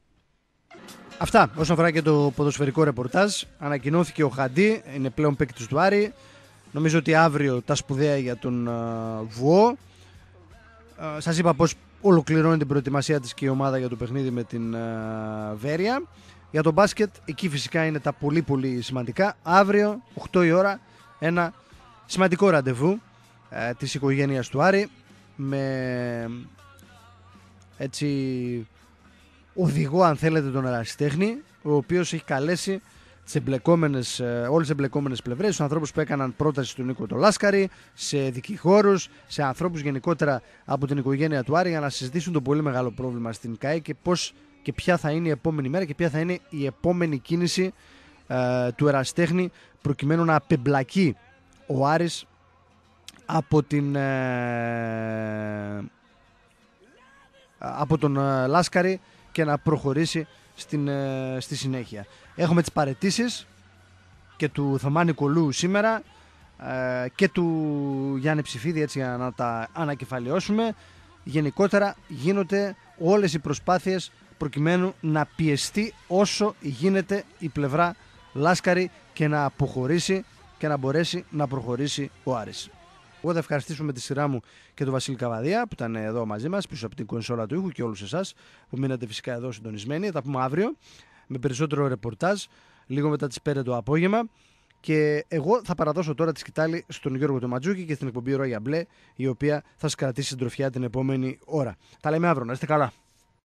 Αυτά όσον αφορά και το ποδοσφαιρικό ρεπορτάζ. Ανακοινώθηκε ο Χαντί, είναι πλέον παίκτης του Άρη. Νομίζω ότι αύριο τα σπουδαία για τον uh, Βουό. Uh, σας είπα πως ολοκληρώνει την προετοιμασία της και η ομάδα για το παιχνίδι με την uh, Βέρεια. Για το μπάσκετ, εκεί φυσικά είναι τα πολύ πολύ σημαντικά. Αύριο, οκτώ η ώρα, ένα σημαντικό ραντεβού ε, της οικογένειας του Άρη με έτσι οδηγό, αν θέλετε, τον ερασιτέχνη, ο οποίος έχει καλέσει τις εμπλεκόμενες, ε, όλες τις εμπλεκόμενες πλευρές, στους ανθρώπους που έκαναν πρόταση του Νίκο το Λάσκαρη, σε δικηγόρους, σε ανθρώπους γενικότερα από την οικογένεια του Άρη για να συζητήσουν το πολύ μεγάλο πρόβλημα στην ΚΑΕ και πώς και ποια θα είναι η επόμενη μέρα και ποια θα είναι η επόμενη κίνηση ε, του ερασιτέχνη προκειμένου να απεμπλακεί ο Άρης από, την, ε, από τον ε, Λάσκαρη και να προχωρήσει στην, ε, στη συνέχεια. Έχουμε τις παραιτήσεις και του Θωμά Νικολού σήμερα ε, και του Γιάννη Ψηφίδη, έτσι για να τα ανακεφαλαιώσουμε. Γενικότερα γίνονται όλες οι προσπάθειες προκειμένου να πιεστεί όσο γίνεται η πλευρά Λάσκαρη και να αποχωρήσει και να μπορέσει να προχωρήσει ο Άρης. Εγώ θα ευχαριστήσω με τη σειρά μου και τον Βασίλη Καβαδία που ήταν εδώ μαζί μας πίσω από την κονσόλα του ήχου και όλους εσάς που μείνατε φυσικά εδώ συντονισμένοι. Θα τα πούμε αύριο με περισσότερο ρεπορτάζ λίγο μετά τις πέντε το απόγευμα και εγώ θα παραδώσω τώρα τη σκητάλη στον Γιώργο Τοματζούκη και στην εκπομπή Ρόγια Μπλε, η οποία θα σας κρατήσει συντροφιά την επόμενη ώρα. Τα λέμε αύριο, να είστε καλά.